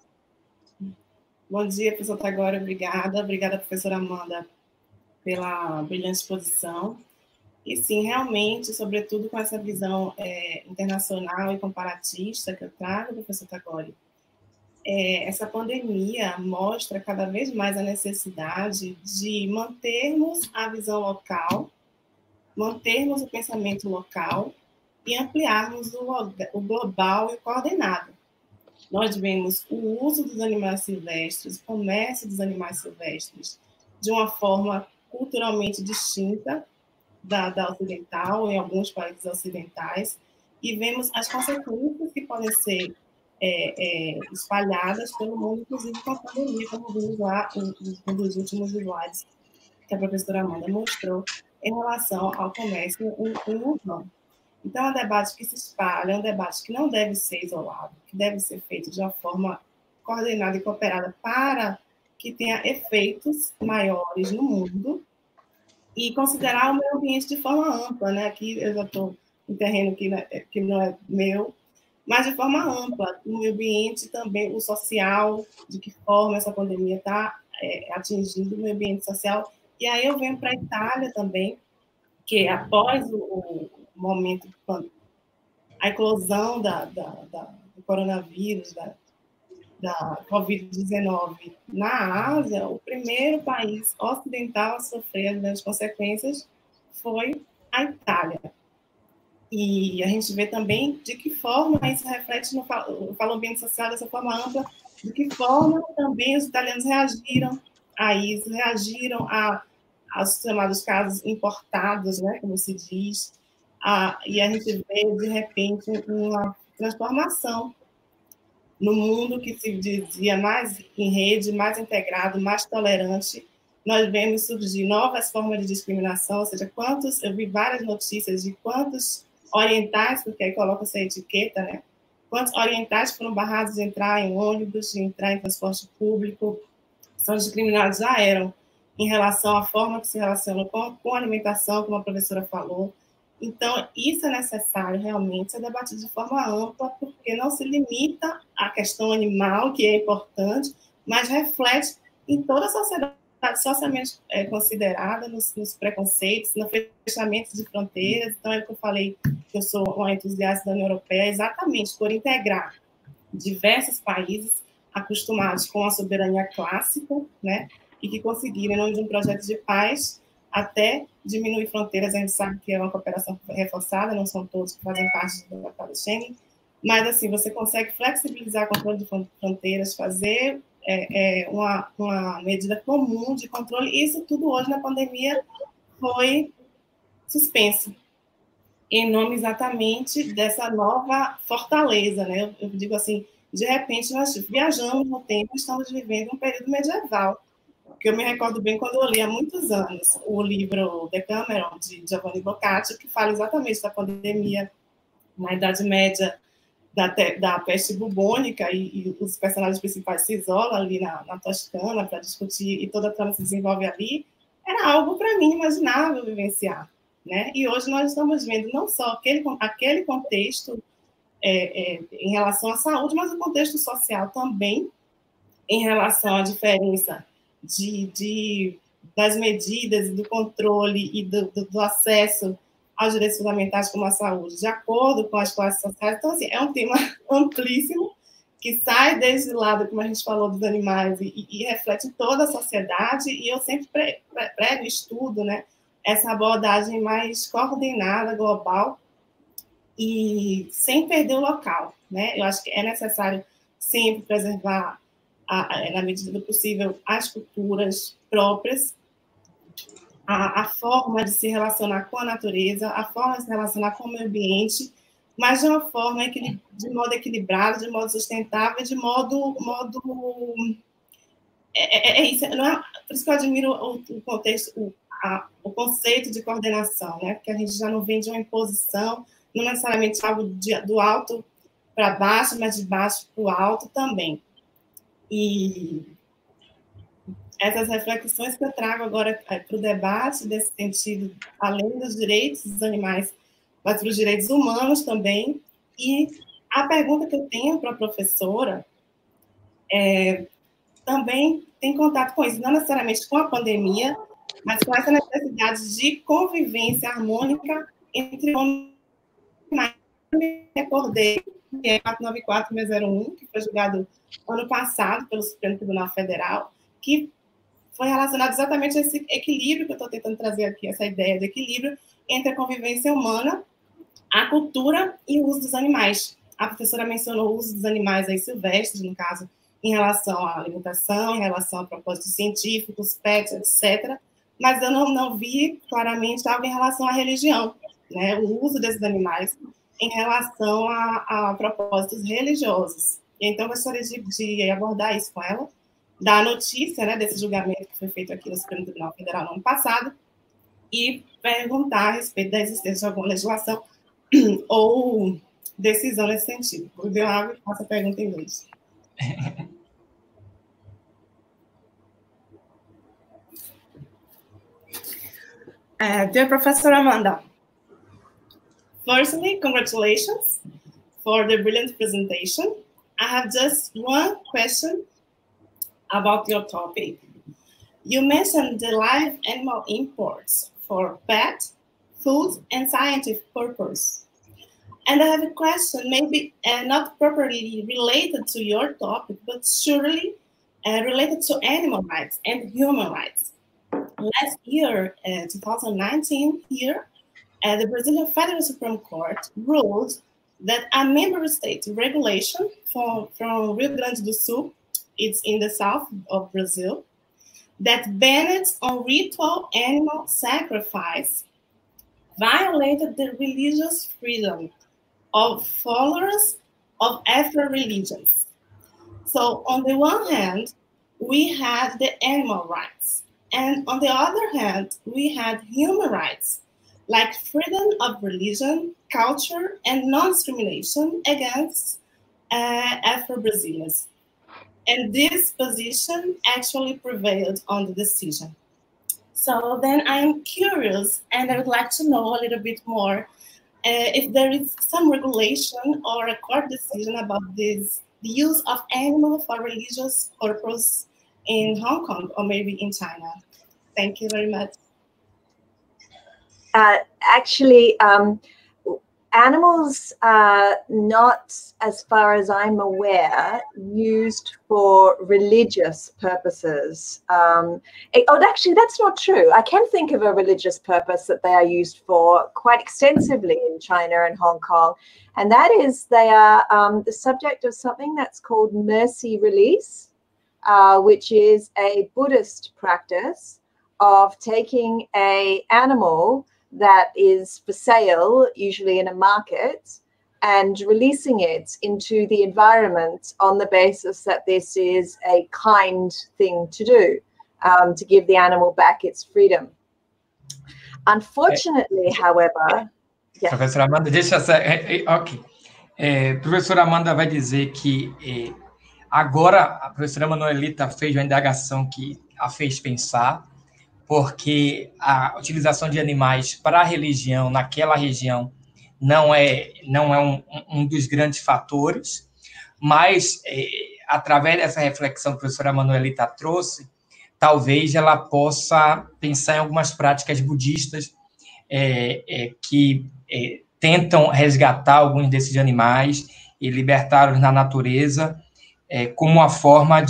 Bom dia, professor Tagore, obrigada. Obrigada, professora Amanda, pela brilhante exposição. E sim, realmente, sobretudo com essa visão internacional e comparatista que eu trago, professor Tagore, essa pandemia mostra cada vez mais a necessidade de mantermos a visão local, mantermos o pensamento local e ampliarmos o global e o coordenado. Nós vemos o uso dos animais silvestres, o comércio dos animais silvestres, de uma forma culturalmente distinta da ocidental, em alguns países ocidentais, e vemos as consequências que podem ser espalhadas pelo mundo, inclusive com a pandemia, como vimos lá um dos últimos slides que a professora Amanda mostrou em relação ao comércio em Wuhan. Então, é um debate que se espalha, é um debate que não deve ser isolado, que deve ser feito de uma forma coordenada e cooperada para que tenha efeitos maiores no mundo e considerar o meio ambiente de forma ampla, né? Aqui eu já estou em terreno que não é meu, mas de forma ampla, o meio ambiente também, o social, de que forma essa pandemia está atingindo o meio ambiente social. E aí eu venho para a Itália também, que após o momento, a eclosão do coronavírus, da Covid-19 na Ásia, o primeiro país ocidental a sofrer as grandes consequências foi a Itália. E a gente vê também de que forma isso reflete no ambiente social dessa forma ampla, de que forma também os italianos reagiram a isso, reagiram aos chamados casos importados, né, como se diz, e a gente vê, de repente, uma transformação no mundo que se dizia mais em rede, mais integrado, mais tolerante. Nós vemos surgir novas formas de discriminação, ou seja, eu vi várias notícias de quantos orientais, porque aí coloca essa etiqueta, né? Quantos orientais foram barrados de entrar em ônibus, de entrar em transporte público, são discriminados, já eram, em relação à forma que se relacionam com a alimentação, como a professora falou. Então, isso é necessário realmente ser debatido de forma ampla, porque não se limita à questão animal, que é importante, mas reflete em toda a sociedade socialmente considerada, nos preconceitos, no fechamento de fronteiras. Então, é o que eu falei, que eu sou uma entusiasta da União Europeia, exatamente por integrar diversos países acostumados com a soberania clássica, né, e que conseguiram, em nome de um projeto de paz, até diminuir fronteiras. A gente sabe que é uma cooperação reforçada, não são todos que fazem parte do Tratado de Schengen, mas assim, você consegue flexibilizar o controle de fronteiras, fazer uma medida comum de controle. Isso tudo hoje na pandemia foi suspenso, em nome exatamente dessa nova fortaleza, né? Eu digo assim, de repente nós viajamos no tempo, estamos vivendo um período medieval, que eu me recordo bem quando eu li há muitos anos o livro Decameron, de Giovanni Boccaccio, que fala exatamente da pandemia na Idade Média, da peste bubônica, e os personagens principais se isolam ali na Toscana para discutir, e toda a trama se desenvolve ali. Era algo, para mim, imaginável vivenciar, né? E hoje nós estamos vendo não só aquele contexto em relação à saúde, mas o contexto social também, em relação à diferença das medidas, do controle e do acesso aos direitos fundamentais como a saúde, de acordo com as classes sociais. Então, assim, é um tema amplíssimo, que sai desde o lado, como a gente falou, dos animais e reflete toda a sociedade, e eu sempre prego, estudo, né, essa abordagem mais coordenada, global, e sem perder o local, né? Eu acho que é necessário sempre preservar, na medida do possível, as culturas próprias, a forma de se relacionar com a natureza, a forma de se relacionar com o meio ambiente, mas de uma forma de modo equilibrado, de modo sustentável, de modo isso, não é, por isso que eu admiro o contexto, o conceito de coordenação, né? Porque a gente já não vem de uma imposição, não necessariamente algo do alto para baixo, mas de baixo para o alto também. E essas reflexões que eu trago agora para o debate, desse sentido, além dos direitos dos animais, mas para os direitos humanos também. E a pergunta que eu tenho para a professora também tem contato com isso, não necessariamente com a pandemia, mas com essa necessidade de convivência harmônica entre homens e animais. Eu me recordei que é 494-601, que foi julgado ano passado pelo Supremo Tribunal Federal, que foi relacionado exatamente a esse equilíbrio que eu estou tentando trazer aqui, essa ideia de equilíbrio entre a convivência humana, a cultura e o uso dos animais. A professora mencionou o uso dos animais aí silvestres, no caso, em relação à alimentação, em relação a propósitos científicos, pets, etc., mas eu não vi claramente algo em relação à religião, né? O uso desses animais em relação a propósitos religiosos. Então, eu gostaria de abordar isso com ela, dar a notícia, né, desse julgamento que foi feito aqui no Supremo Tribunal Federal no ano passado e perguntar a respeito da existência de alguma legislação ou decisão nesse sentido. Bebeu água e faço a pergunta em inglês. Dear Professor Amanda, firstly, congratulations for the brilliant presentation. I have just one question about your topic. You mentioned the live animal imports for pet, food, and scientific purpose. And I have a question, maybe not properly related to your topic, but surely related to animal rights and human rights. Last year, 2019, here, the Brazilian Federal Supreme Court ruled that a member state regulation from Rio Grande do Sul, it's in the south of Brazil, that banned on ritual animal sacrifice violated the religious freedom of followers of Afro religions. So on the one hand, we had the animal rights, and on the other hand, we had human rights, like freedom of religion, culture, and non-discrimination against Afro-Brazilians. And this position actually prevailed on the decision. So then I'm curious, and I would like to know a little bit more if there is some regulation or a court decision about this, the use of animals for religious purpose in Hong Kong or maybe in China. Thank you very much. Actually, animals are not, as far as I'm aware, used for religious purposes. Actually, that's not true. I can think of a religious purpose that they are used for quite extensively in China and Hong Kong, and that is they are the subject of something that's called mercy release, which is a Buddhist practice of taking an animal that is for sale, usually in a market, and releasing it into the environment on the basis that this is a kind thing to do, to give the animal back its freedom. Unfortunately, however... Yeah. Professora Amanda, deixa essa... Ok. Professora Amanda vai dizer que agora a professora Manuelita fez uma indagação que a fez pensar, porque a utilização de animais para a religião naquela região não é um dos grandes fatores, mas através dessa reflexão que a professora Manuelita trouxe, talvez ela possa pensar em algumas práticas budistas que tentam resgatar alguns desses animais e libertá-los na natureza como uma forma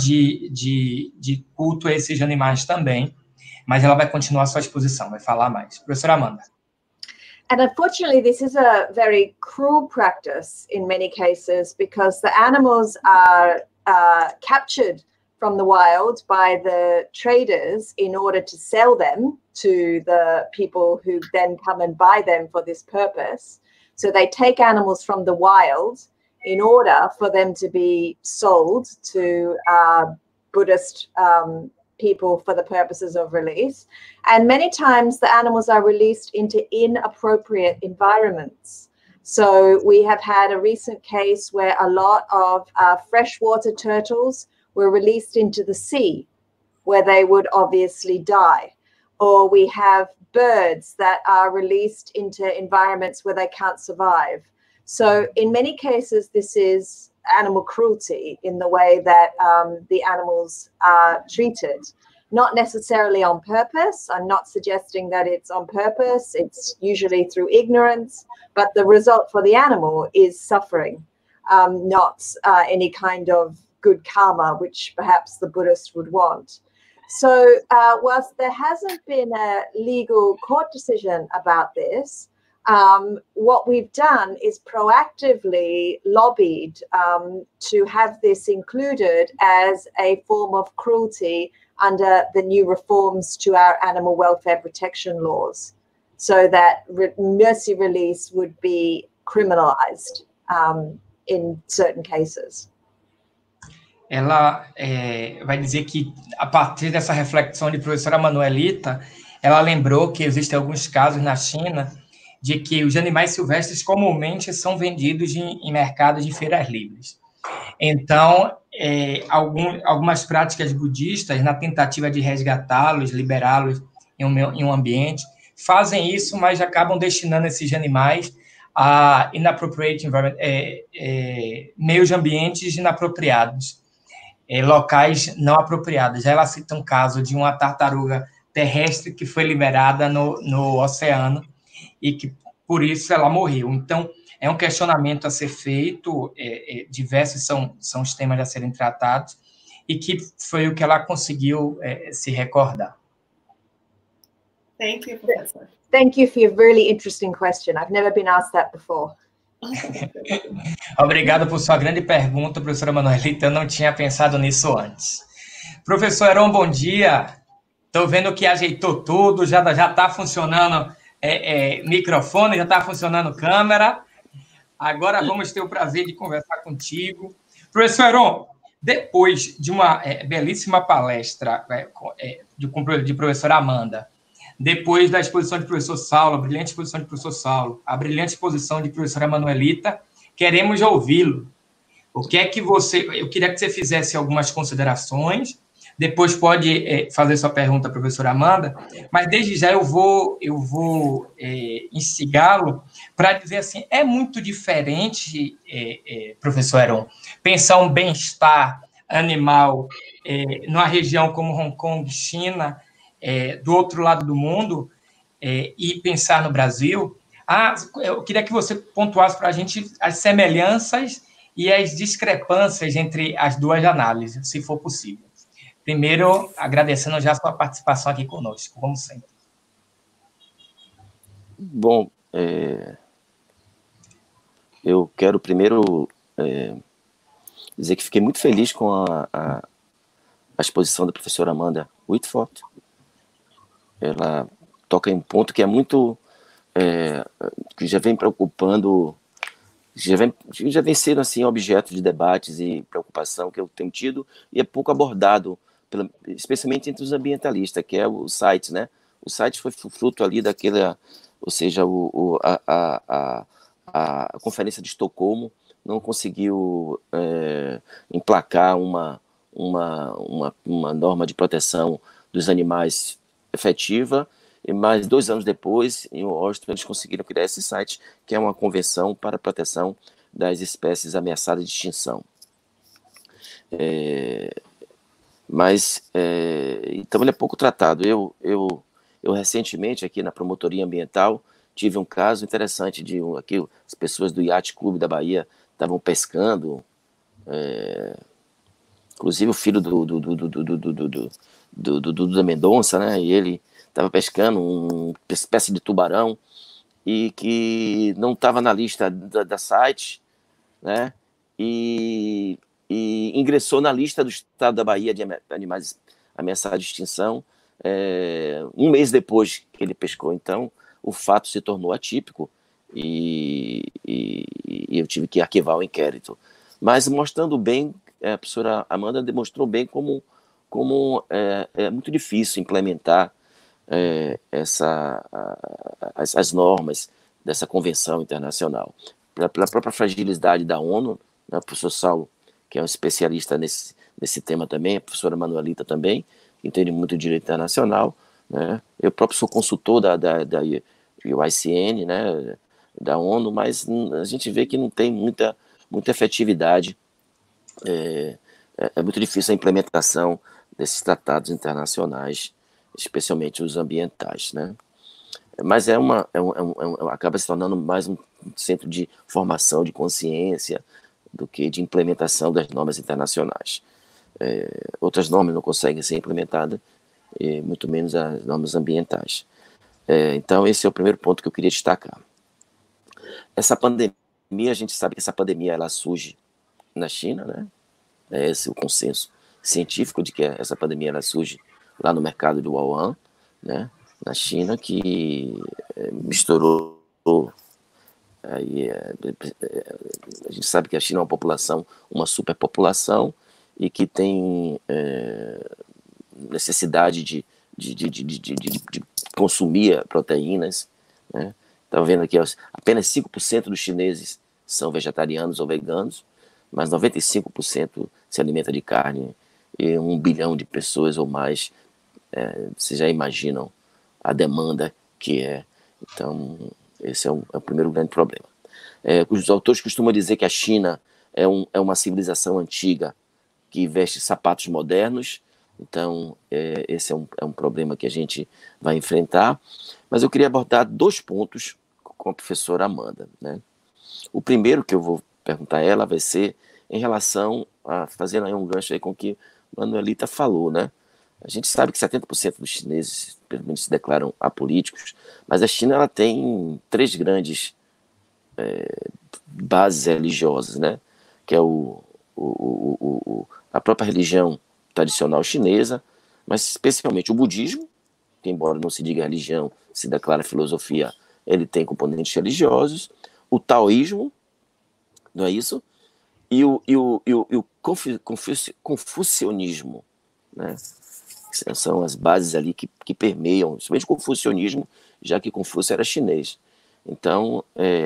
de culto a esses animais também. Mas ela vai continuar a sua exposição, vai falar mais. Professora Amanda. And unfortunately, this is a very cruel practice in many cases because the animals are captured from the wild by the traders in order to sell them to the people who then come and buy them for this purpose. So they take animals from the wild in order for them to be sold to Buddhist people for the purposes of release. And many times the animals are released into inappropriate environments. So we have had a recent case where a lot of freshwater turtles were released into the sea where they would obviously die. Or we have birds that are released into environments where they can't survive. So in many cases, this is animal cruelty in the way that the animals are treated. Not necessarily on purpose. I'm not suggesting that it's on purpose. It's usually through ignorance, but the result for the animal is suffering, not any kind of good karma, which perhaps the Buddhist would want. So whilst there hasn't been a legal court decision about this, what we've done is proactively lobbied to have this included as a form of cruelty under the new reforms to our animal welfare protection laws, so that mercy release would be criminalized in certain cases. Ela vai dizer que, a partir dessa reflexão de professora Manuelita, ela lembrou que existem alguns casos na China de que os animais silvestres comumente são vendidos em mercados de feiras livres. Então, algumas práticas budistas, na tentativa de resgatá-los, liberá-los em um ambiente, fazem isso, mas acabam destinando esses animais a inappropriate environment, meios ambientes inapropriados, locais não apropriados. Ela cita um caso de uma tartaruga terrestre que foi liberada no oceano e que, por isso, ela morreu. Então, é um questionamento a ser feito, diversos são os temas a serem tratados, e que foi o que ela conseguiu se recordar. Thank you, Professor. Thank you for your really interesting question. I've never been asked that before. Obrigado por sua grande pergunta, professora Manuelita. Eu não tinha pensado nisso antes. Professor Heron, bom dia. Estou vendo que ajeitou tudo, já está funcionando microfone, já está funcionando câmera. Agora vamos ter o prazer de conversar contigo. Professor Heron, depois de uma belíssima palestra de professora Amanda, depois da exposição de professor Saulo, a brilhante exposição de professor Saulo, a brilhante exposição de professora Manuelita, queremos ouvi-lo. O que é que eu queria que você fizesse algumas considerações, depois pode fazer sua pergunta, professora Amanda, mas desde já eu vou instigá-lo para dizer assim, é muito diferente, professor Heron, pensar um bem-estar animal numa região como Hong Kong, China, do outro lado do mundo, e pensar no Brasil. Eu queria que você pontuasse para a gente as semelhanças e as discrepâncias entre as duas análises, se for possível. Primeiro, agradecendo já a sua participação aqui conosco, como sempre. Bom, eu quero primeiro dizer que fiquei muito feliz com a exposição da professora Amanda Whitford. Ela toca em um ponto que é muito... que já vem preocupando... Já vem sendo assim, objeto de debates e preocupação que eu tenho tido e é pouco abordado, especialmente entre os ambientalistas, que é o site, né? O site foi fruto ali daquela... Ou seja, a Conferência de Estocolmo não conseguiu emplacar uma norma de proteção dos animais efetiva, mas 2 anos depois, em Washington, eles conseguiram criar esse site, que é uma convenção para a proteção das espécies ameaçadas de extinção. Então ele é pouco tratado. Eu recentemente, aqui na Promotoria Ambiental, tive um caso interessante de aqui, as pessoas do Yacht Clube da Bahia estavam pescando, inclusive o filho do Mendonça, né? E ele estava pescando uma espécie de tubarão e que não estava na lista da site, né? E ingressou na lista do Estado da Bahia de animais ameaçados de extinção 1 mês depois que ele pescou. Então, o fato se tornou atípico e eu tive que arquivar o inquérito. Mas mostrando bem, a professora Amanda demonstrou bem como é muito difícil implementar as normas dessa convenção internacional. Pela própria fragilidade da ONU, né, o professor Saulo, que é um especialista nesse tema também, a professora Manuelita também, que entende muito direito internacional, né? Eu próprio sou consultor da UICN, né, da ONU, mas a gente vê que não tem muita efetividade. É muito difícil a implementação desses tratados internacionais, especialmente os ambientais, né? Mas acaba se tornando mais um centro de formação de consciência do que de implementação das normas internacionais. Outras normas não conseguem ser implementadas, muito menos as normas ambientais. Então, esse é o primeiro ponto que eu queria destacar. Essa pandemia, a gente sabe que essa pandemia ela surge na China, né? É esse o consenso científico de que essa pandemia ela surge lá no mercado de Wuhan, né? Na China, que misturou. Aí, a gente sabe que a China é uma superpopulação e que tem necessidade de consumir proteínas, né? Estão vendo aqui, apenas 5% dos chineses são vegetarianos ou veganos, mas 95% se alimenta de carne, e 1 bilhão de pessoas ou mais, vocês já imaginam a demanda que é. Então, esse é o primeiro grande problema. Os autores costumam dizer que a China é uma civilização antiga que veste sapatos modernos. Então, esse é um problema que a gente vai enfrentar. Mas eu queria abordar 2 pontos com a professora Amanda, né? O primeiro que eu vou perguntar a ela vai ser em relação a, fazendo aí um gancho aí com o que a Manuelita falou, né? A gente sabe que 70% dos chineses, pelo menos, se declaram apolíticos, mas a China ela tem 3 grandes bases religiosas, né? Que é a própria religião tradicional chinesa, mas especialmente o budismo, que embora não se diga religião, se declara filosofia, ele tem componentes religiosos, o taoísmo, não é isso? E o confucionismo, né? São as bases ali que permeiam, principalmente o confucionismo, já que Confúcio era chinês. Então,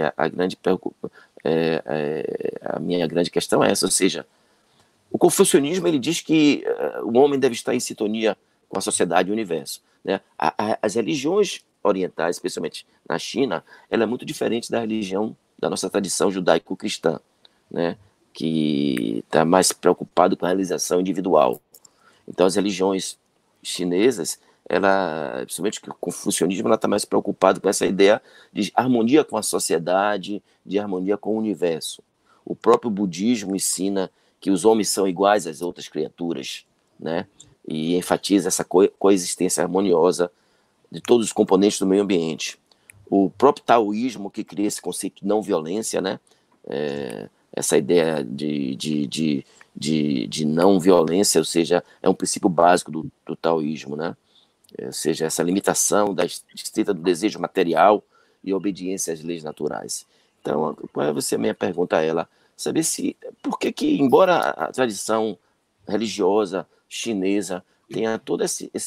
a minha grande questão é essa, ou seja, o confucionismo ele diz que o homem deve estar em sintonia com a sociedade e o universo, né? As religiões orientais, especialmente na China, ela é muito diferente da religião da nossa tradição judaico-cristã, né? Que está mais preocupado com a realização individual. Então, as religiões chinesas, principalmente o confucionismo, ela está mais preocupada com essa ideia de harmonia com a sociedade, de harmonia com o universo. O próprio budismo ensina que os homens são iguais às outras criaturas, né? E enfatiza essa coexistência harmoniosa de todos os componentes do meio ambiente. O próprio taoísmo, que cria esse conceito de não violência, né? Essa ideia de não violência, ou seja, é um princípio básico do taoísmo, né? Ou seja, essa limitação da estrita do desejo material e obediência às leis naturais. Então, qual é a minha pergunta a ela? Saber por que, embora a tradição religiosa chinesa tenha toda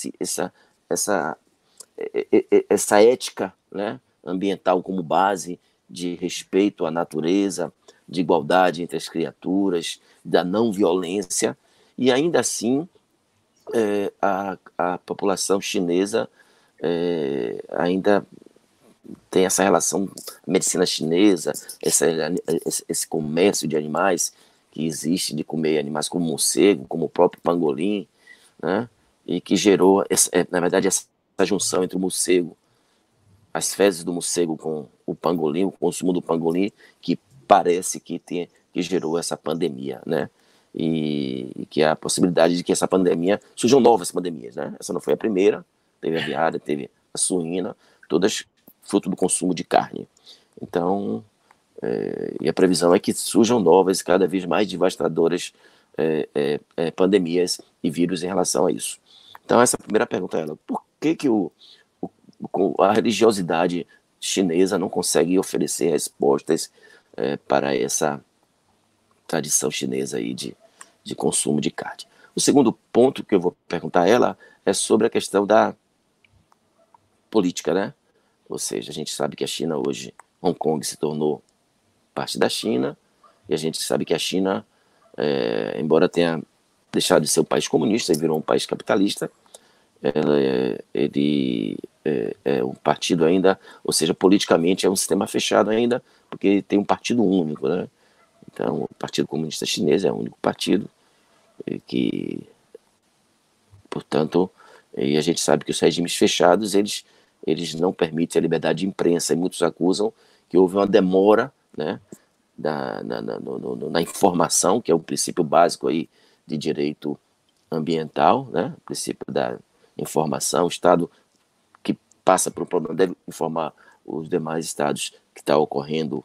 essa ética, né, ambiental como base de respeito à natureza, de igualdade entre as criaturas, da não violência, e ainda assim a população chinesa ainda tem essa relação medicina chinesa, esse comércio de animais que existe, de comer animais como morcego, como o próprio pangolim, né? E que gerou, na verdade, essa junção entre o morcego, as fezes do morcego com o pangolim, o consumo do pangolim, que parece que gerou essa pandemia, né? E que há a possibilidade de que essa pandemia, surjam novas pandemias, né? Essa não foi a primeira, teve a aviária, teve a suína, todas fruto do consumo de carne. Então, e a previsão é que surjam novas, cada vez mais devastadoras pandemias e vírus em relação a isso. Então, essa é a primeira pergunta a ela. Por que a religiosidade chinesa não consegue oferecer respostas para essa tradição chinesa aí de consumo de carne? O segundo ponto que eu vou perguntar a ela é sobre a questão da política, né? Ou seja, a gente sabe que a China hoje, Hong Kong se tornou parte da China, e a gente sabe que a China, embora tenha deixado de ser um país comunista e virou um país capitalista, ele é um partido ainda, ou seja, politicamente é um sistema fechado ainda, porque tem um partido único, né? Então, o Partido Comunista Chinês é o único partido que, portanto, e a gente sabe que os regimes fechados, eles não permitem a liberdade de imprensa, e muitos acusam que houve uma demora, né, na informação, que é um princípio básico aí de direito ambiental, né, o princípio da informação. O Estado que passa por um problema deve informar os demais estados que está ocorrendo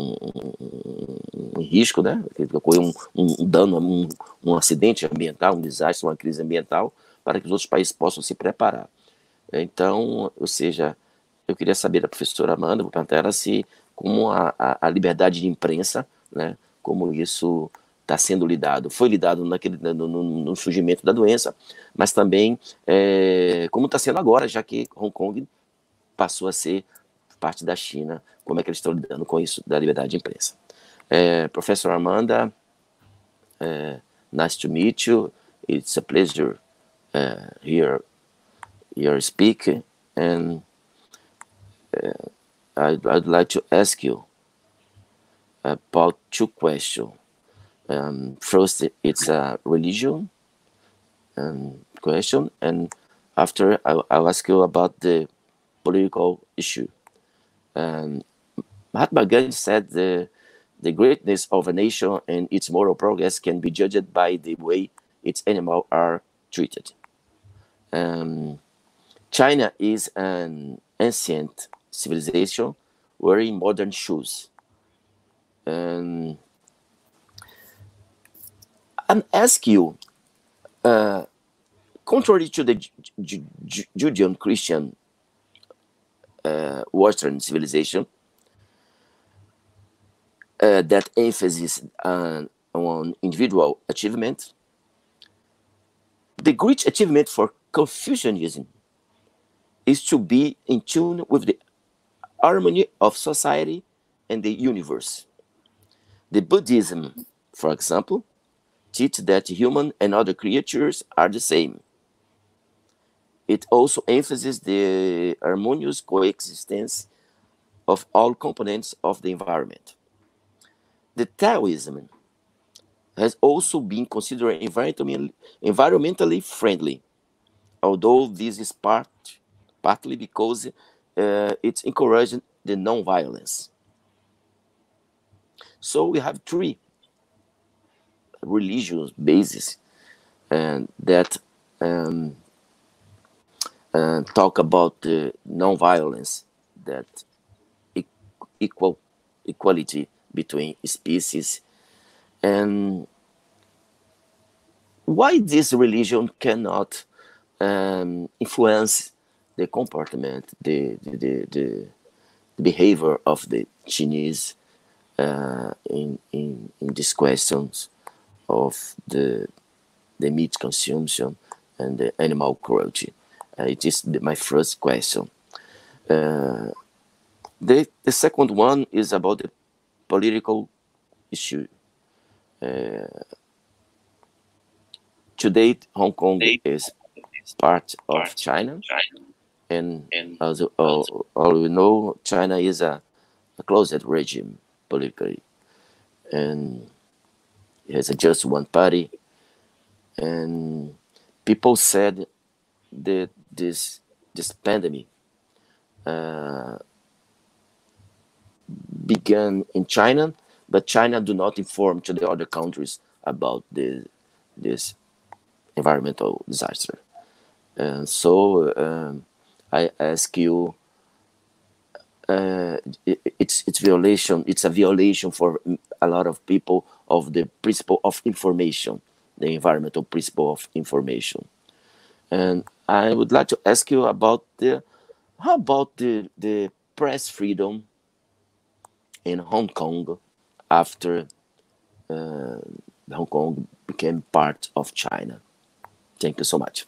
um risco, né, que ocorreu um dano, um acidente ambiental, um desastre, uma crise ambiental, para que os outros países possam se preparar. Então, ou seja, eu queria saber da professora Amanda, vou perguntar ela como a liberdade de imprensa, né, como isso está sendo lidado. Foi lidado no surgimento da doença, mas também como está sendo agora, já que Hong Kong passou a ser parte da China, como é que eles estão lidando com isso da liberdade de imprensa. Professor Amanda, nice to meet you. It's a pleasure hear your speak, and I'd like to ask you about two questions. First, it's a religion question, and after I'll ask you about the political issue. Mahatma Gandhi said the greatness of a nation and its moral progress can be judged by the way its animals are treated. China is an ancient civilization wearing modern shoes. I'm asking you, contrary to the Judean-Christian Western civilization, that emphasis on individual achievement, the great achievement for Confucianism is to be in tune with the harmony of society and the universe. The Buddhism, for example, teaches that human and other creatures are the same. It also emphasizes the harmonious coexistence of all components of the environment. The Taoism has also been considered environmentally friendly, although this is partly because it encourages the non-violence. So we have three religious bases that talk about the non-violence, that equality between species, and why this religion cannot influence the comportment, the behavior of the Chinese in these questions of the meat consumption and the animal cruelty. It is my first question. The second one is about the political issue. Today, Hong Kong is part of China, and as all we know, China is a closed regime politically, and it has just one party. And people said that this pandemic began in China, but China do not inform to the other countries about this environmental disaster. And so I ask you, it's violation. It's a violation for a lot of people of the principle of information, the environmental principle of information. And I would like to ask you about how about the press freedom in Hong Kong after Hong Kong became part of China. Thank you so much.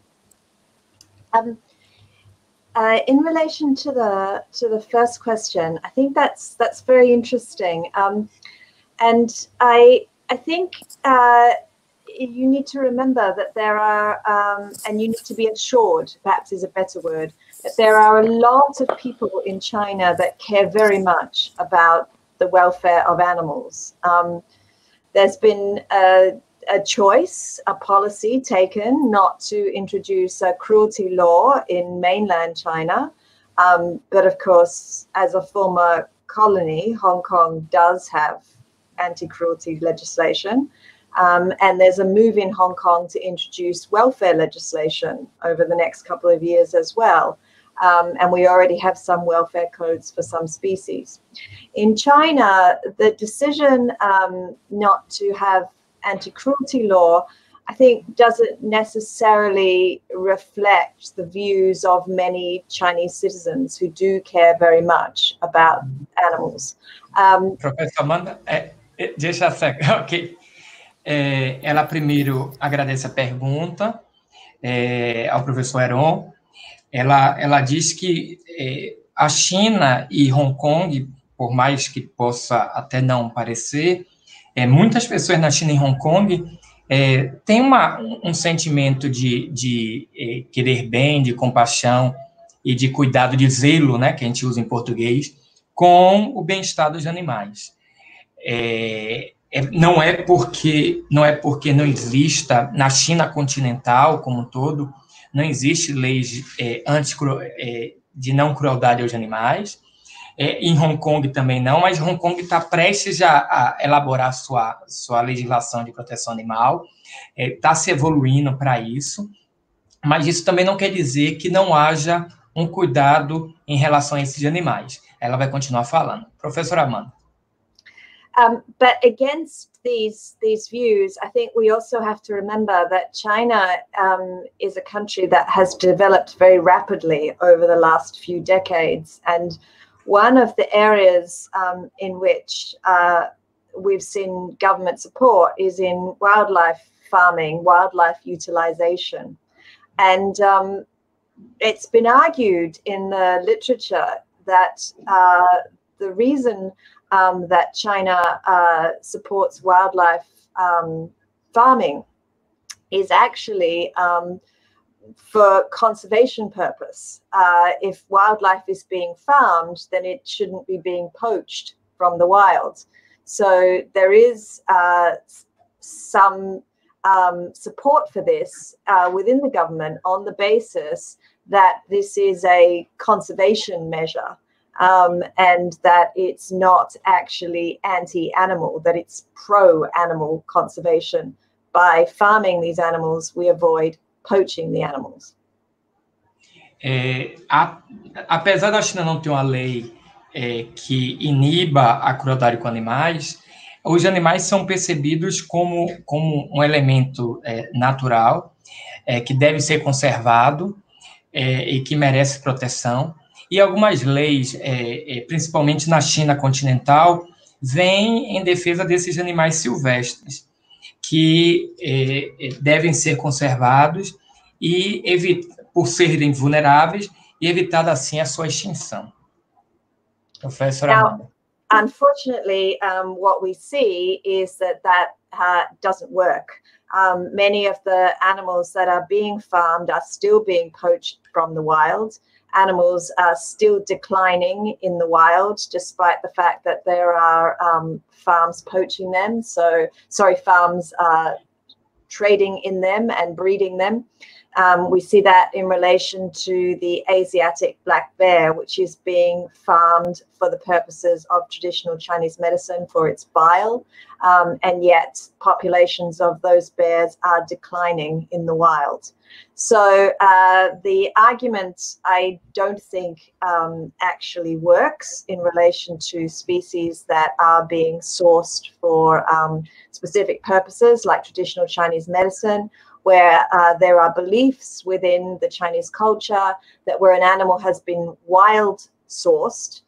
In relation to the first question, I think that's very interesting, and I think you need to remember that there are, and you need to be assured, perhaps is a better word, that there are a lot of people in China that care very much about the welfare of animals. There's been a choice, a policy taken not to introduce a cruelty law in mainland China. But of course, as a former colony, Hong Kong does have anti-cruelty legislation. And there's a move in Hong Kong to introduce welfare legislation over the next couple of years as well. And we already have some welfare codes for some species. In China, the decision not to have anti-cruelty law, I think, doesn't necessarily reflect the views of many Chinese citizens who do care very much about animals. Professor Amanda, deixa ok. Ela primeiro agradece a pergunta ao professor Heron. Ela diz que a China e Hong Kong, por mais que possa até não parecer, muitas pessoas na China e Hong Kong têm um sentimento de querer bem, de compaixão e de cuidado, de zelo, né, que a gente usa em português, com o bem-estar dos animais. Não é porque não exista, na China continental como um todo, não existe leis de não crueldade aos animais, em Hong Kong também não, mas Hong Kong está prestes a elaborar sua legislação de proteção animal, está se evoluindo para isso, mas isso também não quer dizer que não haja um cuidado em relação a esses animais. Ela vai continuar falando. Professora Amanda. But against these views, I think we also have to remember that China is a country that has developed very rapidly over the last few decades. And one of the areas in which we've seen government support is in wildlife farming, wildlife utilization. And it's been argued in the literature that the reason that China supports wildlife farming is actually for conservation purpose. If wildlife is being farmed, then it shouldn't be being poached from the wild. So there is some support for this within the government on the basis that this is a conservation measure. And that it's not actually anti-animal, that it's pro-animal conservation. By farming these animals, we avoid poaching the animals. Apesar da China não ter uma lei que iniba a crueldade com animais, os animais são percebidos como um elemento natural, que deve ser conservado e que merece proteção. E algumas leis, principalmente na China continental, vêm em defesa desses animais silvestres, que devem ser conservados e, por serem vulneráveis, e evitar, assim, a sua extinção. Professora Amanda. Unfortunately, what we see is that doesn't work. Many of the animals that are being farmed are still being poached from the wild. Animals are still declining in the wild, despite the fact that there are farms poaching them. Farms trading in them and breeding them. We see that in relation to the Asiatic black bear, which is being farmed for the purposes of traditional Chinese medicine for its bile, and yet populations of those bears are declining in the wild. So the argument, I don't think actually works in relation to species that are being sourced for specific purposes like traditional Chinese medicine, where there are beliefs within the Chinese culture that where an animal has been wild sourced,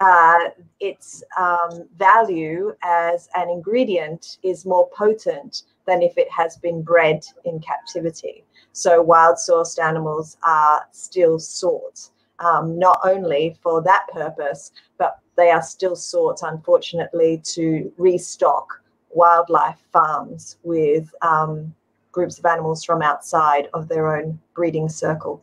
its value as an ingredient is more potent than if it has been bred in captivity. So wild sourced animals are still sought, not only for that purpose, but they are still sought, unfortunately, to restock wildlife farms with groups of animals from outside of their own breeding circle.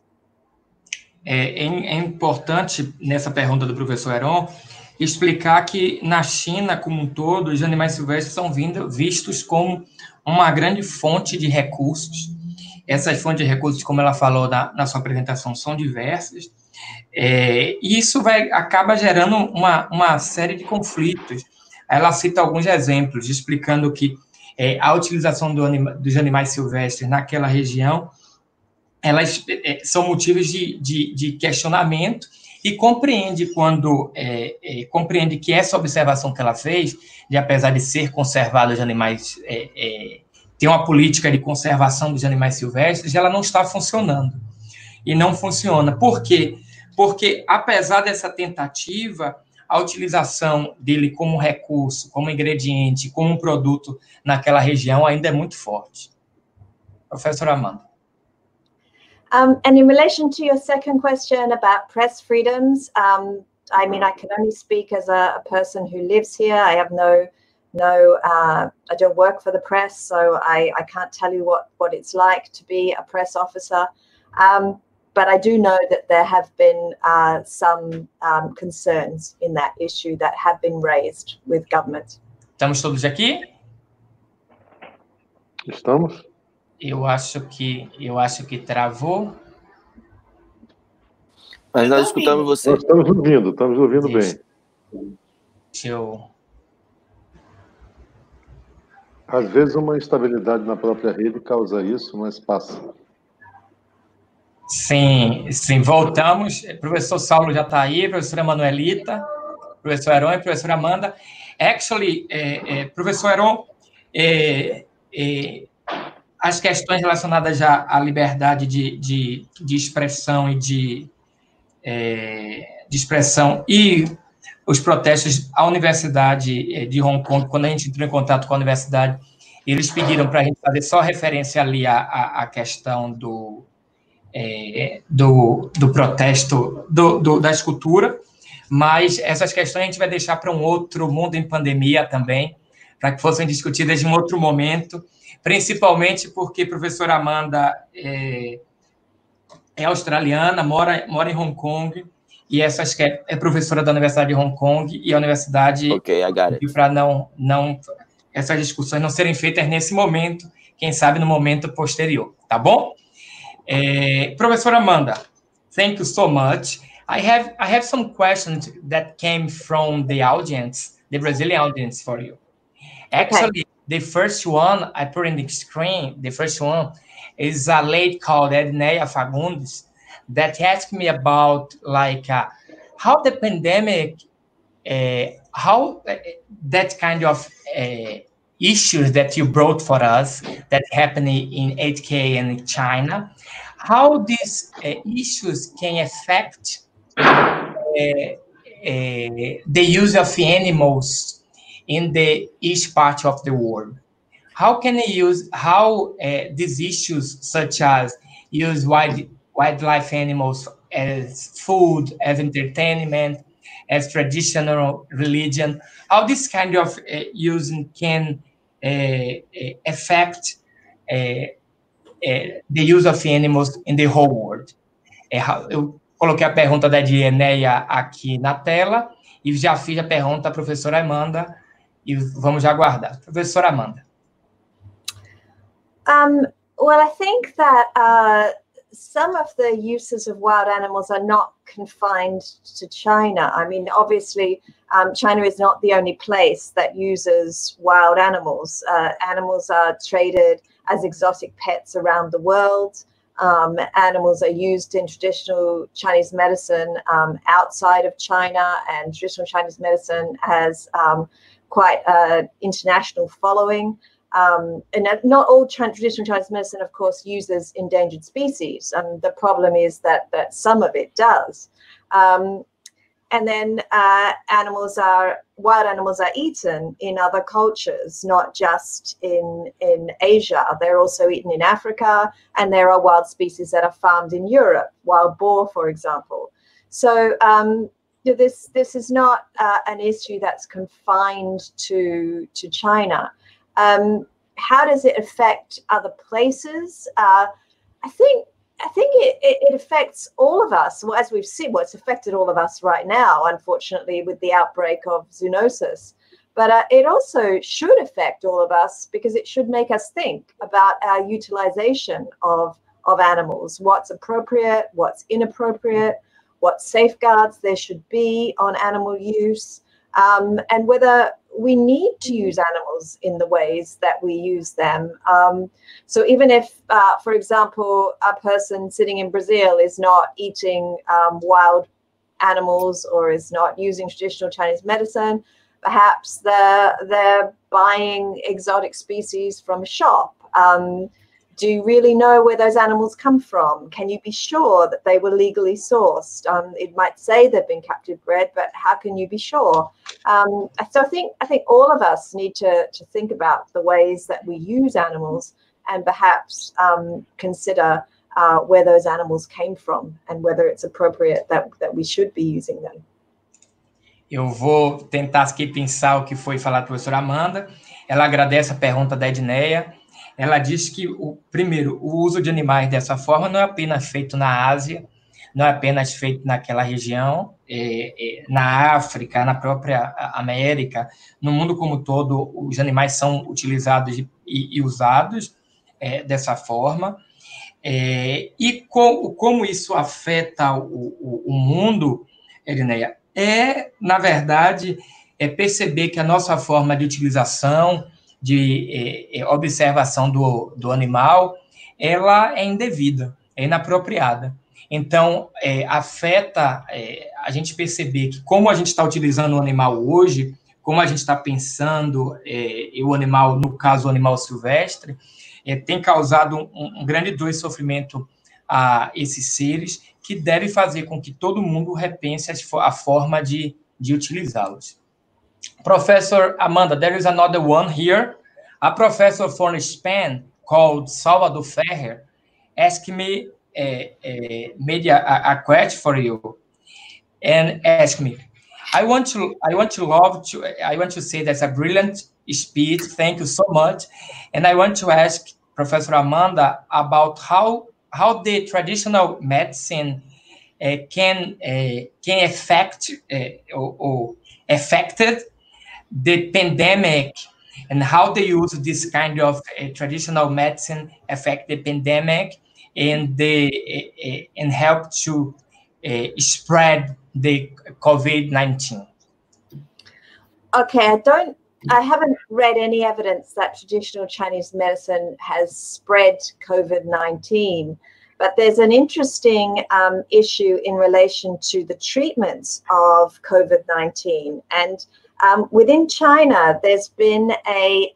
É importante, nessa pergunta do professor Heron, explicar que na China, como um todo, os animais silvestres são vistos como uma grande fonte de recursos. Essas fontes de recursos, como ela falou na sua apresentação, são diversas. E isso acaba gerando uma série de conflitos. Ela cita alguns exemplos, explicando que a utilização dos animais silvestres naquela região, elas são motivos de questionamento, e compreende compreende que essa observação que ela fez, de apesar de ser conservado os animais, ter uma política de conservação dos animais silvestres, ela não está funcionando. E não funciona. Por quê? Porque, apesar dessa tentativa, a utilização dele como recurso, como ingrediente, como um produto naquela região ainda é muito forte. Professora Amanda. And in relation to your second question about press freedoms, I mean, I can only speak as a person who lives here. I have I don't work for the press, so I can't tell you what it's like to be a press officer. But I do know that there have been some concerns in that issue that have been raised with government. Estamos todos aqui? Estamos? Eu acho que travou. Mas nós escutamos você. Nós estamos ouvindo bem. Deixa eu... Às vezes uma instabilidade na própria rede causa isso, mas passa. Sim, voltamos. O professor Saulo já está aí, professora Manuelita, professor Heron e professora Amanda. Actually, professor Heron, as questões relacionadas já à liberdade de expressão e de expressão e os protestos à Universidade de Hong Kong, quando a gente entrou em contato com a universidade, eles pediram para a gente fazer só referência ali à questão do protesto, da escultura, mas essas questões a gente vai deixar para um outro Mundo em Pandemia também, para que fossem discutidas em um outro momento, principalmente porque a professora Amanda é australiana, mora em Hong Kong, e é professora da Universidade de Hong Kong, e a universidade para não essas discussões não serem feitas nesse momento, quem sabe no momento posterior, tá bom? Professora Amanda, thank you so much. I have some questions that came from the audience, the Brazilian audience for you. Actually, the first one I put in the screen, the first one is a lady called Edneia Fagundes that asked me about how the pandemic, how that kind of issues that you brought for us that happening in 8K and in China, how these issues can affect the use of animals in each part of the world. How can these issues, such as use wildlife animals as food, as entertainment, as traditional religion, how this kind of using can affect the use of animals in the whole world. Eu coloquei a pergunta da Edneia aqui na tela e já fiz a pergunta à professora Amanda e vamos já aguardar. Professora Amanda. Well, I think that some of the uses of wild animals are not confined to China. I mean, obviously, China is not the only place that uses wild animals. Animals are traded as exotic pets around the world. Animals are used in traditional Chinese medicine outside of China, and traditional Chinese medicine has quite an international following. And not all traditional Chinese medicine, of course, uses endangered species. The problem is that some of it does. And then wild animals are eaten in other cultures, not just in Asia. They're also eaten in Africa, and there are wild species that are farmed in Europe, wild boar, for example. So this is not an issue that's confined to China. How does it affect other places? I think it affects all of us. Well, as we've seen, it's affected all of us right now, unfortunately, with the outbreak of zoonosis. But it also should affect all of us because it should make us think about our utilization of animals, what's appropriate, what's inappropriate, what safeguards there should be on animal use, and whether we need to use animals in the ways that we use them. So even if, for example, a person sitting in Brazil is not eating wild animals or is not using traditional Chinese medicine, perhaps they're buying exotic species from a shop. Do you really know where those animals come from? Can you be sure that they were legally sourced? It might say they've been captive bred, but how can you be sure? So I think all of us need to think about the ways that we use animals and perhaps consider where those animals came from and whether it's appropriate that we should be using them. Eu vou tentar aqui pensar o que foi falar a professora Amanda. Ela agradece a pergunta da Edneia. ela diz que, primeiro, o uso de animais dessa forma não é apenas feito na Ásia, não é apenas feito naquela região, na África, na própria América, no mundo como todo, os animais são utilizados e usados dessa forma. E como isso afeta o mundo, Elinéia, na verdade, perceber que a nossa forma de utilização, de observação do animal, ela é indevida, é inapropriada. Então, afeta a gente perceber que como a gente está utilizando o animal hoje, como a gente está pensando o animal, no caso, o animal silvestre, tem causado um grande dor e sofrimento a esses seres, que deve fazer com que todo mundo repense a forma de utilizá-los. Professor Amanda, there is another one here. A professor from Spain called Salvador Ferrer asked me, made a question for you, and asked me, I want to say that's a brilliant speech. Thank you so much. And I want to ask Professor Amanda about how the traditional medicine can affect or affected the pandemic, and how the use of this kind of traditional medicine affect the pandemic and help to spread the COVID-19. Okay, I haven't read any evidence that traditional Chinese medicine has spread COVID-19, but there's an interesting issue in relation to the treatments of COVID-19. And within China, there's been a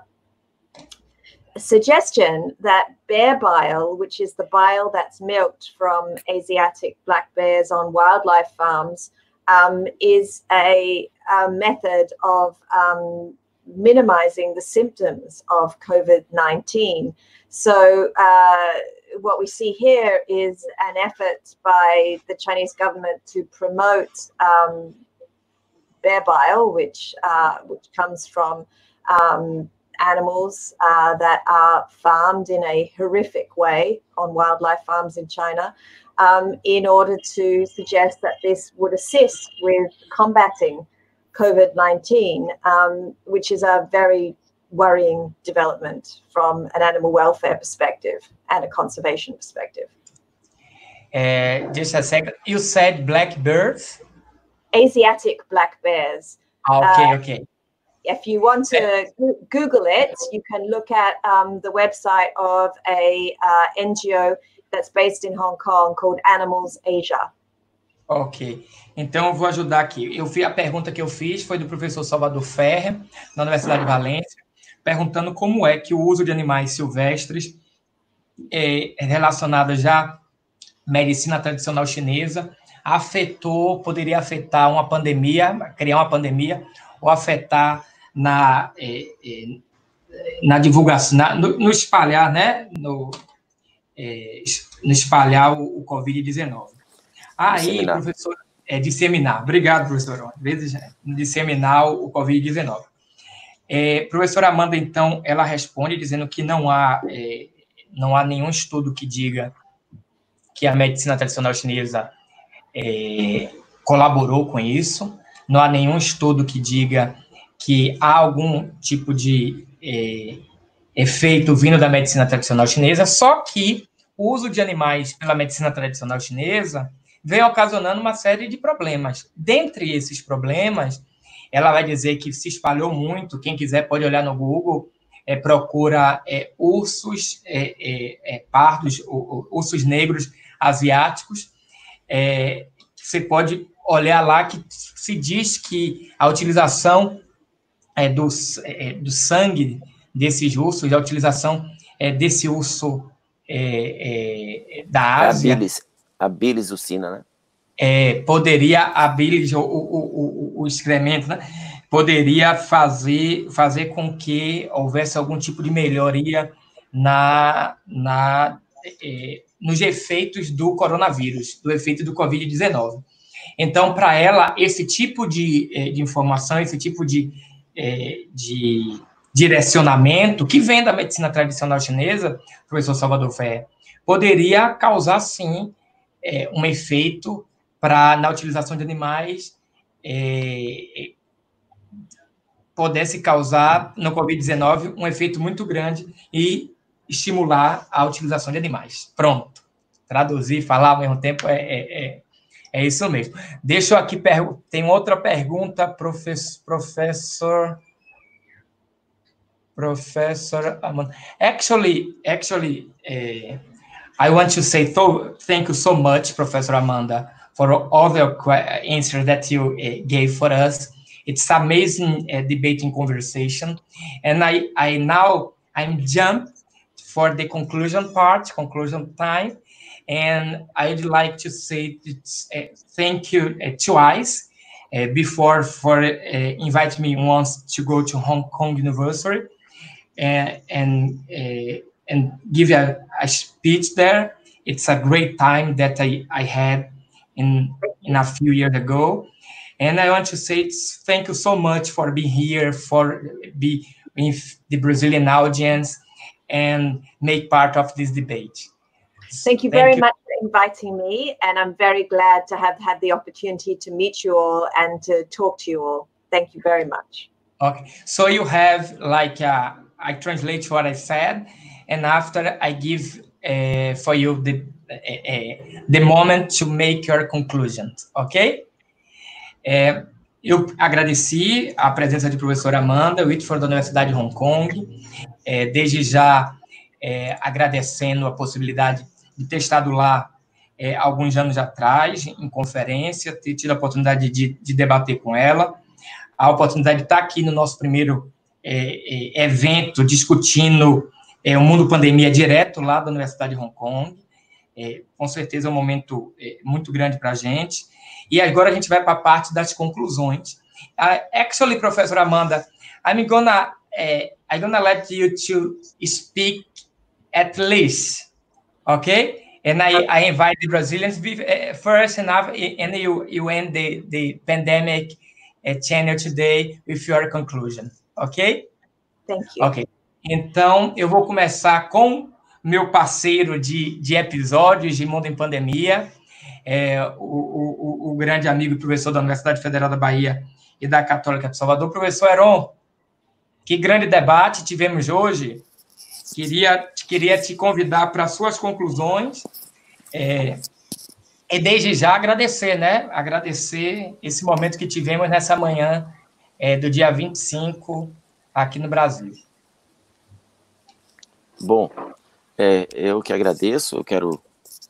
suggestion that bear bile, which is the bile that's milked from Asiatic black bears on wildlife farms, is a method of minimizing the symptoms of COVID-19. So what we see here is an effort by the Chinese government to promote bear bile, which comes from animals that are farmed in a horrific way on wildlife farms in China, in order to suggest that this would assist with combating COVID-19, which is a very worrying development from an animal welfare perspective and a conservation perspective. Just a second. You said black bears? Asiatic black bears. Okay. If you want to Google it, you can look at the website of a NGO that's based in Hong Kong called Animals Asia. Ok, então eu vou ajudar aqui. A pergunta que eu fiz foi do professor Salvador Ferrer, na Universidade de Valência, perguntando como é que o uso de animais silvestres relacionado já à medicina tradicional chinesa poderia afetar uma pandemia, criar uma pandemia, ou afetar na divulgação, no espalhar, né? No espalhar o Covid-19. Aí, professor, disseminar. Obrigado, professor. Às vezes, disseminar o Covid-19. Professora Amanda, então, ela responde dizendo que não há nenhum estudo que diga que a medicina tradicional chinesa colaborou com isso. Não há nenhum estudo que diga que há algum tipo de efeito vindo da medicina tradicional chinesa, só que o uso de animais pela medicina tradicional chinesa vem ocasionando uma série de problemas. Dentre esses problemas, ela vai dizer que se espalhou muito, quem quiser pode olhar no Google, procura ursos pardos, ursos negros asiáticos, você pode olhar lá que se diz que a utilização do sangue desses ursos, a utilização desse urso da Ásia... A bilis ucina, né? Poderia, a bilis, o excremento, né? Poderia fazer com que houvesse algum tipo de melhoria nos efeitos do coronavírus, do efeito do Covid-19. Então, para ela, esse tipo de informação, esse tipo de direcionamento que vem da medicina tradicional chinesa, professor Salvador Ferrer, poderia causar, sim, um efeito na utilização de animais, pudesse causar, no Covid-19, um efeito muito grande e estimular a utilização de animais. Pronto. Traduzir, falar ao mesmo tempo é isso mesmo. Deixa eu aqui, tem outra pergunta, professor Amanda. Actually, I want to say thank you so much, Professor Amanda, for all the answers that you gave for us. It's amazing debating conversation, and I'm jumped for the conclusion time, and I'd like to say thank you twice before for inviting me once to go to Hong Kong University and give a speech there. It's a great time that I had in a few years ago. And I want to say thank you so much for being here, for being with the Brazilian audience and make part of this debate. Thank you very much for inviting me, and I'm very glad to have had the opportunity to meet you all and to talk to you all. Thank you very much. Okay, so you have I translate what I said, and after I give for you the moment to make your conclusions, okay? Eu agradeci a presença de professora Amanda Whitford da Universidade de Hong Kong, desde já agradecendo a possibilidade de ter estado lá alguns anos atrás, em conferência, ter tido a oportunidade de debater com ela, a oportunidade de estar aqui no nosso primeiro evento discutindo o mundo pandemia direto lá da Universidade de Hong Kong. Com certeza é um momento muito grande para a gente. E agora a gente vai para a parte das conclusões. Actually, Professor Amanda, I'm gonna let you to speak at least, okay? And I invite the Brazilians first, and you end the pandemic channel today with your conclusion, okay? Thank you. Okay. Então, eu vou começar com meu parceiro de episódios de Mundo em Pandemia, o grande amigo e professor da Universidade Federal da Bahia e da Católica de Salvador, professor Heron. Que grande debate tivemos hoje. Queria te convidar para suas conclusões e desde já agradecer, né? Agradecer esse momento que tivemos nessa manhã do dia 25 aqui no Brasil. Bom, eu que agradeço, eu quero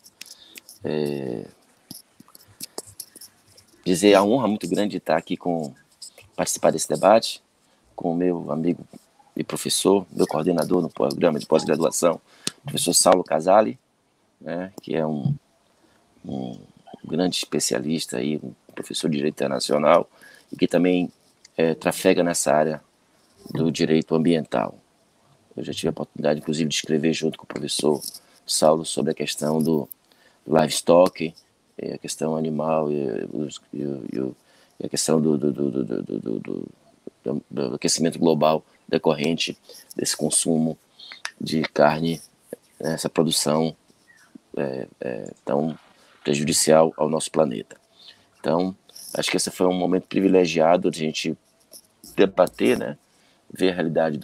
dizer a honra muito grande de estar aqui participar desse debate com o meu amigo e professor, meu coordenador no programa de pós-graduação, professor Saulo Casali, né, que é um grande especialista, aí, um professor de Direito Internacional, e que também trafega nessa área do direito ambiental. Eu já tive a oportunidade, inclusive, de escrever junto com o professor Saulo sobre a questão do livestock, a questão animal e a questão do aquecimento global decorrente desse consumo de carne, essa produção tão prejudicial ao nosso planeta. Então, acho que esse foi um momento privilegiado de a gente debater, né, ver a realidade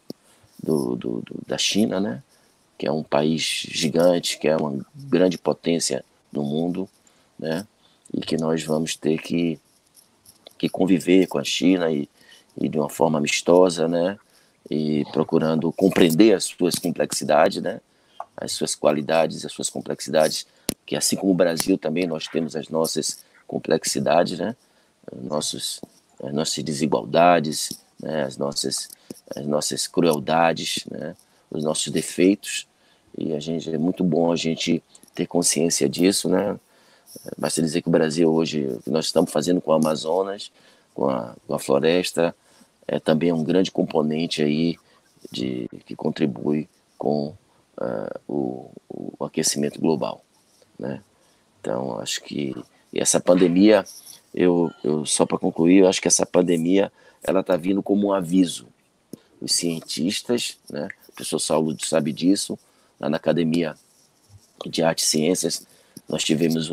da China, né, que é um país gigante, que é uma grande potência no mundo, né, e que nós vamos ter que conviver com a China e de uma forma amistosa, né, e procurando compreender as suas complexidades, né, as suas qualidades, as suas complexidades, que assim como o Brasil também nós temos as nossas complexidades, né, as nossas desigualdades, né, as nossas crueldades, né, os nossos defeitos, e é muito bom a gente ter consciência disso, né. Basta dizer que o Brasil hoje, o que nós estamos fazendo com o Amazonas, com a floresta, também um grande componente aí que contribui com o aquecimento global, né. Então, acho que essa pandemia, só para concluir, eu acho que essa pandemia ela está vindo como um aviso os cientistas, né? O professor Saulo sabe disso. Lá na Academia de Artes e Ciências, nós tivemos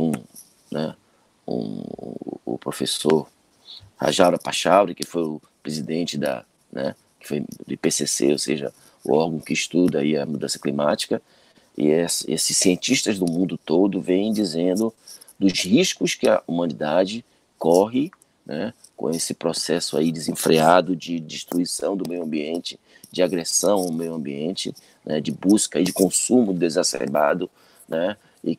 o professor Rajara Pachauri, que foi o presidente que foi do IPCC, ou seja, o órgão que estuda aí a mudança climática, e esses cientistas do mundo todo vêm dizendo dos riscos que a humanidade corre, né, com esse processo aí desenfreado de destruição do meio ambiente, de agressão ao meio ambiente, né, de busca e de consumo desacerbado, né, e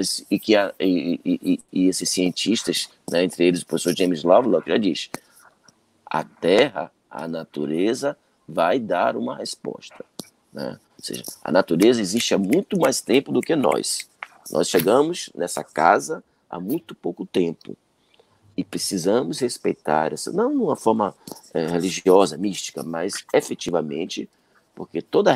esses cientistas, né, entre eles o professor James Lovelock, já diz: a Terra, a natureza vai dar uma resposta, né? Ou seja, a natureza existe há muito mais tempo do que nós. Nós chegamos nessa casa há muito pouco tempo e precisamos respeitar essa, não de uma forma religiosa, mística, mas efetivamente, porque toda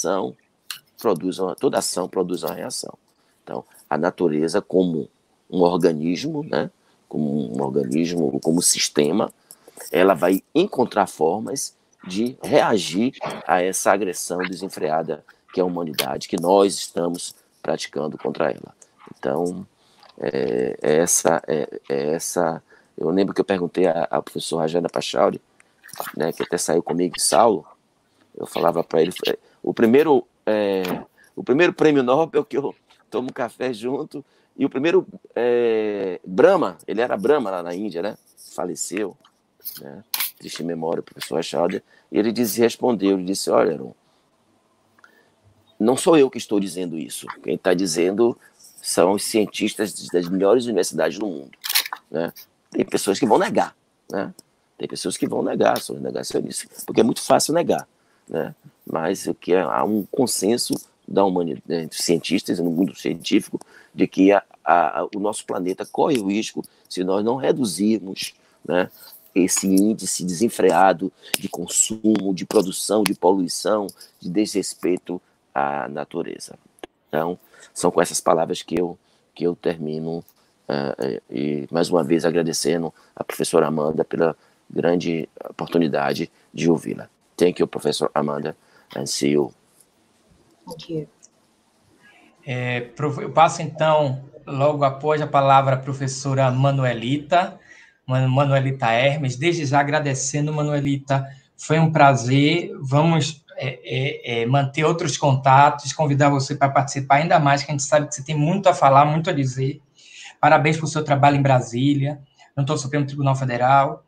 ação produz uma reação. Então, a natureza como um organismo, né, como sistema, ela vai encontrar formas de reagir a essa agressão desenfreada que é a humanidade, que nós estamos praticando contra ela. Então, essa. Eu lembro que eu perguntei ao professor Rajana Pachauri, né, que até saiu comigo em Saulo, eu falava para ele, o primeiro prêmio Nobel que eu tomo café junto, e o primeiro Brahma, ele era Brahma lá na Índia, né? Faleceu, né? Triste memória, o professor Pachauri, e ele respondeu, ele disse: olha, Aaron, não sou eu que estou dizendo isso, quem está dizendo são os cientistas das melhores universidades do mundo, né? Tem pessoas que vão negar, né? Tem pessoas que vão negar, são negacionistas, porque é muito fácil negar, né? Mas há um consenso da humanidade, entre cientistas no mundo científico, de que o nosso planeta corre o risco, se nós não reduzirmos, né, esse índice desenfreado de consumo, de produção, de poluição, de desrespeito à natureza. Então, são com essas palavras que eu termino, e mais uma vez agradecendo a professora Amanda pela grande oportunidade de ouvi-la. Thank you, Professor Amanda, and see you. Thank you. Eu passo, então, logo após a palavra à professora Manuelita Hermes. Desde já agradecendo, Manuelita, foi um prazer. Vamos manter outros contatos, convidar você para participar ainda mais, que a gente sabe que você tem muito a falar, muito a dizer. Parabéns pelo seu trabalho em Brasília, no Supremo Tribunal Federal.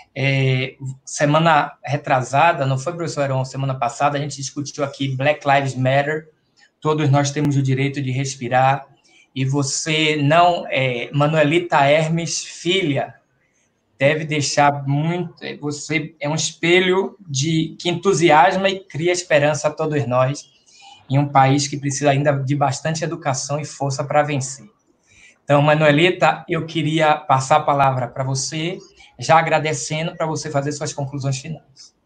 Semana retrasada, não foi, professor Aaron? Semana passada, a gente discutiu aqui Black Lives Matter. Todos nós temos o direito de respirar. E você não... Manuelita Hermes, filha, deve deixar muito... Você é um espelho que entusiasma e cria esperança a todos nós em um país que precisa ainda de bastante educação e força para vencer. Então, Manuelita, eu queria passar a palavra para você, já agradecendo, para você fazer suas conclusões finais.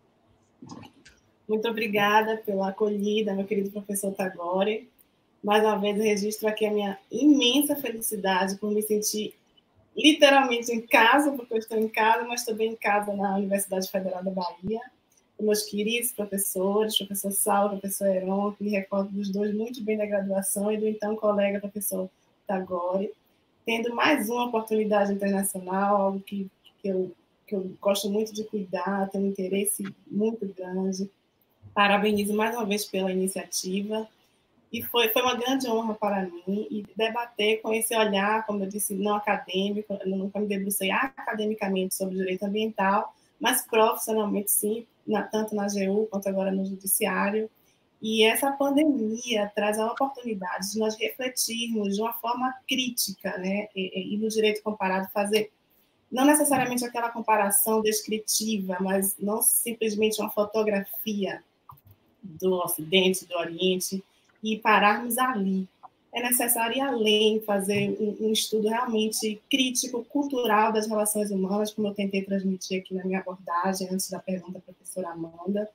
Muito obrigada pela acolhida, meu querido professor Tagore. Mais uma vez, eu registro aqui a minha imensa felicidade por me sentir literalmente em casa, porque eu estou em casa, mas também em casa na Universidade Federal da Bahia, com meus queridos professores, professor Saulo, professor Heron, que me recordo dos dois muito bem da graduação, e do então colega professor Tagore, tendo mais uma oportunidade internacional, algo que eu gosto muito de cuidar, tenho um interesse muito grande. Parabenizo mais uma vez pela iniciativa, e foi uma grande honra para mim, e debater com esse olhar, como eu disse, não acadêmico. Eu nunca me debrucei academicamente sobre direito ambiental, mas profissionalmente sim, tanto na AGU quanto agora no Judiciário. E essa pandemia traz a oportunidade de nós refletirmos de uma forma crítica, né? E no direito comparado fazer, não necessariamente aquela comparação descritiva, mas não simplesmente uma fotografia do Ocidente, do Oriente, e pararmos ali. É necessário ir além, fazer um estudo realmente crítico, cultural das relações humanas, como eu tentei transmitir aqui na minha abordagem, antes da pergunta da professora Amanda,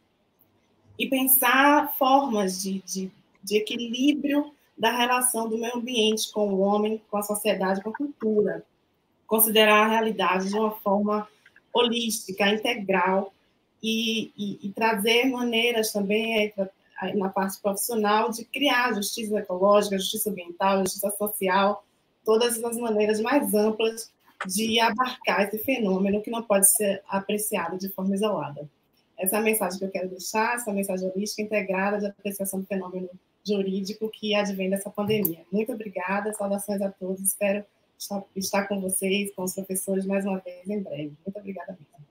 e pensar formas de equilíbrio da relação do meio ambiente com o homem, com a sociedade, com a cultura. Considerar a realidade de uma forma holística, integral, e trazer maneiras também na parte profissional de criar justiça ecológica, justiça ambiental, justiça social, todas as maneiras mais amplas de abarcar esse fenômeno que não pode ser apreciado de forma isolada. Essa é a mensagem que eu quero deixar, essa mensagem holística integrada de apreciação do fenômeno jurídico que advém dessa pandemia. Muito obrigada, saudações a todos, espero estar com vocês, com os professores, mais uma vez, em breve. Muito obrigada mesmo.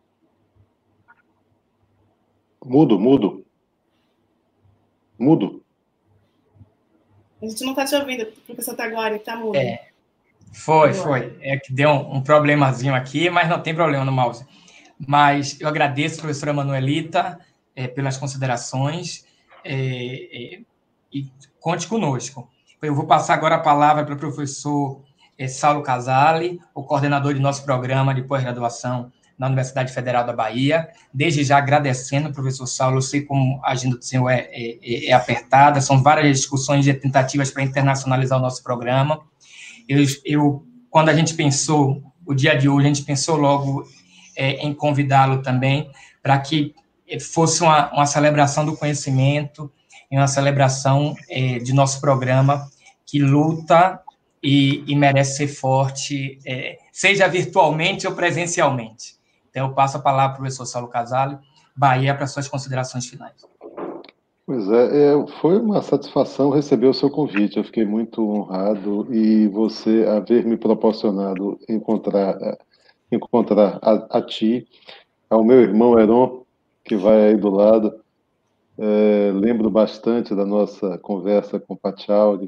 Mudo. A gente não está te ouvindo, professor Taguari, está mudo. Foi. É que deu um problemazinho aqui, mas não tem problema no mouse. Mas eu agradeço, professora Manuelita, pelas considerações e conte conosco. Eu vou passar agora a palavra para o professor Saulo Casale, o coordenador de nosso programa de pós-graduação na Universidade Federal da Bahia. Desde já agradecendo, professor Saulo, eu sei como a agenda do senhor é apertada, são várias discussões e tentativas para internacionalizar o nosso programa. Quando a gente pensou, o dia de hoje, a gente pensou logo em convidá-lo também, para que fosse uma celebração do conhecimento e uma celebração de nosso programa que luta e merece ser forte, seja virtualmente ou presencialmente. Então, eu passo a palavra para o professor Saulo Casale, Bahia, para suas considerações finais. Pois foi uma satisfação receber o seu convite, eu fiquei muito honrado, e você haver me proporcionado encontrar a ti, ao meu irmão Heron, que vai aí do lado. Lembro bastante da nossa conversa com o Pachauri,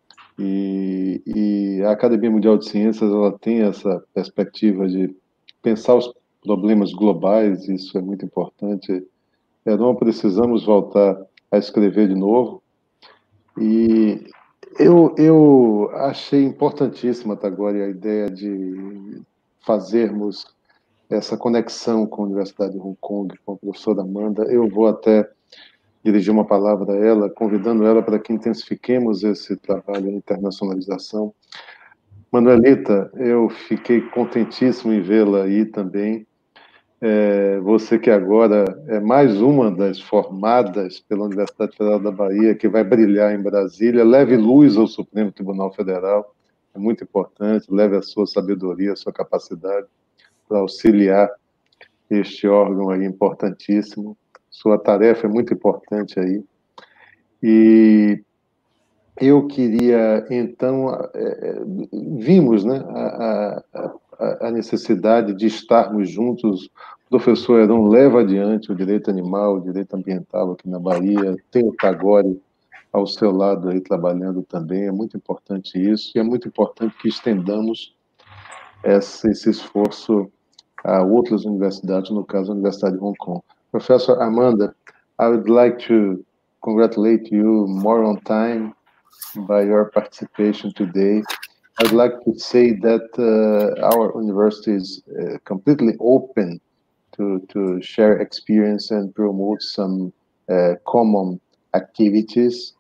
e a Academia Mundial de Ciências ela tem essa perspectiva de pensar os problemas globais, isso é muito importante. Heron, precisamos voltar a escrever de novo, e eu achei importantíssima até agora a ideia de fazermos essa conexão com a Universidade de Hong Kong, com a professora Amanda. Eu vou até dirigir uma palavra a ela, convidando ela para que intensifiquemos esse trabalho de internacionalização. Manuelita, eu fiquei contentíssimo em vê-la aí também. Você que agora é mais uma das formadas pela Universidade Federal da Bahia, que vai brilhar em Brasília, leve luz ao Supremo Tribunal Federal, é muito importante, leve a sua sabedoria, a sua capacidade para auxiliar este órgão aí importantíssimo. Sua tarefa é muito importante aí. E eu queria, então, vimos, né, a necessidade de estarmos juntos. O professor Heron leva adiante o direito animal, o direito ambiental aqui na Bahia, tem o Tagore ao seu lado aí trabalhando também, é muito importante isso, e é muito importante que estendamos esse esforço a outras universidades, no caso a Universidade de Hong Kong. Professor Amanda, I would like to congratulate you more on time by your participation today. I'd like to say that our university is completely open to share experience and promote some common activities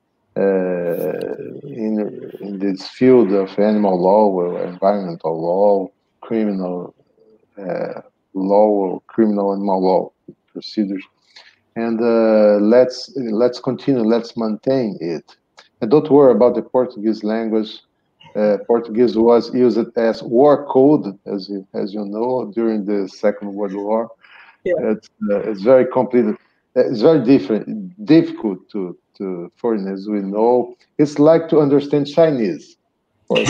in this field of animal law, or environmental law, criminal law, or criminal animal law procedures. And let's continue, let's maintain it. And don't worry about the Portuguese language. Portuguese was used as war code, as you know, during the Second World War. Yeah. It's very complicated. It's very difficult to foreigners. We know it's like to understand Chinese. My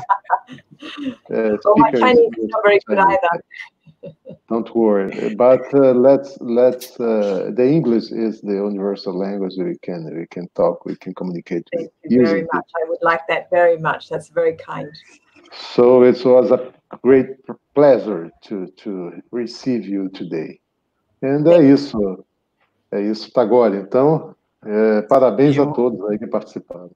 Chinese is not very good either. Don't worry, but let's the English is the universal language we can talk, we can communicate with. Thank you very much. I would like that very much. That's very kind. So it was a great pleasure to receive you today. And é isso, Tagore. Então, parabéns a todos aí que participaram.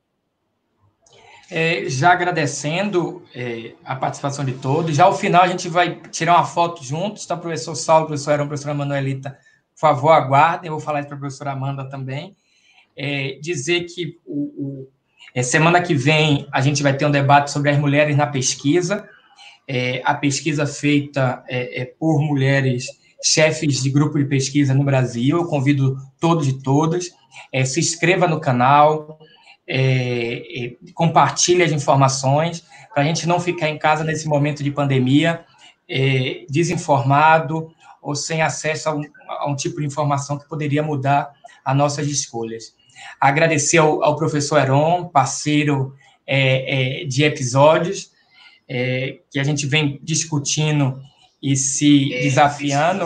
Já agradecendo a participação de todos. Já ao final a gente vai tirar uma foto juntos, tá? Professor Saulo, professor Heron, professora Manuelita, por favor, aguardem. Eu vou falar isso para a professora Amanda também. Dizer que semana que vem a gente vai ter um debate sobre as mulheres na pesquisa. A pesquisa feita por mulheres chefes de grupo de pesquisa no Brasil. Eu convido todos e todas, se inscreva no canal, compartilhe as informações, para a gente não ficar em casa nesse momento de pandemia, desinformado ou sem acesso a um tipo de informação que poderia mudar as nossas escolhas. Agradecer ao professor Heron, parceiro de episódios, que a gente vem discutindo e se desafiando,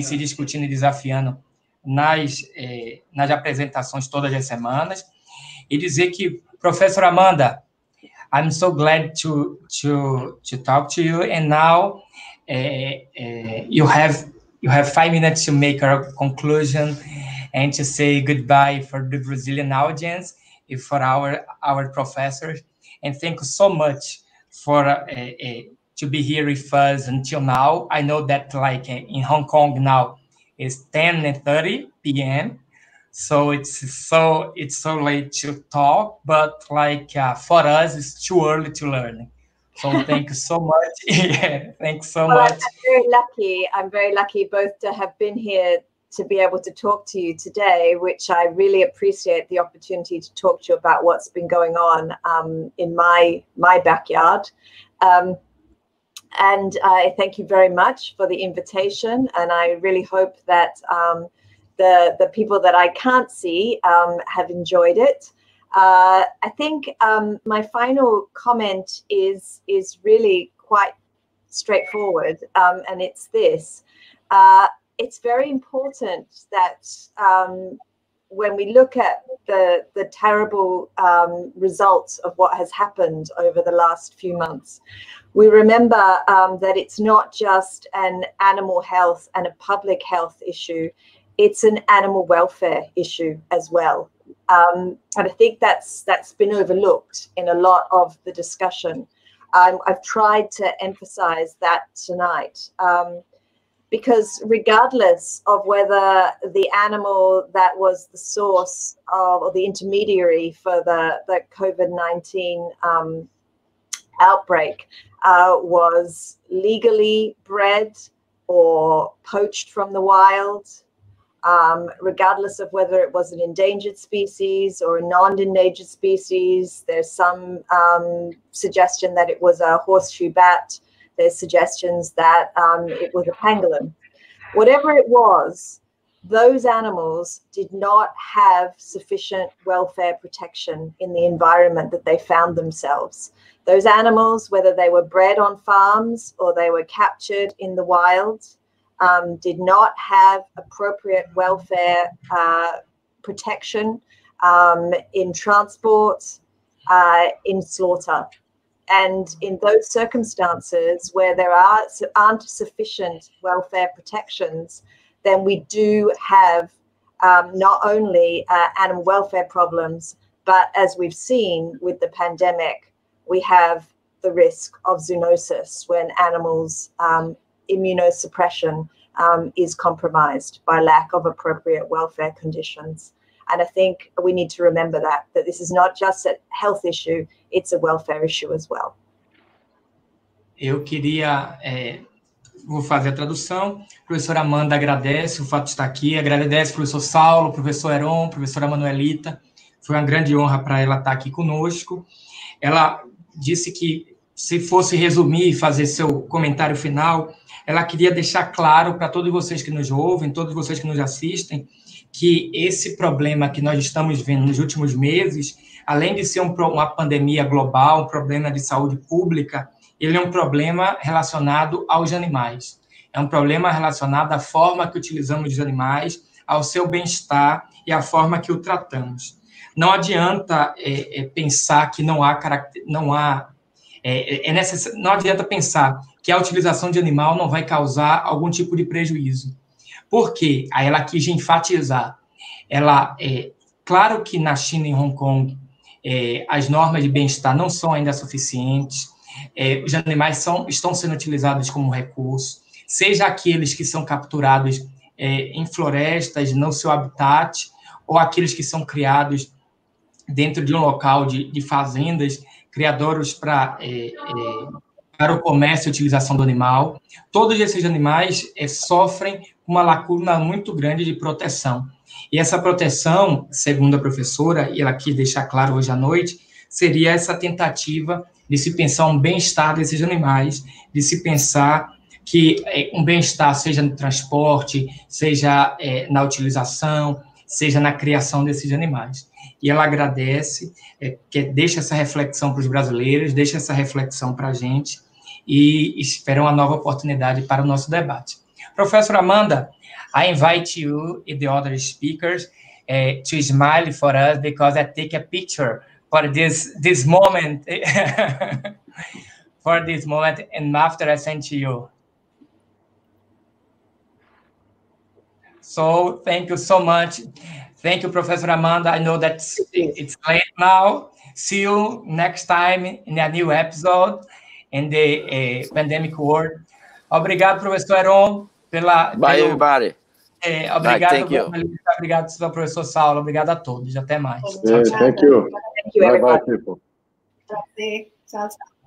nas apresentações todas as semanas, e dizer que, professor Amanda, I'm so glad to talk to you, and now you have 5 minutes to make a conclusion and to say goodbye for the Brazilian audience and for our professors, and thank you so much for to be here with us until now. I know that like in Hong Kong now it's 10:30 p.m. So it's so late to talk, but like for us it's too early to learn. So thank you so much. Yeah, thanks so much. I'm very lucky both to have been here to be able to talk to you today, which I really appreciate the opportunity to talk to you about what's been going on in my backyard. And I thank you very much for the invitation, and I really hope that the people that I can't see have enjoyed it. I think my final comment is really quite straightforward, and it's this. It's very important that when we look at the terrible results of what has happened over the last few months, we remember that it's not just an animal health and a public health issue, it's an animal welfare issue as well. And I think that's been overlooked in a lot of the discussion. I've tried to emphasize that tonight. Because regardless of whether the animal that was the source of, or the intermediary for the COVID-19 outbreak was legally bred or poached from the wild, regardless of whether it was an endangered species or a non-endangered species, there's some suggestion that it was a horseshoe bat. There's suggestions that it was a pangolin. Whatever it was, those animals did not have sufficient welfare protection in the environment that they found themselves. Those animals, whether they were bred on farms or they were captured in the wild, did not have appropriate welfare protection in transport, in slaughter. And in those circumstances where there aren't sufficient welfare protections, then we do have not only animal welfare problems, but as we've seen with the pandemic, we have the risk of zoonosis when animals' immunosuppression is compromised by lack of appropriate welfare conditions. And I think we need to remember that this is not just a health issue, it's a welfare issue as well. Eu queria, vou fazer a tradução. A professora Amanda agradece o fato de estar aqui, agradece o professor Saulo, o professor Heron, a professora Manuelita. Foi uma grande honra para ela estar aqui conosco. Ela disse que, se fosse resumir e fazer seu comentário final, ela queria deixar claro para todos vocês que nos ouvem, todos vocês que nos assistem, que esse problema que nós estamos vendo nos últimos meses, além de ser uma pandemia global, um problema de saúde pública, ele é um problema relacionado aos animais. É um problema relacionado à forma que utilizamos os animais, ao seu bem-estar e à forma que o tratamos. Não adianta pensar que não adianta pensar que a utilização de animal não vai causar algum tipo de prejuízo. Por quê? Aí ela quis enfatizar. Claro que na China e Hong Kong as normas de bem-estar não são ainda suficientes, os animais estão sendo utilizados como recurso, seja aqueles que são capturados em florestas, no seu habitat, ou aqueles que são criados dentro de um local de fazendas, criadouros para para o comércio e utilização do animal. Todos esses animais sofrem uma lacuna muito grande de proteção. E essa proteção, segundo a professora, e ela quis deixar claro hoje à noite, seria essa tentativa de se pensar um bem-estar desses animais, de se pensar que um bem-estar seja no transporte, seja na utilização, seja na criação desses animais. E ela agradece, que deixa essa reflexão para os brasileiros, deixa essa reflexão para a gente, e espera uma nova oportunidade para o nosso debate. Professor Amanda, I invite you and the other speakers to smile for us, because I take a picture for this moment, for this moment, and after I send to you. So thank you so much. Thank you, Professor Amanda. I know that it's late now. See you next time in a new episode in the pandemic world. Obrigado, professor Heron, pela... Bye, everybody. Obrigado, thank you. Obrigado, professor Saulo. Obrigado a todos. Até mais. Thank you. Thank you, Bye, everybody. people. Prazer. Tchau, tchau.